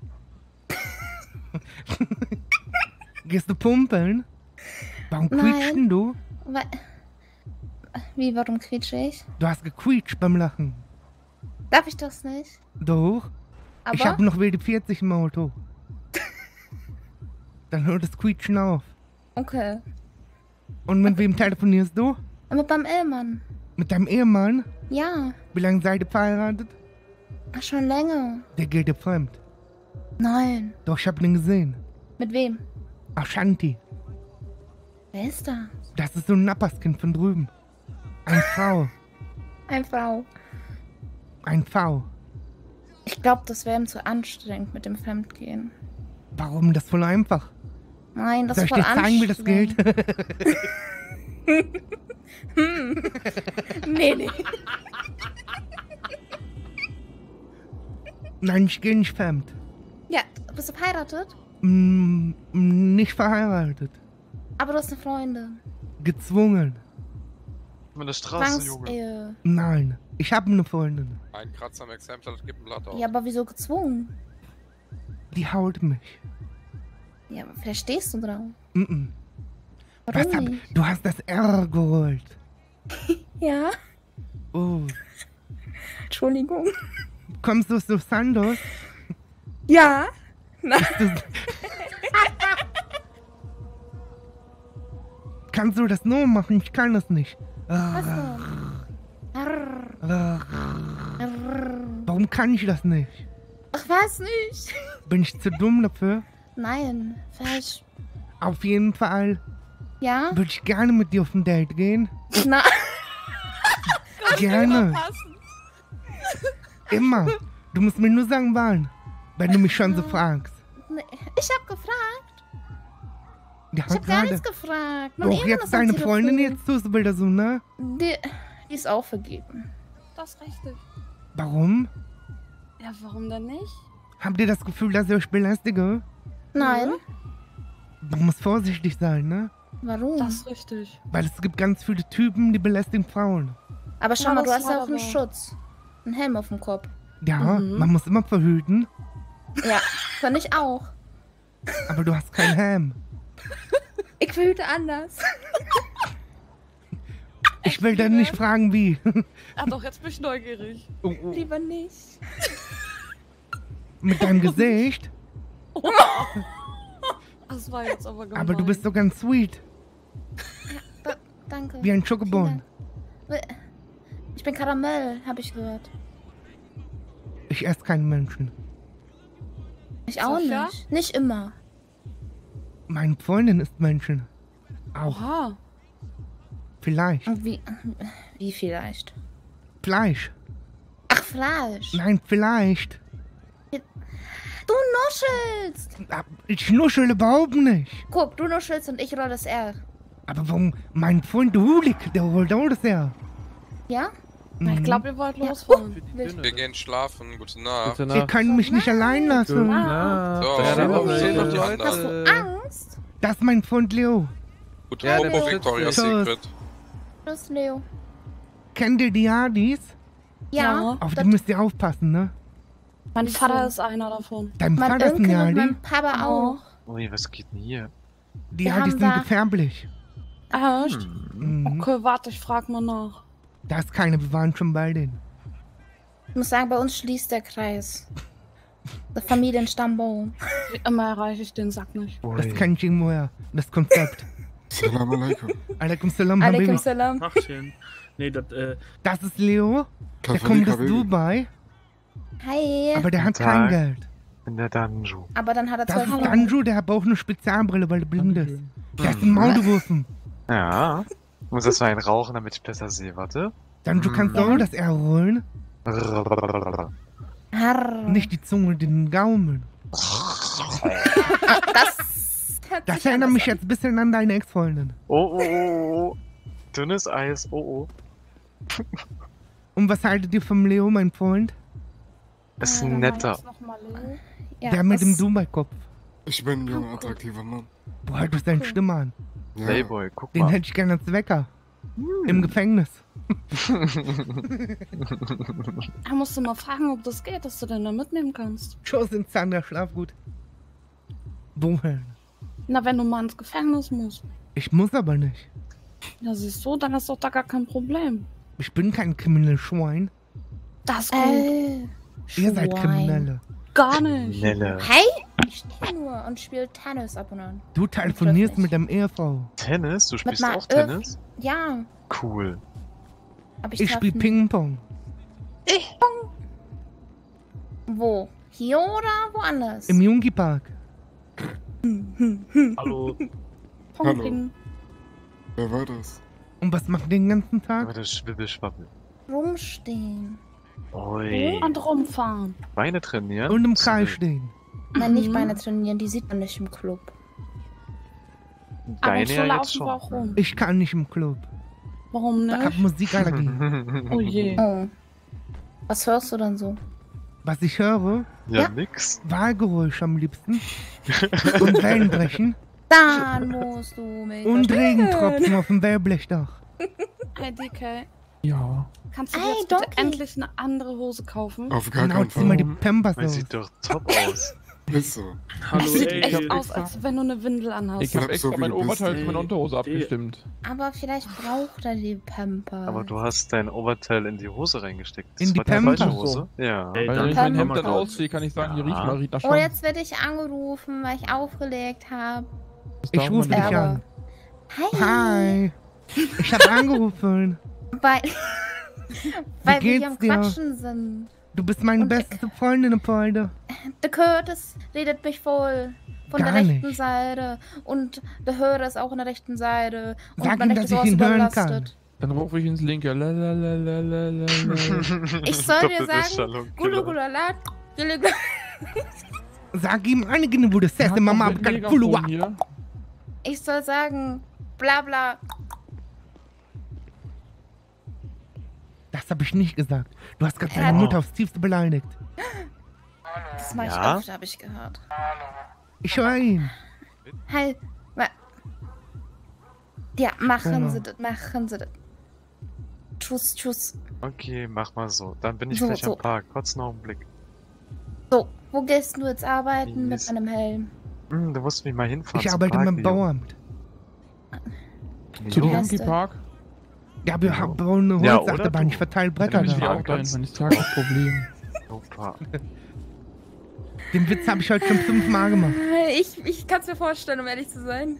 Gehst du pumpen? Warum Nein. quietschst denn du? Wa- Wie, warum quietsche ich? Du hast gequietscht beim Lachen. Darf ich das nicht? Doch. Ich Aber- habe noch W D vierzig im Auto. Dann hört das Quietschen auf. Okay. Und mit wem telefonierst du? Mit beim Ehemann. Mit deinem Ehemann? Ja. Wie lange seid ihr verheiratet? Ach, schon länger. Der geht dir fremd. Nein. Doch, ich hab den gesehen. Mit wem? Ashanti. Wer ist da? Das ist so ein Napperskind von drüben. Eine Frau. Eine Frau. Ein V. Ich Ich glaube, das wäre ihm zu anstrengend mit dem Fremdgehen. Warum? Das ist voll einfach. Nein, das Soll ist ich voll dir zeigen, wie das geht? hm. Nee, nee. Nein, ich gehe nicht fremd. Ja, bist du verheiratet? Mm, nicht verheiratet. Aber du hast eine Freundin. Gezwungen. Mit der Straße, Junge. Zwangsehe. Nein, ich habe eine Freundin. Ein Kratzer am Exemplar, das gibt ein Blatt auf. Ja, aber wieso gezwungen? Die haut mich. Ja, verstehst du drauf? Mm -mm. Warum Was hab, nicht? du hast das R geholt. Ja. Oh. Entschuldigung. Kommst du aus Los Santos? Ja. Nein. Kannst du das nur machen? Ich kann das nicht. Was denn? Warum kann ich das nicht? Ach, was nicht? Bin ich zu dumm dafür? Nein, falsch. Auf jeden Fall Ja? würde ich gerne mit dir auf ein Date gehen. Na. Gerne. Immer. Du musst mir nur sagen, wann. Wenn du mich schon so fragst. Nee, ich hab gefragt. Ja, Ich hab gar nichts gefragt. Nur Doch, eben jetzt das am deine Telefon. Freundin jetzt tust wieder so, ne? Die, die ist auch vergeben. Das ist richtig. Warum? Ja, warum denn nicht? Habt ihr das Gefühl, dass ich euch belästige? Nein. Man muss vorsichtig sein, ne? Warum? Das ist richtig. Weil es gibt ganz viele Typen, die belästigen Frauen. Aber schau Ja, mal, du das hast ja war auch einen aber- Schutz. Einen Helm auf dem Kopf. Ja, Mhm. man muss immer verhüten, Ja, kann ich auch. aber du hast keinen Helm. Ich verhüte anders. Ich will dann nicht fragen, wie. Ah doch, jetzt bin ich neugierig. Lieber nicht. Mit deinem Gesicht. Das war jetzt aber gemein. Aber du bist so ganz sweet. Da, danke. Wie ein Schokobon. Ich bin Karamell, habe ich gehört. Ich esse keinen Menschen. Ich auch Sascha? nicht. Nicht immer. Meine Freundin isst Menschen. Auch. Oha. Vielleicht. Wie, wie vielleicht? Fleisch. Ach, Fleisch. Nein, vielleicht. Du nuschelst. Ich nuschel überhaupt nicht. Guck, du nuschelst und ich roll das R. Aber warum? Mein Freund Hulik, der holt auch das her. Ja? Mhm. Ich glaube, ihr wollt losfahren. Wir gehen schlafen, gute Nacht. Gute Ihr könnt mich nicht allein lassen. Nacht. So, Ja, da wir sehen noch die Leute. Hast anderen. du Angst? Das ist mein Freund Leo. Gute Ja, Probe, der Victoria's Tschüss. Secret. Tschüss, Leo. Kennt ihr die Adis? Ja. Auf das- die müsst ihr aufpassen, ne? Mein Wieso? Vater ist einer davon. Dein Mein Vater ist ein Onkel und Adi. mein Papa auch. Ui, was geht denn hier? Die Wir Adis haben sind da- gefährlich. Echt? Mhm. Okay, warte, ich frag mal nach. Da ist keine, wir waren schon bei denen. Ich muss sagen, bei uns schließt der Kreis. Der Familienstammbaum. Wie immer erreiche ich den Sack nicht. Das kann ich irgendwoher. Das Konzept. Salam alaikum. Alaikum salam, Alaikum Habibi. salam. Ach, schön. Nee, das, äh, Das ist Leo. Der Kafali kommt aus Kabibi. Dubai. Hi. Aber der hat Guten kein Tag. Geld. In der Danju. Aber dann hat er Das zwölf ist Monate. Anju, der hat auch eine Spezialbrille, weil er blind ist. Der ist ein Maul geworfen. Ja. Ich muss das mal einen rauchen, damit ich besser sehe. Warte. Danju, kannst du auch das R holen? Harr. Nicht die Zunge, den Gaumen. Das, hört Das sich erinnert anders mich an. jetzt ein bisschen an deine Ex-Freundin. Oh, oh, oh, oh. Dünnes Eis. Oh, oh. Und was haltet ihr vom Leo, mein Freund? Ist Äh, ein dann netter. jetzt noch mal Leo. Ja, Der mit was- dem Dubai-Kopf. Ich bin ein junger, attraktiver Mann. Boah, du hast deine Stimme an. Ja. Playboy, guck Den mal. hätte ich gerne als Wecker. Im Gefängnis. Da musst du mal fragen, ob das geht, dass du den da mitnehmen kannst. Tschüss, in Zander, schlaf gut. Wohin? Na, wenn du mal ins Gefängnis musst. Ich muss aber nicht. Ja, siehst du, dann ist doch da gar kein Problem. Ich bin kein kriminelles Schwein. Das ist gut. Äh, Ihr seid Schwein. Kriminelle. Gar nicht. Nelle. Hey, ich stehe nur und spiele Tennis ab und an. Du telefonierst Trifft mit deinem Ehefrau. Tennis? Du spielst einer auch Tennis? Ja, Cool. aber ich, Ich spiele treff- Ping-Pong. Wo? Hier oder woanders? Im Jungi-Park. hallo. Pong-Ping. Wer war das? Und was macht ihr den ganzen Tag? Aber der Schwibbelschwabbel. Rumstehen. Ui. Und rumfahren. Beine trainieren? Und im Kreis stehen. Nein, nicht Mhm. Beine trainieren, die sieht man nicht im Club. Aber Deine so ja laufen jetzt wir schon. auch rum. Ich kann nicht im Club. Warum Ich hab nicht? Musikallergie. Oh je. Oh. Was hörst du dann so? Was ich höre? Ja, nix. Wahlgeräusch am liebsten. Und Wellenbrechen. Dann musst du mich Und verstehen. Regentropfen auf dem Wellblechdach. Hey D K, Ja. kannst du Ey, dir jetzt bitte Donkey. endlich eine andere Hose kaufen? Auf gar Genau, keinen zieh mal die Fall. Pampers Man aus. sieht doch top aus. Ist so. Hallo, Das sieht ey, echt ey, aus, als wenn du eine Windel anhast. Ich hab Bleib extra so, wie mein du bist. Oberteil zu meiner Ey, Unterhose ey. abgestimmt. Aber vielleicht braucht er die Pampers. Aber du hast dein Oberteil in die Hose reingesteckt. Das In die war die falsche Pampers? Hose? Ja. Ey, Weil dann wenn ich mein Hemd Pampers. dann ausziehe, kann ich sagen, hier riecht Ja. mal, riecht nach Oh, Schwamm. jetzt werde ich angerufen, weil ich aufgelegt habe. Das Ich darf rufe man dich nicht. an. Hi. Hi. Ich hab angerufen. Weil, weil wir hier am geht's dir? Quatschen sind. Du bist meine Und- beste Freundin, Freunde. Der Curtis redet mich voll. Von Gar der rechten nicht. Seite. Und der Hörer ist auch an der rechten Seite. Und Sag mein ihm, rechtes dass Ohr ich ist ihn hören überlastet. Dann rufe ich ins Linke. Lalalala. Ich soll dir Doppelte sagen, Schallung, gulu genau. gulala, gulu gulu. Sag ihm einige, wo das Sesse Mama Hat doch ein abgekackt. Megafon hier. Ich soll sagen, bla bla. Das habe ich nicht gesagt. Du hast gerade Ja. deine Mutter aufs Tiefste beleidigt. Das mache ich Ja? öfter, habe ich gehört. Ich höre ihn. Halt, wa- ja, machen Genau. Sie das, machen Sie das. Tschüss, tschüss. Okay, mach mal so. Dann bin ich So, gleich so. am Park. Kurz noch einen Blick. So, wo gehst du jetzt arbeiten mit Yes. einem Helm? Hm, du musst mich mal hinfahren. Ich zum arbeite Park, beim Leo. Bauamt. Zu Wie dem heißt Monkey der? Park. Ja, wir haben bauen eine Ja, Holzachterbahn. oder Ich du. verteile Bretter Dann will ich da. auch dahin, wenn ich sage, das Problem. Super. Den Witz habe ich heute schon fünfmal gemacht. Ich, ich kann es mir vorstellen, um ehrlich zu sein.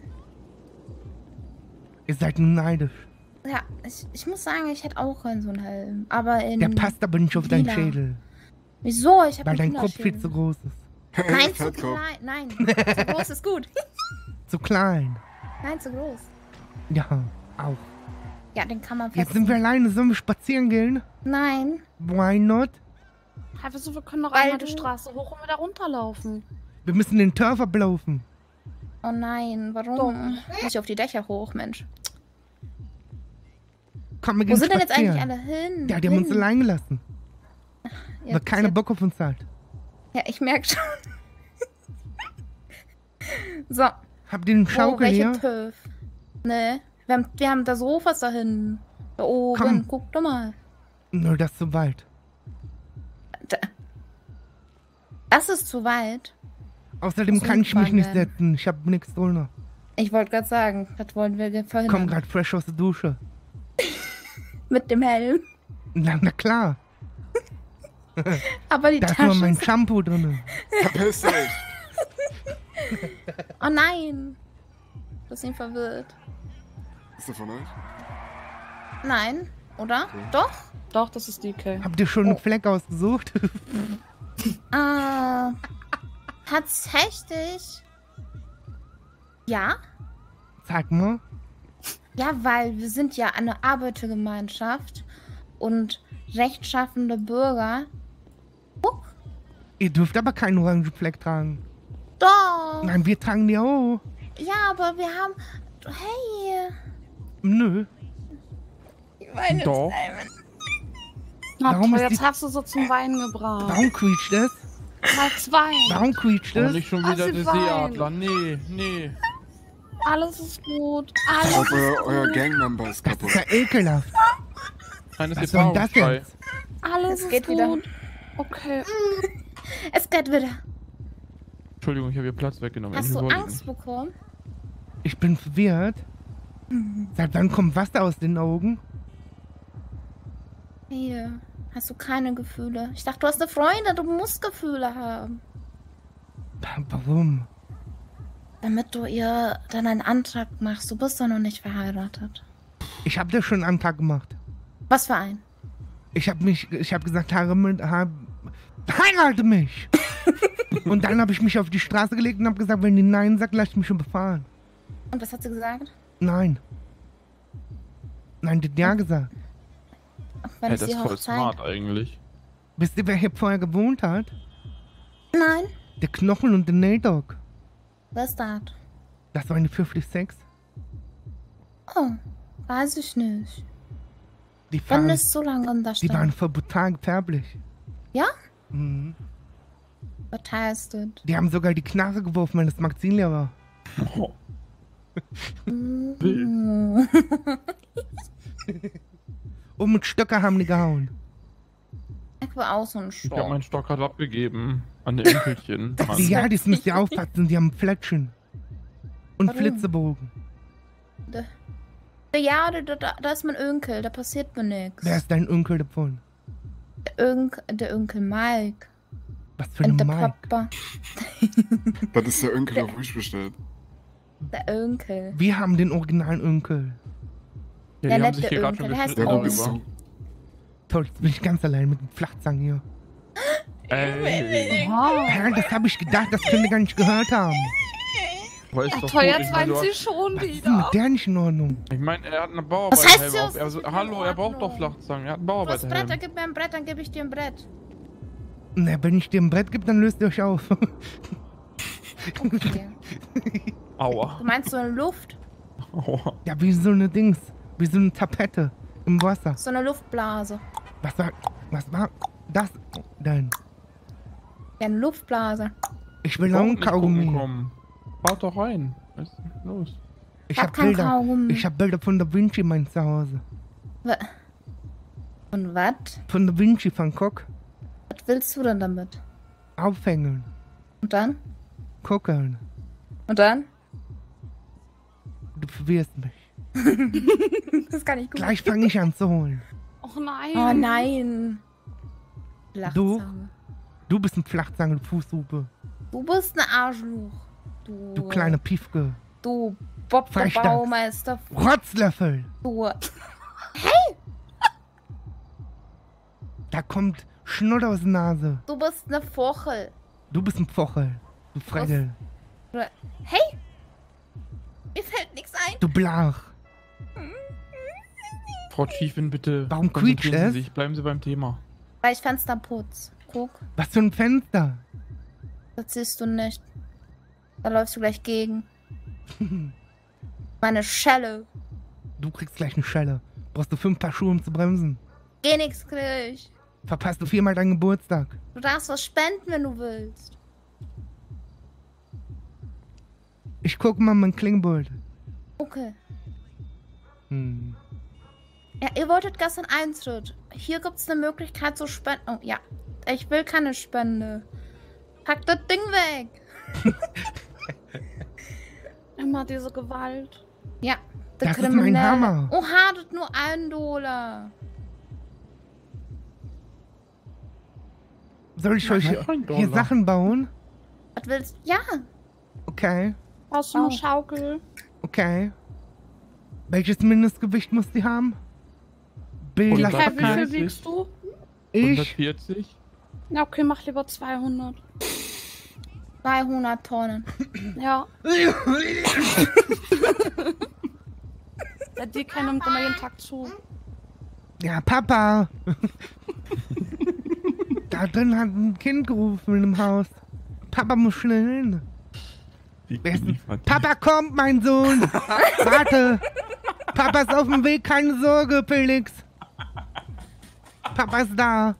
Ihr seid nur neidisch. Ja, ich, ich muss sagen, ich hätte auch gern so einen Helm. Aber in. Der passt aber nicht auf deinen lila. Schädel. Wieso? Ich habe Weil dein Kopf viel zu groß ist. Nein, zu Fettkopf. klein. Nein, zu groß ist gut. Zu klein. Nein, zu groß. Ja, auch. Ja, den kann man Jetzt fest. sind wir alleine. Sollen wir spazieren gehen? Nein. Why not? Hey, wieso, wir können doch Weil einmal die du- Straße hoch und wieder runterlaufen. Wir müssen den Turf ablaufen. Oh nein, warum? Nicht auf die Dächer hoch, Mensch. Komm, wir Wo gehen sind denn jetzt eigentlich spazieren. alle hin? Ja, die haben uns Hin? allein gelassen. Ja, weil keiner ja, Bock auf uns hat. ja, ich merke schon. So. Habt ihr den Wo, Schaukel welche hier? TÜV? Ne, wir haben, wir haben da Sofas da hinten. Da oben, Komm. guck doch mal. Nö, das ist zu weit. Da. Das ist zu weit. Außerdem Muss kann ich mich umgefahren nicht werden. setzen. Ich hab nichts drunter. Ich wollte gerade sagen, das wollen wir Komm verhindern. grad fresh aus der Dusche. Mit dem Helm. Na, na klar. Aber die Da ist nur Tasche mein ist... Shampoo drin. Verpiss dich! Oh nein. Du hast ihn verwirrt. Ist der von euch? Nein, oder? Okay. Doch? Doch, das ist D K. Habt ihr schon einen Fleck ausgesucht? Ah. Tatsächlich. Ja? Sag mal. Ja, weil wir sind ja eine Arbeitergemeinschaft und rechtschaffende Bürger. Ihr dürft aber keinen orangen Fleck tragen. Doch! Nein, wir tragen die auch. Ja, aber wir haben. Hey! Nö. Meine Doch. Na Warum toll, ist jetzt die- hast du so zum Weinen gebracht. Warum quietscht es? Mal zwei. Warum quietscht Oh, es? nicht schon Ach, wieder sie der weint. Seeadler. Nee, nee. Alles ist gut. Ich Alles glaube, ist euer, euer gut. Gangmember ist Das kaputt. ist ja ekelhaft. Nein, das Was ist soll denn das Erfahrungsfrei. jetzt? Alles Es ist geht gut. wieder. Okay. Es geht wieder. Entschuldigung, ich habe ihr Platz weggenommen. Hast Ich du wollte Angst bekommen? Ich bin verwirrt. Seit wann kommt Wasser aus den Augen? Hier. Hast du keine Gefühle? Ich dachte, du hast eine Freundin, du musst Gefühle haben. Warum? Damit du ihr dann einen Antrag machst. Du bist doch noch nicht verheiratet. Ich habe da schon einen Antrag gemacht. Was für ein? Ich habe mich, ich habe gesagt, heirate, heirate mich. Und dann habe ich mich auf die Straße gelegt und habe gesagt, wenn die Nein sagt, lass ich mich schon befahren. Und was hat sie gesagt? Nein. Nein, die hat ja gesagt. Wann Ey, ist das die ist voll Hochzeit? smart eigentlich. Wisst ihr, wer hier vorher gewohnt hat? Nein. Der Knochen und der Naydog. Was ist das? Das war eine fünfzig. Oh, weiß ich nicht. Die Wann waren, ist so lange in der die Stadt? waren voll brutal gefährlich. Ja? Mhm. Was heißt das? Die haben sogar die Knarre geworfen, wenn das Magazin leer war. Mm. Und mit Stöcker haben die gehauen. Ich war auch so ein Ich hab Stock. meinen Stock gerade abgegeben. An der Enkelchen. Mann. Ja, das müsst ihr aufpassen, die haben Fletschen. Und Warum? Flitzebogen. Da- Ja, da, da, da ist mein Onkel, da passiert mir nichts. Wer ist dein Onkel davon? Der, Onk, der Onkel Mike. Was für ein Und der Mike? Papa. Das ist der Onkel auf mich bestellt. Der Onkel. Wir haben den originalen Onkel. Ja, Der die haben nette sich hier gerade schon Onkel, der heißt gestritten. Ja, du bist Paul. so. Toll, jetzt bin ich ganz allein mit dem Flachzang hier. Ey, Ja, das habe ich gedacht, das könnt ihr gar nicht gehört haben. aber ist Ach doch toll, gut. jetzt Ich mein, weint du sie hast- schon Was ist denn wieder. mit der nicht in Ordnung? Ich meine, er hat eine Was heißt Bauarbeiterhelm das? auf. Er so, hallo, er braucht doch Flachzangen. Er hat einen Du hast Brett, dann Bauarbeiterhelm. gib mir ein Brett, dann gebe ich dir ein Brett. Na, wenn ich dir ein Brett gebe, dann löst ihr euch auf. Okay. Aua. Du meinst so eine Luft? Aua. Ja, wie so eine Dings. Wie so eine Tapete im Wasser. So eine Luftblase. Was war, was war das denn? Ja, eine Luftblase. Ich will Braucht auch ein nicht gucken Kaugummi. kommen. Baut doch rein. Was ist denn los? Ich Hab hab kein Bilder. Kaugummi. Ich hab Bilder von Da Vinci mein Zuhause. Wa- Und was? Von Da Vinci von Cook. Was willst du denn damit? Aufhängen. Und dann? Gucken. Und dann? Du verwirrst mich. Das kann ich gut. Gleich fange ich an zu holen. Och nein. Oh nein. Du? Flachzange. Du bist ein Flachzange, du Fußhupe. Du bist ein Arschloch. Du, Du kleine Piefke. Du Bob der Frechdachs. Baumeister. Rotzlöffel. Du. Da kommt Schnurr aus der Nase. Du bist eine Fochel. Du bist ein Pfochel. Du Freckel. Hey! Mir fällt nichts ein. Du Blach. Frau Chiefin, bitte. Warum konzentrieren quietscht Sie es? sich. Bleiben Sie beim Thema. Weil ich Fenster putz. Guck, Was für ein Fenster. das siehst du nicht. Da läufst du gleich gegen. Meine Schelle. Du kriegst gleich eine Schelle. Brauchst du fünf Paar Schuhe, um zu bremsen. Geh nix krieg. Verpasst du viermal deinen Geburtstag. Du darfst was spenden, wenn du willst. Ich guck mal mein Klingelbeutel. Okay. Hm. Ja, ihr wolltet gestern Eintritt. Hier gibt's eine Möglichkeit zu spenden. Oh, ja. Ich will keine Spende. Pack das Ding weg. Immer diese Gewalt. Ja, der Das ist mein Kriminelle. Hammer. Oha, das nur ein Dollar. Soll ich Ja, euch noch ein hier Dollar. Sachen bauen? Was willst du? Ja. Okay, Brauchst du eine Schaukel? okay. Welches Mindestgewicht muss die haben? Bela Hey, wie viel wiegst du? Ich? hundertvierzig? Ja, okay, mach lieber zweihundert. zweihundert Tonnen. Ja. Der Dicke nimmt immer jeden Tag zu. Ja, Papa. Da drin hat ein Kind gerufen in dem Haus. Papa muss schnell hin. Wer ist denn? Papa kommt, mein Sohn. Warte. Papa ist auf dem Weg, keine Sorge, Felix. Papa ist da.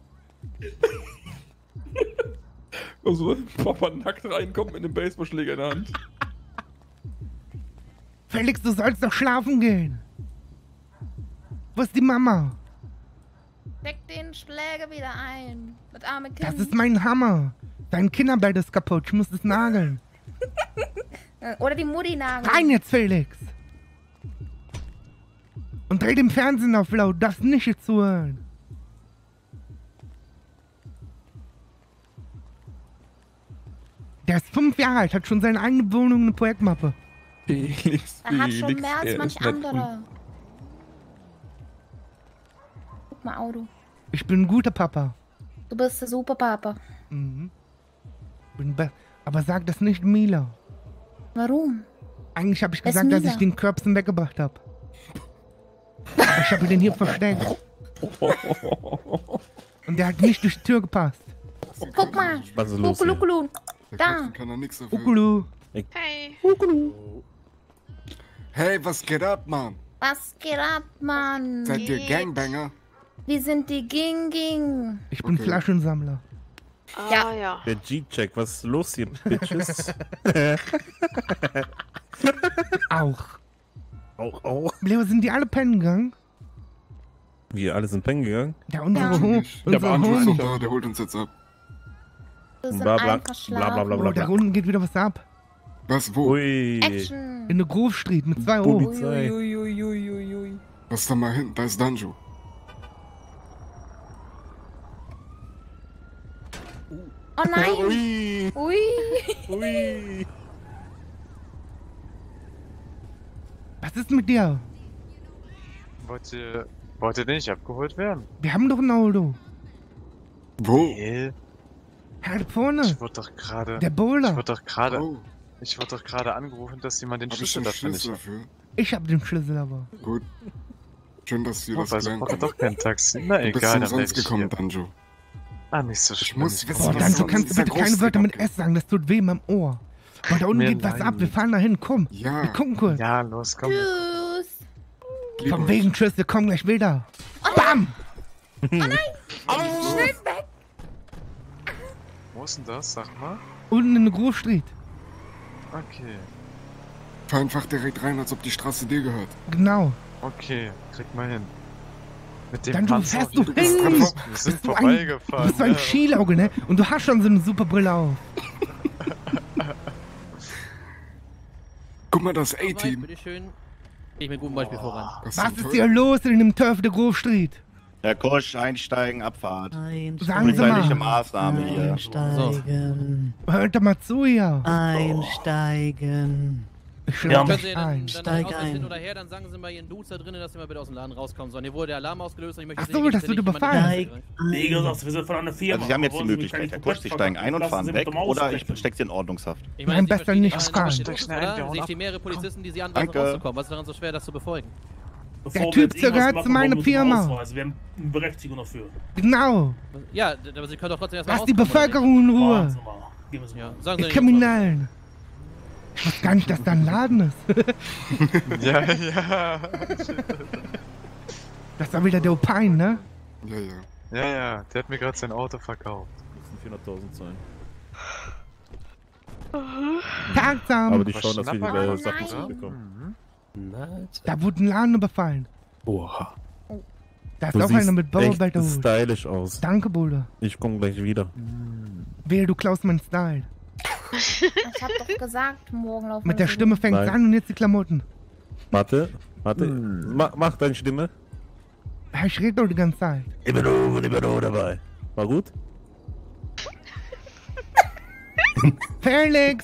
Also, Papa nackt reinkommt mit einem Baseballschläger in der Hand. Felix, du sollst doch schlafen gehen. Wo ist die Mama? Steck den Schläger wieder ein. Das arme Kind. Das ist mein Hammer. Dein Kinderbett ist kaputt, ich muss es nageln. Oder die Mutti nageln. Rein jetzt, Felix. Und dreh den Fernsehen auf laut, darfst nicht hier zuhören. Der ist fünf Jahre alt, hat schon seine eigene Wohnung, eine Projektmappe. Felix, Er hat schon Felix, mehr als er manch ist nett anderer. Guck mal, Auto. Ich bin ein guter Papa. Du bist der Superpapa. Mhm. Bin be Aber sag das nicht Mila. Warum? Eigentlich habe ich Wer ist gesagt, dass Mila? ich den Körbsen weggebracht habe. Aber ich habe den hier versteckt. Und der hat nicht durch die Tür gepasst. Guck mal. Was ist los hier? Ukulu. Da. Kann er nix dafür. Ukulu. Hey. Ukulu. Hey, was geht ab, Mann? Was geht ab, Mann? Seid ihr Gangbanger? Wir sind die Ging Ging. Ich bin Okay. Flaschensammler. Ja. ja. Der G-Check, was ist los hier, Bitches? Auch. Auch, auch. Leo, sind die alle pennen gegangen? Wir alle sind pennen gegangen. Ja, unsere Ja. Ho Ich hab unser Andrew ist noch Hund. da, der holt uns jetzt ab. Wir sind Bla, bla, einfach bla, bla, bla, Oh, bla. da unten geht wieder was ab. Was, wo? Ui. Action. In der Grove Street mit zwei O. Polizei. Lass da mal hin, da ist Danjo. Oh nein. Ui. Ui. Ui. Was ist mit dir? Wollt ihr, wollt ihr nicht abgeholt werden? Wir haben doch ein Auto. Wo? Nee. Halt vorne. Ich wurde doch gerade. Der Bowler. Ich wurde doch gerade. Oh, Ich wurde doch gerade angerufen, dass jemand den hab ich Schlüssel den dafür nicht Schlüssel hat. dafür? Ich hab den Schlüssel aber. Gut. Schön, dass du Oh, das also gelernt braucht er hast. doch kein Taxi. Na Du bist egal, dann umsonst bleib ich gekommen, hier. Danjo. Ah, nicht so Ich schlimm. muss wissen, Oh, was dann, du sonst kannst dieser bitte keine Großtrick Wörter mit abgeht. S sagen, das tut weh in meinem Ohr. Boah, da unten Mir geht was leid. ab, wir fahren da hin, komm. Ja. Wir gucken kurz. Ja, los, komm. Tschüss. Lieb Von euch. wegen Tschüss, wir kommen gleich wieder. Bam! Oh nein. Schnell weg. Wo ist denn das? Sag mal. Unten in der Grove Street. Okay. Fahr einfach direkt rein, als ob die Straße dir gehört. Genau. Okay, krieg mal hin. Mit dem Dann du Panzer. fährst du wir hin. sind Bist du ein, du vorbeigefahren. bist so ein ja. Skielauge, ne? Und du hast schon so eine super Brille auf. Guck mal, das A-Team. Bitteschön. Gehe ich mit gutem Beispiel voran. Was Was zum ist Teufel? hier los in dem Turf der Grove Street? Herr Kusch, einsteigen, Abfahrt. Sagen Sie Polizeiliche mal. Maßnahme hier. Einsteigen. Hört doch mal zu hier. Einsteigen. Ich Können schlag Sie dich dann, ein. dann Steig Ausweis ein. hin oder her, dann sagen Sie mal Ihren Dudes da drinnen, dass Sie mal bitte aus dem Laden rauskommen sollen. Hier wurde der Alarm ausgelöst und ich möchte Ach jetzt so, nicht, das dass wird hier nicht überfallen. jemand- Wie gesagt, wir sind von einer Firma. Also Sie haben jetzt die Möglichkeit, Herr Kusch, Sie steigen ein und fahren weg, oder ich steck Sie in Ordnungshaft. Ich Nein, Sie besser verstehen nicht was fahren. los ist, Steig schnell ein, wir oder? hauen Ich ab. sehe mehrere Polizisten, die Sie anweisen, Danke. rauszukommen. Was ist daran so schwer, das zu befolgen? Der Typ gehört zu meiner Firma. Wir haben eine Berechtigung dafür. Genau. Ja, d- aber Sie können doch trotzdem erstmal Lass die rauskommen, oder Bevölkerung in Ruhe. Warten Sie mal. Geben Sie nicht? mal. Ja, sagen Sie Die nicht, Kriminellen. Ich weiß gar nicht, dass da ein Laden ist. Ja, ja. Das war wieder der Opine, ne? Ja, ja. Ja, ja, der hat mir gerade sein Auto verkauft. vierhunderttausend sein. Tagsam. Aber die schauen, dass wir die Oh Sachen nein. zurückbekommen. Da wurde ein Laden überfallen. Oha. Da ist Du auch siehst einer mit echt Bauarbeiter. stylisch aus. Danke, Bruder. Ich komm gleich wieder. Wehe, du klaust meinen Style. Ich hab doch gesagt, morgen laufen Mit der wir Stimme fängt's Nein. an und jetzt die Klamotten. Warte, warte. Ma mach deine Stimme. Ja, ich rede doch die ganze Zeit. Libero, Libero dabei. War gut? Felix!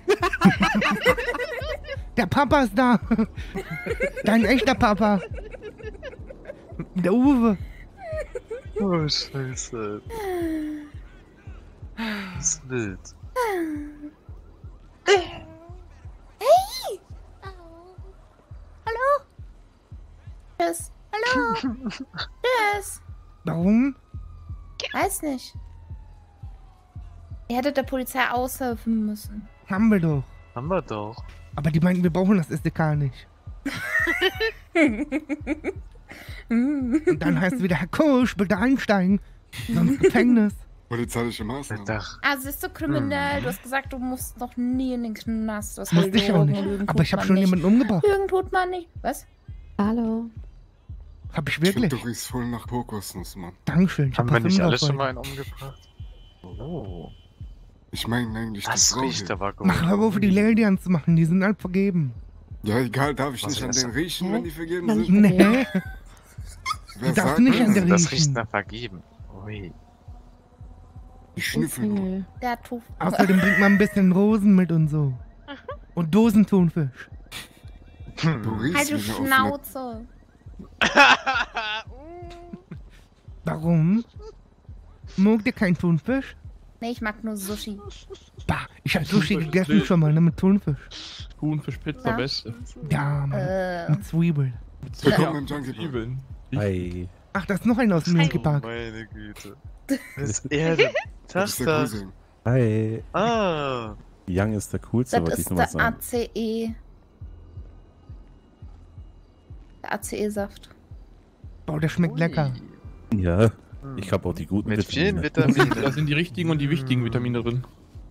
Der Papa ist da. Dein echter Papa. Der Uwe. Oh, Scheiße. Das ist wild. Hey! Hallo? Tschüss. Hallo? Tschüss. Warum? Weiß nicht. Ihr hättet der Polizei aushelfen müssen. Haben wir doch. Haben wir doch. Aber die meinten, wir brauchen das S D K nicht. Und dann heißt es wieder, Herr Kusch, bitte einsteigen. Sonst Gefängnis. Polizeiliche Maßnahmen. Also bist du kriminell? Du hast gesagt, du musst noch nie in den Knast. Du hast Musste ich auch gelogen. nicht. Lügen Aber tut ich habe man schon nicht. jemanden umgebracht. Lügen tut man nicht. Was? Hallo. Hab ich Ich wirklich. find, du riechst voll nach Kokosnuss, Mann. Dankeschön. Ich hab Haben wir nicht Parfüm alle drauf schon mal heute. einen umgebracht? Oh. Ich meine eigentlich Das das riecht Rohe. aber gut. Mach hör auf, die Lady anzumachen. Die sind halt vergeben. Ja, egal, darf ich Was nicht an ist den das? riechen, wenn die vergeben Nein, sind? Nee. Wer Du darfst sagt nicht an das? der Das riecht riechen. nach vergeben. Ui. Ich schnüffel nur. Der Tuch. Außerdem bringt man ein bisschen Rosen mit und so. Und Dosenthunfisch. Du riechst Halt die wie eine Schnauze. Warum? Mogt ihr kein Thunfisch? Nee, ich mag nur Sushi. Bah, ich hab Sushi gegessen schon mal, ne, mit Thunfisch. Thunfischpizza Ja. beste. Ja, Mann. Äh. Mit Zwiebeln. Willkommen im Junkie Park. Zwiebeln. Ei. Ach, da ist noch einer aus dem Monkey Park. Meine Güte. Das ist er, der Das ist der Taster. Cousin. Hi. Ah. Young ist der coolste, Das wollte ich ist nur mal der sagen. A C E. Der A C E-Saft. Boah, der schmeckt lecker. Ja, ich habe auch die guten Mit vielen Vitamine. Vitaminen. Da sind die richtigen und die wichtigen Vitamine drin.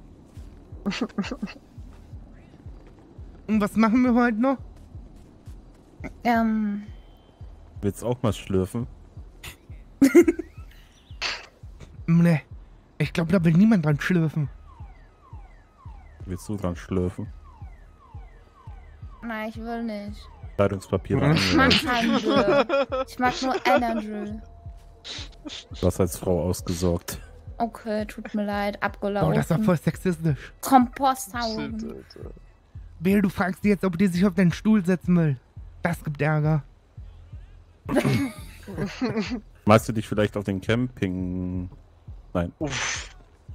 Und was machen wir heute noch? Ähm, Willst auch mal schlürfen? Ne, ich glaube, da will niemand dran schlürfen. Willst du dran schlürfen? nein, ich will nicht. Kleidungspapier. Ich mag keinen Drill. Ich mag nur Energy. Du hast als Frau ausgesorgt. Okay, tut mir leid, Boah, abgelaufen. das war voll sexistisch. Komposthaufen. Bär, du fragst die jetzt, ob die sich auf deinen Stuhl setzen will. Das gibt Ärger. Magst du dich vielleicht auf den Camping... Nein. Uff.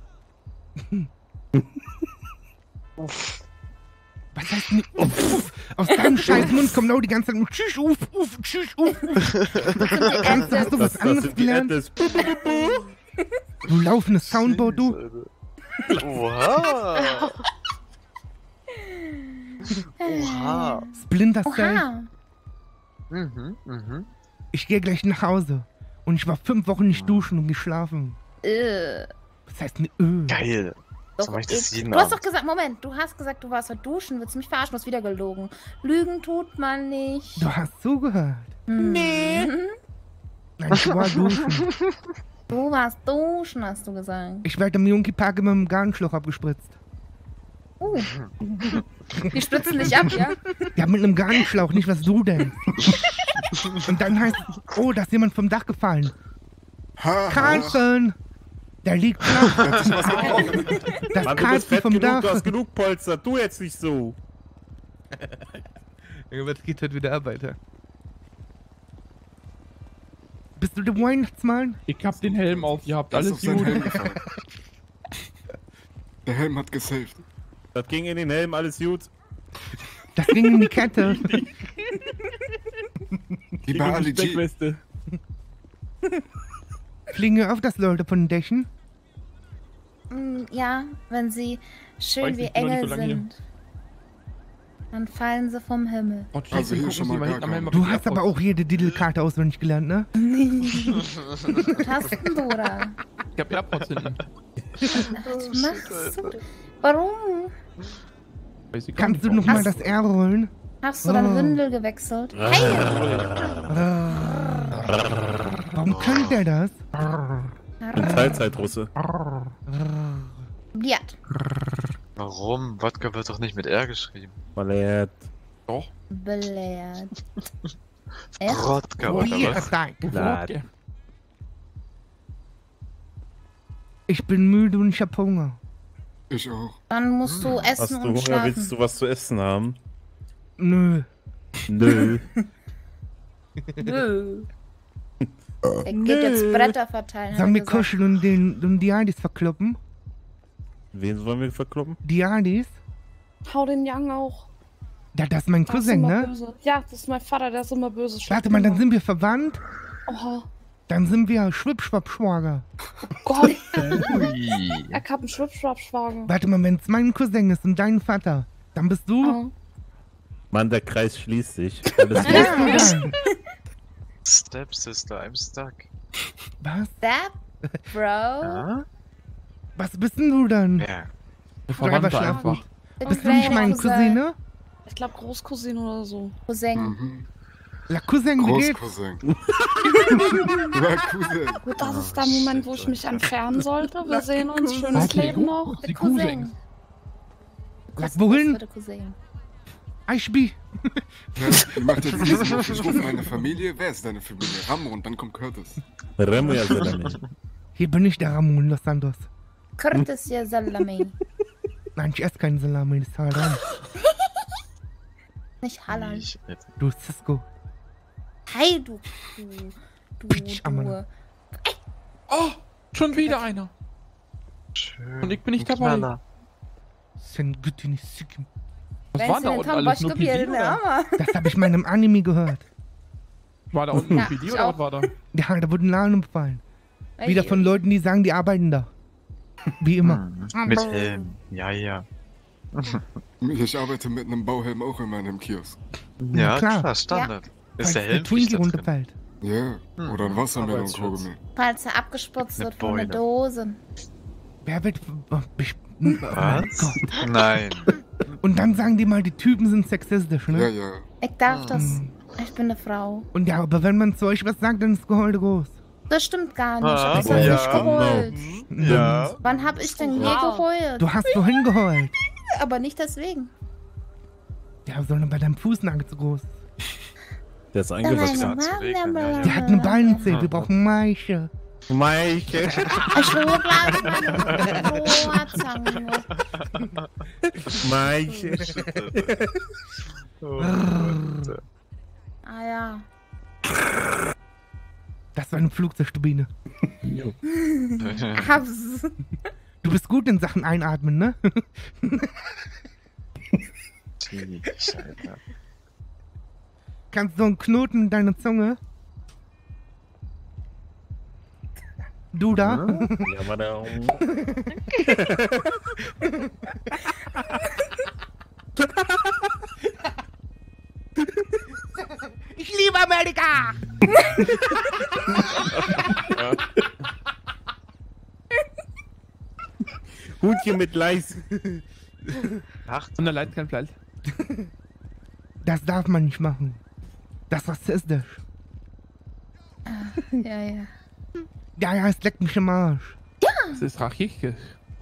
Uff. Was heißt denn? Uff, uff. Aus deinem scheiß Mund kommt auch die ganze Zeit nur tschüss, uff, uff, tschüss, uff. Hast, hast du was Das- das anderes sind die gelernt? Endes. Du laufendes Soundboard, du. Oha. Oha. Splinter Cell. Oha. Mhm, mhm. Ich gehe gleich nach Hause. Und ich war fünf Wochen nicht duschen und geschlafen. Äh. Was heißt ne Öh? Geil. So Doch, mach ich das ich- jeden du hast doch Abend. gesagt, Moment, du hast gesagt, du warst heute duschen, willst du mich verarschen, du hast wieder gelogen. Lügen tut man nicht. Du hast zugehört. Nee. Nein, ich war duschen. Du warst duschen, hast du gesagt. Ich werde im Junkie Park immer mit dem Garnschlauch abgespritzt. Uh. Die spritzen dich ab, ja? Ja, mit einem Garnschlauch, nicht was du denn. Und dann heißt, oh, da ist jemand vom Dach gefallen. Carlson! Der liegt flach. Das ist Das Mann, du bist Carlson fett vom genug, Dach. du hast genug Polster. Du jetzt nicht so. Irgendwas geht heute wieder ab, Alter. Bist du der Weihnachtsmann? Ich hab den Helm auf, ihr habt Das ist alles auf seinen gut. Helm gefallen. Der Helm hat gesaved. Das ging in den Helm, alles gut. Das ging in die Kette. Wie bei Ali G. Fliegen ja öfters Leute von den Dächen? Mm, ja, wenn sie schön Weiß wie ich, bin noch nicht Engel so lange hier. sind. Dann fallen sie vom Himmel. Oh, Also hier schon mal gar keinen. Du hast aber auch jede Diddle-Karte auswendig gelernt, ne? Was hast denn du da? Ich hab Airpods hinten. Was machst du? Warum? Weiß ich gar Kannst nicht, du noch warum. mal das R rollen? Hast du deine Oh. Windel gewechselt? Hey! Warum kann der das? Ein Teilzeitrusse. Bliat. Warum? Wodka wird doch nicht mit R geschrieben. Ballett. Doch. Belehrt. Echt? Wodka oder was? Klar. Ich bin müde und ich hab Hunger. Ich auch. Dann musst du essen Hast du und Hunger? schlafen. Willst du was zu essen haben? Nö. Nö. Nö. Er geht jetzt Bretter verteilen. hat Sollen er wir gesagt. kuscheln und den und die Adis verkloppen? Wen wollen wir verkloppen? Die Adis? Hau den Young auch. Ja, das ist mein Der ist Cousin, immer ne? böse. Ja, das ist mein Vater, der ist immer böse. Warte mal, dann sind wir verwandt? Oha. Dann sind wir Schwippschwapp-Schwager. Gott. Ui. Er hat einen Schwuppschwapp-Schwager. Warte mal, wenn es mein Cousin ist und dein Vater, dann bist du... Oh. Mann, der Kreis schließt sich. Alles Was bist du dann? Stepsister, I'm stuck. Was? Step, Bro. Ja? Was bist denn du dann? Ja. Verwandter Schwager einfach. Bist du nicht mein Cousine? Ich glaube Großcousine oder so. Cousin. Mhm. La Cousin, wie geht's? Großcousin. La Cousin. Gut, das ist der Moment, wo ich mich entfernen sollte. Wir sehen uns. Schönes Okay, Leben noch. Die Cousin. La wohin? Der Cousin. Eichbi. Ja, wie macht jetzt diesen Ruf? Ich rufe meine Familie. Wer ist deine Familie? Rambo und dann kommt Curtis. Remo ja Salami. Hier bin ich der Ramon Los Santos. Curtis ja Salami. Nein, ich esse keinen Salami, das ist Haram. Nicht Halal. Ich, Du Cisco. Hey, du. Du. Du. Bitch, du. Ammann. Oh, schon wieder einer. schön. Und ich bin nicht Ein dabei. Knaller. Sen Gütini Sikim. Was war da unten alles? Nur P D, oder? Das habe ich meinem Anime gehört. War da unten nur Ja, P D ich oder auch. was war da? Ja, da wurde ein Laden umfallen. Wieder von Leuten, die sagen, die arbeiten da. Wie immer. Hm, mit Helm. Ja, ja. Ich arbeite mit einem Bauhelm auch immer in einem Kiosk. Ja, klar. klar, Standard. Falls Ist der der Helm Twinkie da drin? runterfällt. Ja, oder ein Wassermelonenkaugummi. Hm. Falls er abgespritzt Eine wird von der Beule. Dose. Wer wird... Oh, ich, Was? Nein. Und dann sagen die mal, die Typen sind sexistisch, ne? Ja, ja. Ich darf das. Hm. Ich bin eine Frau. Und ja, aber wenn man zu euch was sagt, dann ist Geheul groß. Das stimmt gar nicht. Ah, Ich hab ja. nicht geheult. Ja. Wann hab ich denn je Wow. geheult? Du hast vorhin geheult. Aber nicht deswegen. Ja, sondern bei deinem Fußnagel zu groß. Der ist Meine eingewachsen. Mama- zu regnen, ja, ja. Der hat eine Beinzeh, wir brauchen Maische. Maike. Ich will gleich meine Rohrzange. Maike. Oh, Gott. Ah ja. Das war eine Flugzeugturbine. Hab's. Du bist gut in Sachen einatmen, ne? Jeez, Alter. Kannst du einen Knoten in deine Zunge? Du da? Ja, war der. Ich liebe Amerika! Hutchen mit Leis. Acht. Und da leidet kein Fleisch. Das darf man nicht machen. Das ist rassistisch. Ja, ja. Ja, ja, es leckt mich im Arsch. Das ist rachistisch.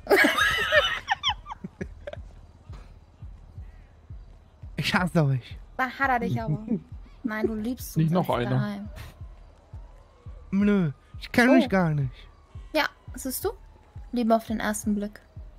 Ich hasse euch. Da hat er dich aber. Nein, du liebst Nicht uns noch echt einer. daheim. Nö, ich kenne Oh. mich gar nicht. Ja, siehst du? Liebe auf den ersten Blick.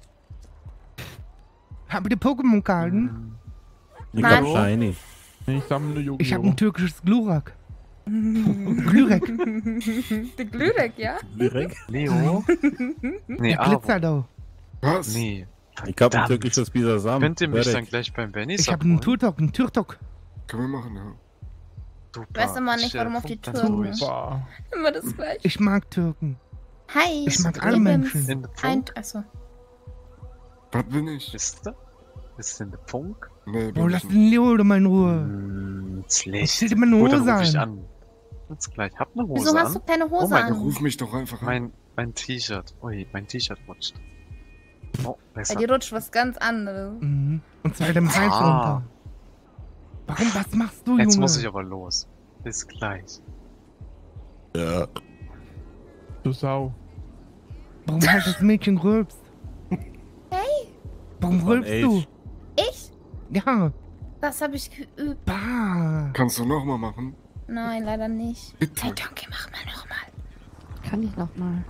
Habt ihr Pokémon-Karten? Ich Nein. glaub Shiny. Ich sammle Yu-Gi-Oh! Ich habe ein türkisches Glurak. Glürek. Der Glück, ja? Direkt. Leo? Nee, Der Aro. glitzert auch. Was? Nee. Ich hab ein Verdammt. türkisches Bisasam. Könnt ihr mich Direkt. dann gleich beim Benny Ich habe einen Turtok, einen Türtok. Können wir machen, ja. Ich weiß immer nicht, warum auf die Türken. Super. Immer das gleiche. Ich mag Türken. Hi. Ich mag alle übrigens Menschen. In der Ein, Funk? achso. Was bin ich? Bist du? Bist du in der Funk? Nee, Oh, bin lass ich den nicht. Leo doch mal in Ruhe. Hm, schlecht. Zieh dir mal eine Gut, dann Hose ruf ich an. an. Jetzt gleich. Hab eine Hose Wieso an. hast du keine Hose Oh mein an? Gott. Ruf mich doch einfach an. Mein, mein T-Shirt. Ui, mein T-Shirt rutscht. Oh, Bei besser. dir rutscht was ganz anderes. Mhm. Und zwar dem Hals Ah. runter. Warum, was machst du, Jetzt Junge? muss ich aber los. Bis gleich. Ja. Du Sau. Warum halt das Mädchen rülpst? Hey, Warum Das war ein rülpst du? Age. ich? Ja. Das habe ich geübt. Bah. Kannst du nochmal machen? Nein, leider nicht. Bitte. Hey, Donkey, mach mal nochmal. Kann ich noch mal.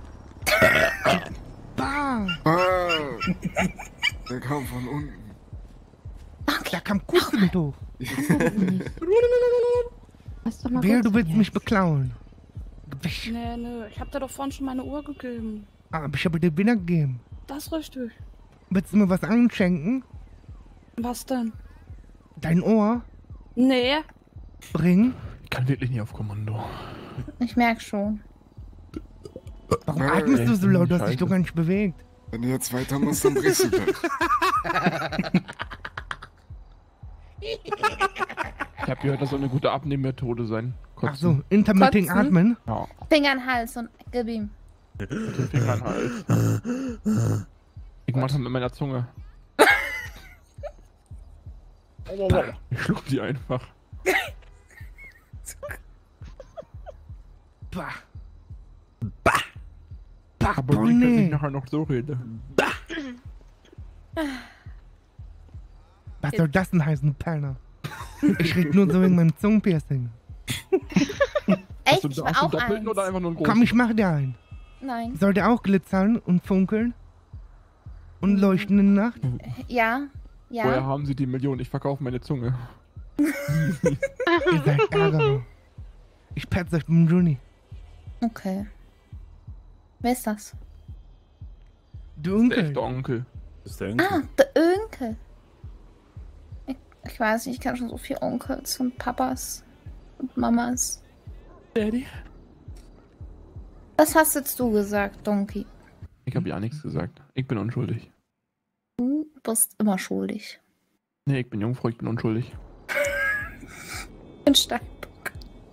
Bah. Ah, der kam von unten. Da kam Kusse mit hoch. Lass doch mal Wer, kurz du willst jetzt. mich beklauen. Wisch. Nee, nö, ich hab dir doch vorhin schon meine Uhr gegeben. Ah, aber ich habe dir Winner gegeben. Das ist richtig. Willst du mir was einschenken? Was denn? Dein Ohr? Nee. Ring? Ich kann wirklich nicht auf Kommando. Ich merk schon. Warum Nein. atmest du so laut? Du hast dich Scheiße. doch gar nicht bewegt. Wenn du jetzt weitermachst, dann brichst du gleich. Ich hab gehört, das soll eine gute Abnehmmethode sein. Ach so, intermittent Kotzen? atmen? Ja, Finger in den Hals und gib ihm. mit dem Finger in den Hals. Ich mach das mit meiner Zunge. Ich schluck die einfach. Bah. Bah. Bah, Aber wie kann ich nee. nachher noch so reden? Was soll das denn heißen, Penner? Ich red nur so wegen meinem Zungenpiercing. Echt? Hast du, Ich hast war du auch doppelten eins. oder einfach nur einen großen? Komm, ich mach dir einen. Nein. Soll der auch glitzern und funkeln? Und leuchten in der Nacht? Ja. Ja. Woher haben sie die Million? Ich verkaufe meine Zunge. Ihr seid Ärger. Ich petz euch mit dem Juni. Okay. Wer ist das? Du Das ist der Onkel. echte Onkel. Das ist der Ah, der Onkel. Ich, ich weiß nicht, ich kenne schon so viele Onkels. Onkels, und Papas und Mamas. Daddy? Was hast jetzt du gesagt, Donkey? Ich habe ja nichts gesagt. Ich bin unschuldig. Du bist immer schuldig. Nee, ich bin Jungfrau, ich bin unschuldig. Ich bin Steinbock.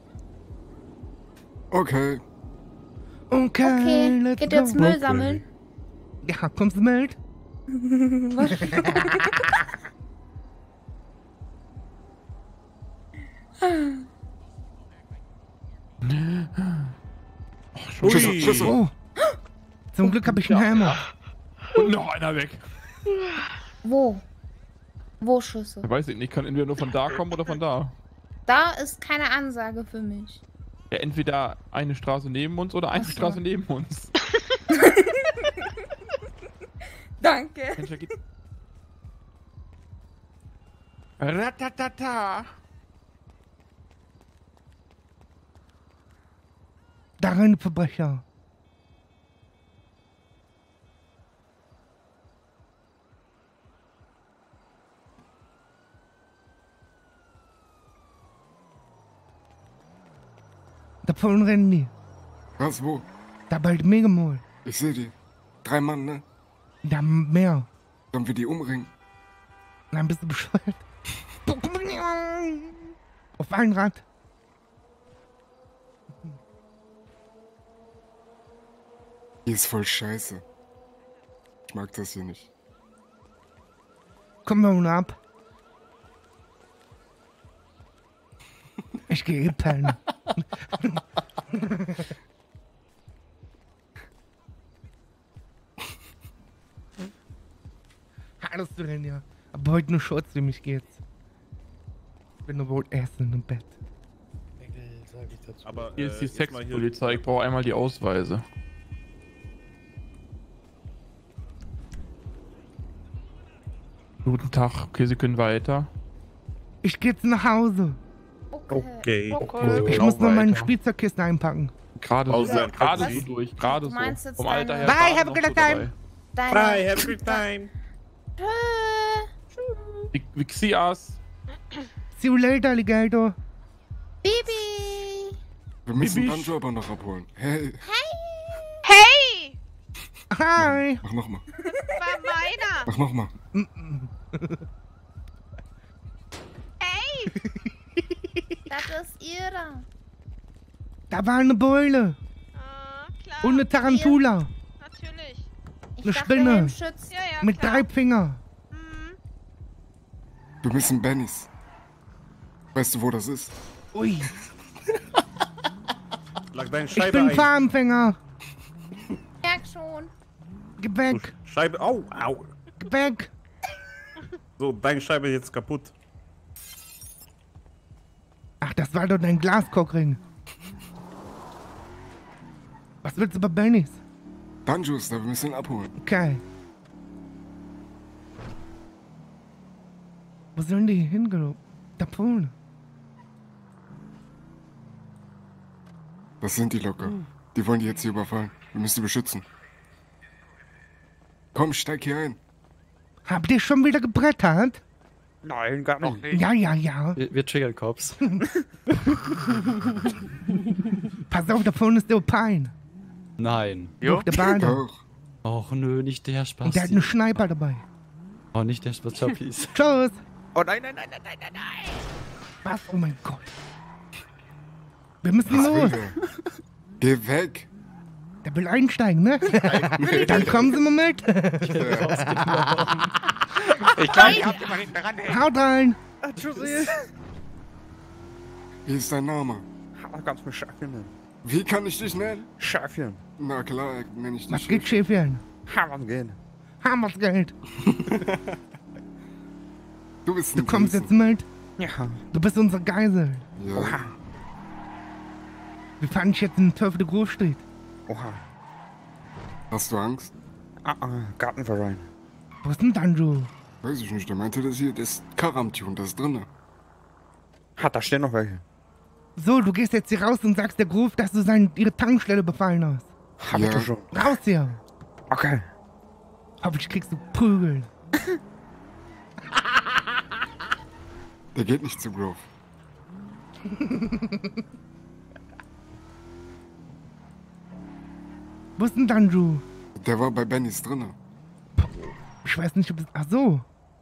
Okay. Okay, Okay, let's geht jetzt go. Müll Okay. sammeln? Ja, kommst du mit? Oh, Schüsse, Schüsse. Oh. Zum Glück habe ich einen Hammer. Und noch einer weg. Wo? Wo Schüsse? Ich weiß ich nicht, kann entweder nur von da kommen oder von da. Da ist keine Ansage für mich. Ja, entweder eine Straße neben uns oder eine Ach so. Straße neben uns. Danke. Mensch, da geht... Ratatata. Da rein, Verbrecher. Da vorne rennen die. Was, wo? Da bald Megamol. Ich sehe die. Drei Mann, ne? Da mehr. Sollen wir die umringen? Dann bist du bescheuert. Auf ein Rad. Hier ist voll scheiße. Ich mag das hier nicht. Komm mal ab. Ich gehe eh pennen. Alles drin, ja. Aber heute nur Schutz, wie mich geht's. Ich bin nur wohl essen im Bett. Aber hier ist die Sexpolizei, ich brauche einmal die Ausweise. Guten Tag, okay, Sie können weiter. Ich geh jetzt nach Hause. Okay. Ich muss nur meine Spielzeugkisten einpacken. Gerade so, Ja, gerade was? so durch, gerade Du so. meinst jetzt Vom Alter her. Bye, gerade have a noch good so time. Deine... Bye, have a good time. dabei. We, we see us. See you later, Alligator. Bibi! Wir müssen Bibisch. Banjo aber noch abholen. Hey. Hey! Hi. Mach nochmal. War meiner! Mach nochmal. Hey! Das ist ihre. Da war eine Beule. Ah, klar. Und eine Tarantula. Natürlich. Ich Eine dachte, Spinne. Helmschütz. Ja, ja, Mit klar. drei Fingern. Wir müssen Bennys. Weißt du, wo das ist? Ui. Lag deine Ich Scheibe bin ein. Farbenfänger. Merk schon. Geh weg. Scheibe, au, au. Geh weg. So, deine Scheibe ist jetzt kaputt. Ach, das war doch dein Glaskockring. Was willst du bei Bennys? Banjo ist da, wir müssen ihn abholen. Okay. Wo sollen die hingehen? Da vorne. Das sind die locker. Die wollen die jetzt hier überfallen. Wir müssen die beschützen. Komm, steig hier ein. Habt ihr schon wieder gebrettert? Nein, gar noch nicht. Ja, ja, ja. Wir, wir triggern Cops. Pass auf, da vorne ist der Opine. Nein. Doch, der Bader. Doch. Och nö, nicht der Spaß. Und der hat einen Sniper dabei. Oh, nicht der Spaß. Please. Tschüss. Oh nein, nein, nein, nein, nein, nein, nein. Was? Oh mein Gott. Wir müssen Was will los. der? Geh weg. Der will einsteigen, ne? Dann kommen Sie mal mit. Ich glaube, ich hab die mal hinten ran. ey. Haut rein. Tschüssi. Wie ist dein Name? Du kannst mich Schäfchen nennen. Wie kann ich dich nennen? Schäfchen. Na klar, nenne ich dich. Was geht, Schäfchen? Hammer's gehen. Hammer's Geld. Du bist ein Du kommst Süßen. jetzt mit. Ja. Du bist unsere Geisel. Ja. Oha. Wir fahren dich jetzt in den Teufel der Großstadt. Oha. Hast du Angst? Ah, ah, Gartenverein. Wo ist denn Danjo? Weiß ich nicht, der meinte das hier, das Karamtune, das ist drinne. Hat da stehen noch welche. So, du gehst jetzt hier raus und sagst der Groove, dass du seine, ihre Tankstelle befallen hast. Hab Ja. ich doch schon. Raus hier. Okay. Hoffentlich kriegst du Prügel. Der geht nicht zu Grove. Wo ist denn Danju? Der war bei Bennys drinne. Ich weiß nicht, ob das... Ach so.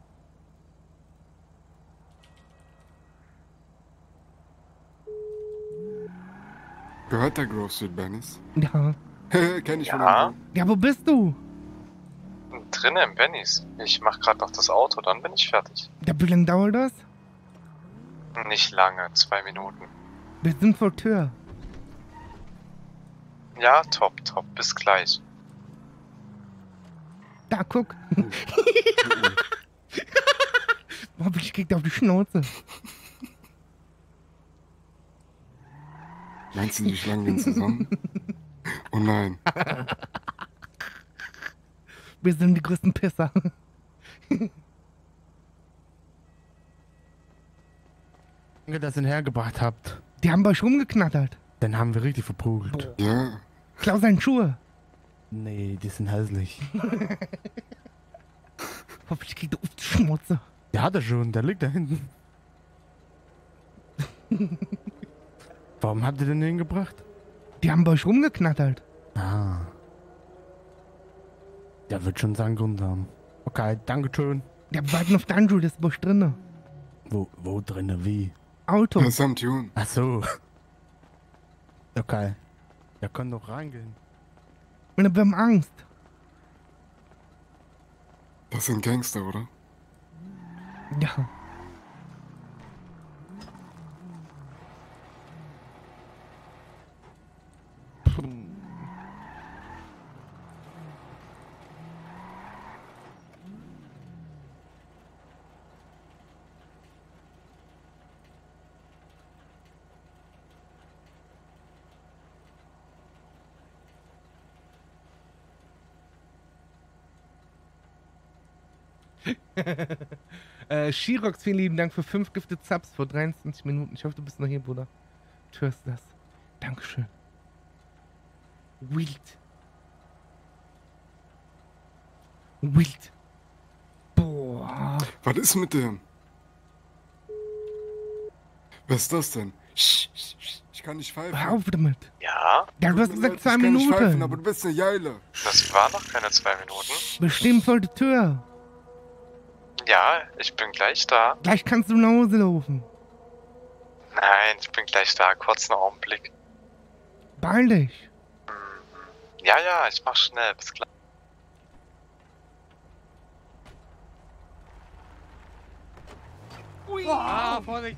Gehört der Grove Street Bennys? Ja. Kenn ich Ja. von irgendwo. Ja, wo bist du? Drinnen im Bennys. Ich mach gerade noch das Auto, dann bin ich fertig. Ja, wie lange dauert das? Nicht lange, zwei Minuten. Wir sind vor Tür. Ja, top, top. Bis gleich. Da, guck. Hoffentlich kriegt er auf die Schnauze. Meinst du, die Schlangen gehen zusammen? Oh nein. Wir sind die größten Pisser. Danke, dass ihr ihn hergebracht habt. Die haben bei euch rumgeknattert. Dann haben wir richtig verprügelt. Ja. Klau seine Schuhe. Nee, die sind hässlich. Hoffentlich kriegt er auf die Schnauze. Der hat er schon, der liegt da hinten. Warum habt ihr den hingebracht? Die haben bei euch rumgeknattert. Ah. Der wird schon seinen Grund haben. Okay, danke schön. Ja, wir warten auf Danju, das ist bei euch drinne. Wo, wo drinne, wie? Auto. Das ist am Tune. Ach so. Okay. Der kann doch reingehen. Und wir haben Angst. Das sind Gangster, oder? Ja. äh, Shirox, vielen lieben Dank für fünf Gifted Subs vor dreiundzwanzig Minuten. Ich hoffe, du bist noch hier, Bruder. Du hörst das. Dankeschön. Wild. Wild. Boah. Was ist mit dem? Wer ist das denn? Sch, sch, sch, ich kann nicht pfeifen. Hör auf damit. Ja? Ja, du hast gesagt zwei ich kann nicht pfeifen, Minuten. aber du bist eine Jeile. Das waren noch keine zwei Minuten. Wir stehen vor der Tür. Ja, ich bin gleich da. Gleich kannst du nach Hause laufen. Nein, ich bin gleich da. Kurzen Augenblick. Beeil dich. Ja, ja, ich mach schnell. Bis gleich. Ui. Ah, Vorsicht.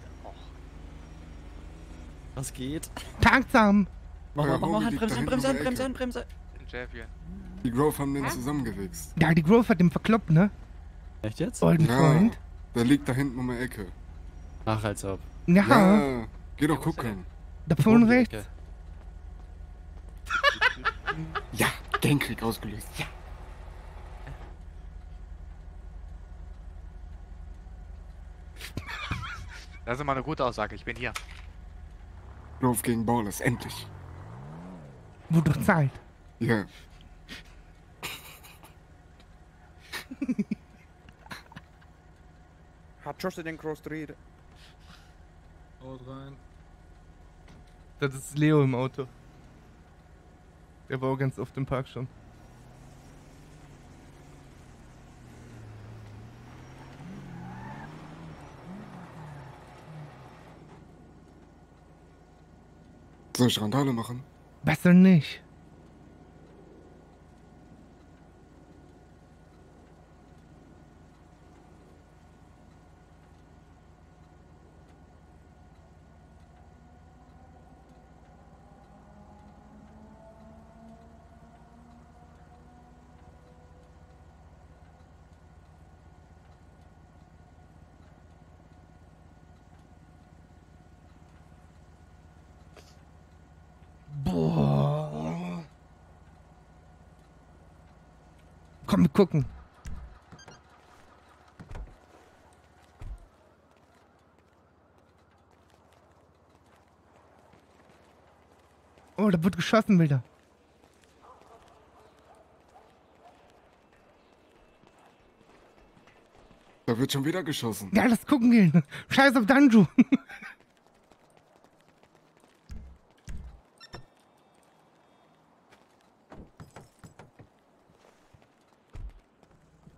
Was geht? Tagsam. Mach mal, mach mal, Hogi Handbremse, liegt da Handbremse, hinten um die Handbremse, Ecke. Handbremse. Die Grove haben den zusammengewichst. Ja, die Grove hat den verkloppt, ne? Echt jetzt? Alten Ja, Freund. der liegt da hinten um die Ecke. Ach, als ob. Ja. Ja, geh doch gucken. Da vorne rechts. Ja, Gangkrieg ausgelöst. Ja. Das ist mal eine gute Aussage, ich bin hier. Grove gegen Ballers, endlich. Wurde doch Zeit. Ja. Hat Josh den Cross Street? Haut rein. Das ist Leo im Auto. Der war auch ganz oft im Park schon. Soll ich Randale machen? Besser nicht. Boah. Komm, wir gucken. Oh, da wird geschossen wieder. Da wird schon wieder geschossen. Ja, lass gucken gehen. Scheiß auf Danju.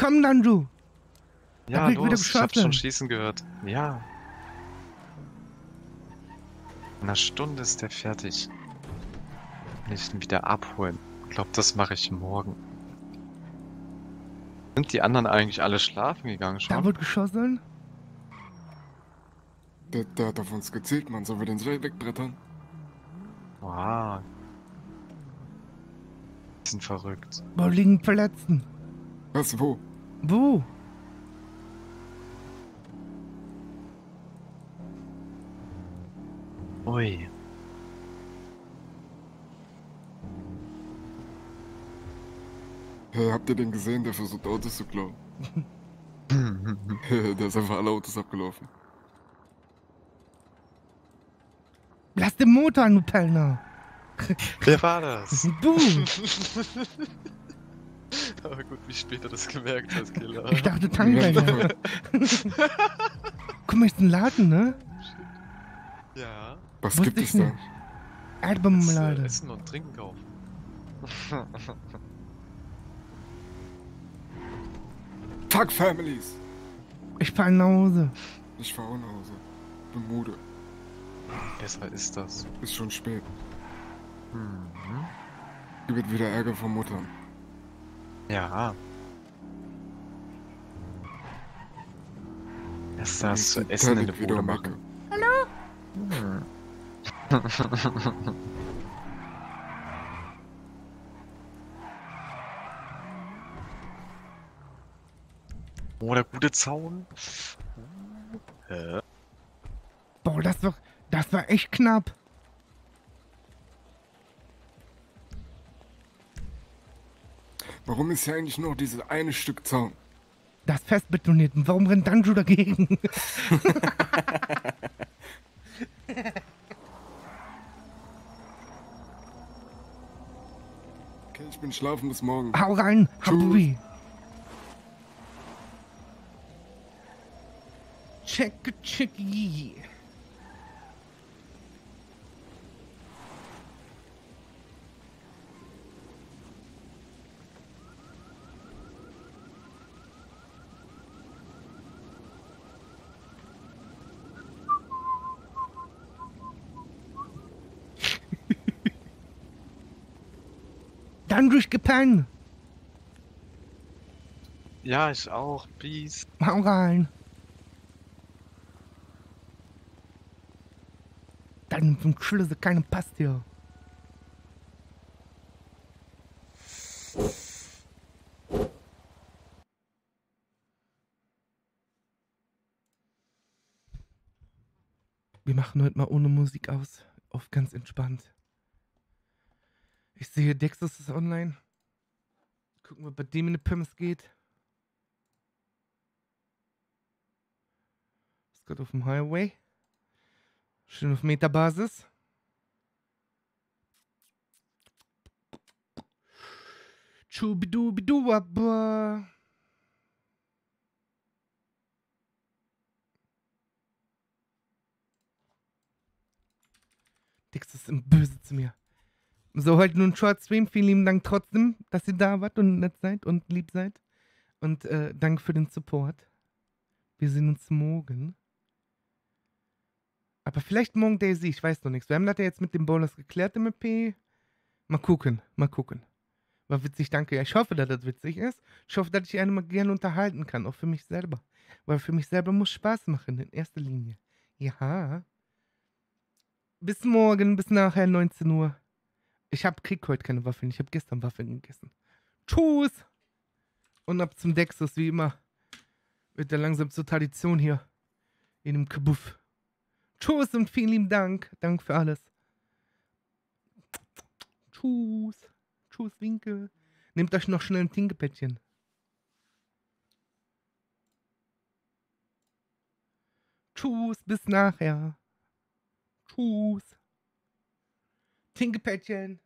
Komm, Danju! Ja, Da wird wieder los, ich hab geschossen. schon schießen gehört. Ja. In einer Stunde ist der fertig. Kann ich ihn wieder abholen. Ich glaube, das mache ich morgen. Sind die anderen eigentlich alle schlafen gegangen schon? Da wird geschossen? Der, der hat auf uns gezielt, Mann. Sollen wir den schnell wegbrettern? Wow. Die sind verrückt. Wo liegen Verletzten? Was, wo? Wo? Ui. Hey, habt ihr den gesehen, der versucht Autos zu klauen? Der ist einfach alle Autos abgelaufen. Lass den Motor an, du Kellner! Wer war das? Du! Aber gut, wie später das gemerkt hast, Killer. Ich dachte Tankstelle. Guck mal, ist ein Laden, ne? Ja. Was Wusste gibt ich es da? nicht. Erdbeermarmelade. Äh, Essen und Trinken kaufen. Fuck Families! Ich fahr nach Hause. Ich fahr auch nach Hause. Bin müde. Besser ist das. Ist schon spät. Mhm. Gibt wieder Ärger von Muttern. Ja. Erst das zu essen in der Bude machen. Hallo? Hm. Oh, der gute Zaun. Hä? Boah, das war, das war echt knapp. Warum ist hier eigentlich nur dieses eine Stück Zaun? Das festbetonierten. Warum rennt Danju dagegen? Okay, ich bin schlafen bis morgen. Hau rein, Habibi. Check, check, yeah. Dann durchgepennt. Ja, ich auch. Peace. Hau rein. Dann vom Schlüssel keinen passt hier. Wir machen heute mal ohne Musik aus. Auf ganz entspannt. Ich sehe, Dexus ist online. Gucken, was bei dem in die Pimmes geht. Ist gerade auf dem Highway. Schön auf Metabasis. Chubidubiduaba. Dexus ist böse zu mir. So, heute nur ein Short-Stream. Vielen lieben Dank trotzdem, dass ihr da wart und nett seid und lieb seid. Und äh, danke für den Support. Wir sehen uns morgen. Aber vielleicht morgen Daisy, ich weiß noch nichts. Wir haben das ja jetzt mit dem Bowlers geklärt im E P. Mal gucken, mal gucken. War witzig, danke. Ja, ich hoffe, dass das witzig ist. Ich hoffe, dass ich einen mal gerne unterhalten kann, auch für mich selber. Weil für mich selber muss Spaß machen, in erster Linie. Ja. Bis morgen, bis nachher, neunzehn Uhr. Ich hab, krieg heute keine Waffeln. Ich habe gestern Waffeln gegessen. Tschüss! Und ab zum Dexus, wie immer. Wird ja langsam zur Tradition hier. In dem Kabuff. Tschüss und vielen lieben Dank. Dank für alles. Tschüss. Tschüss, Winke. Nehmt euch noch schnell ein Tinkepäckchen. Tschüss, bis nachher. Tschüss. Tinkepäckchen.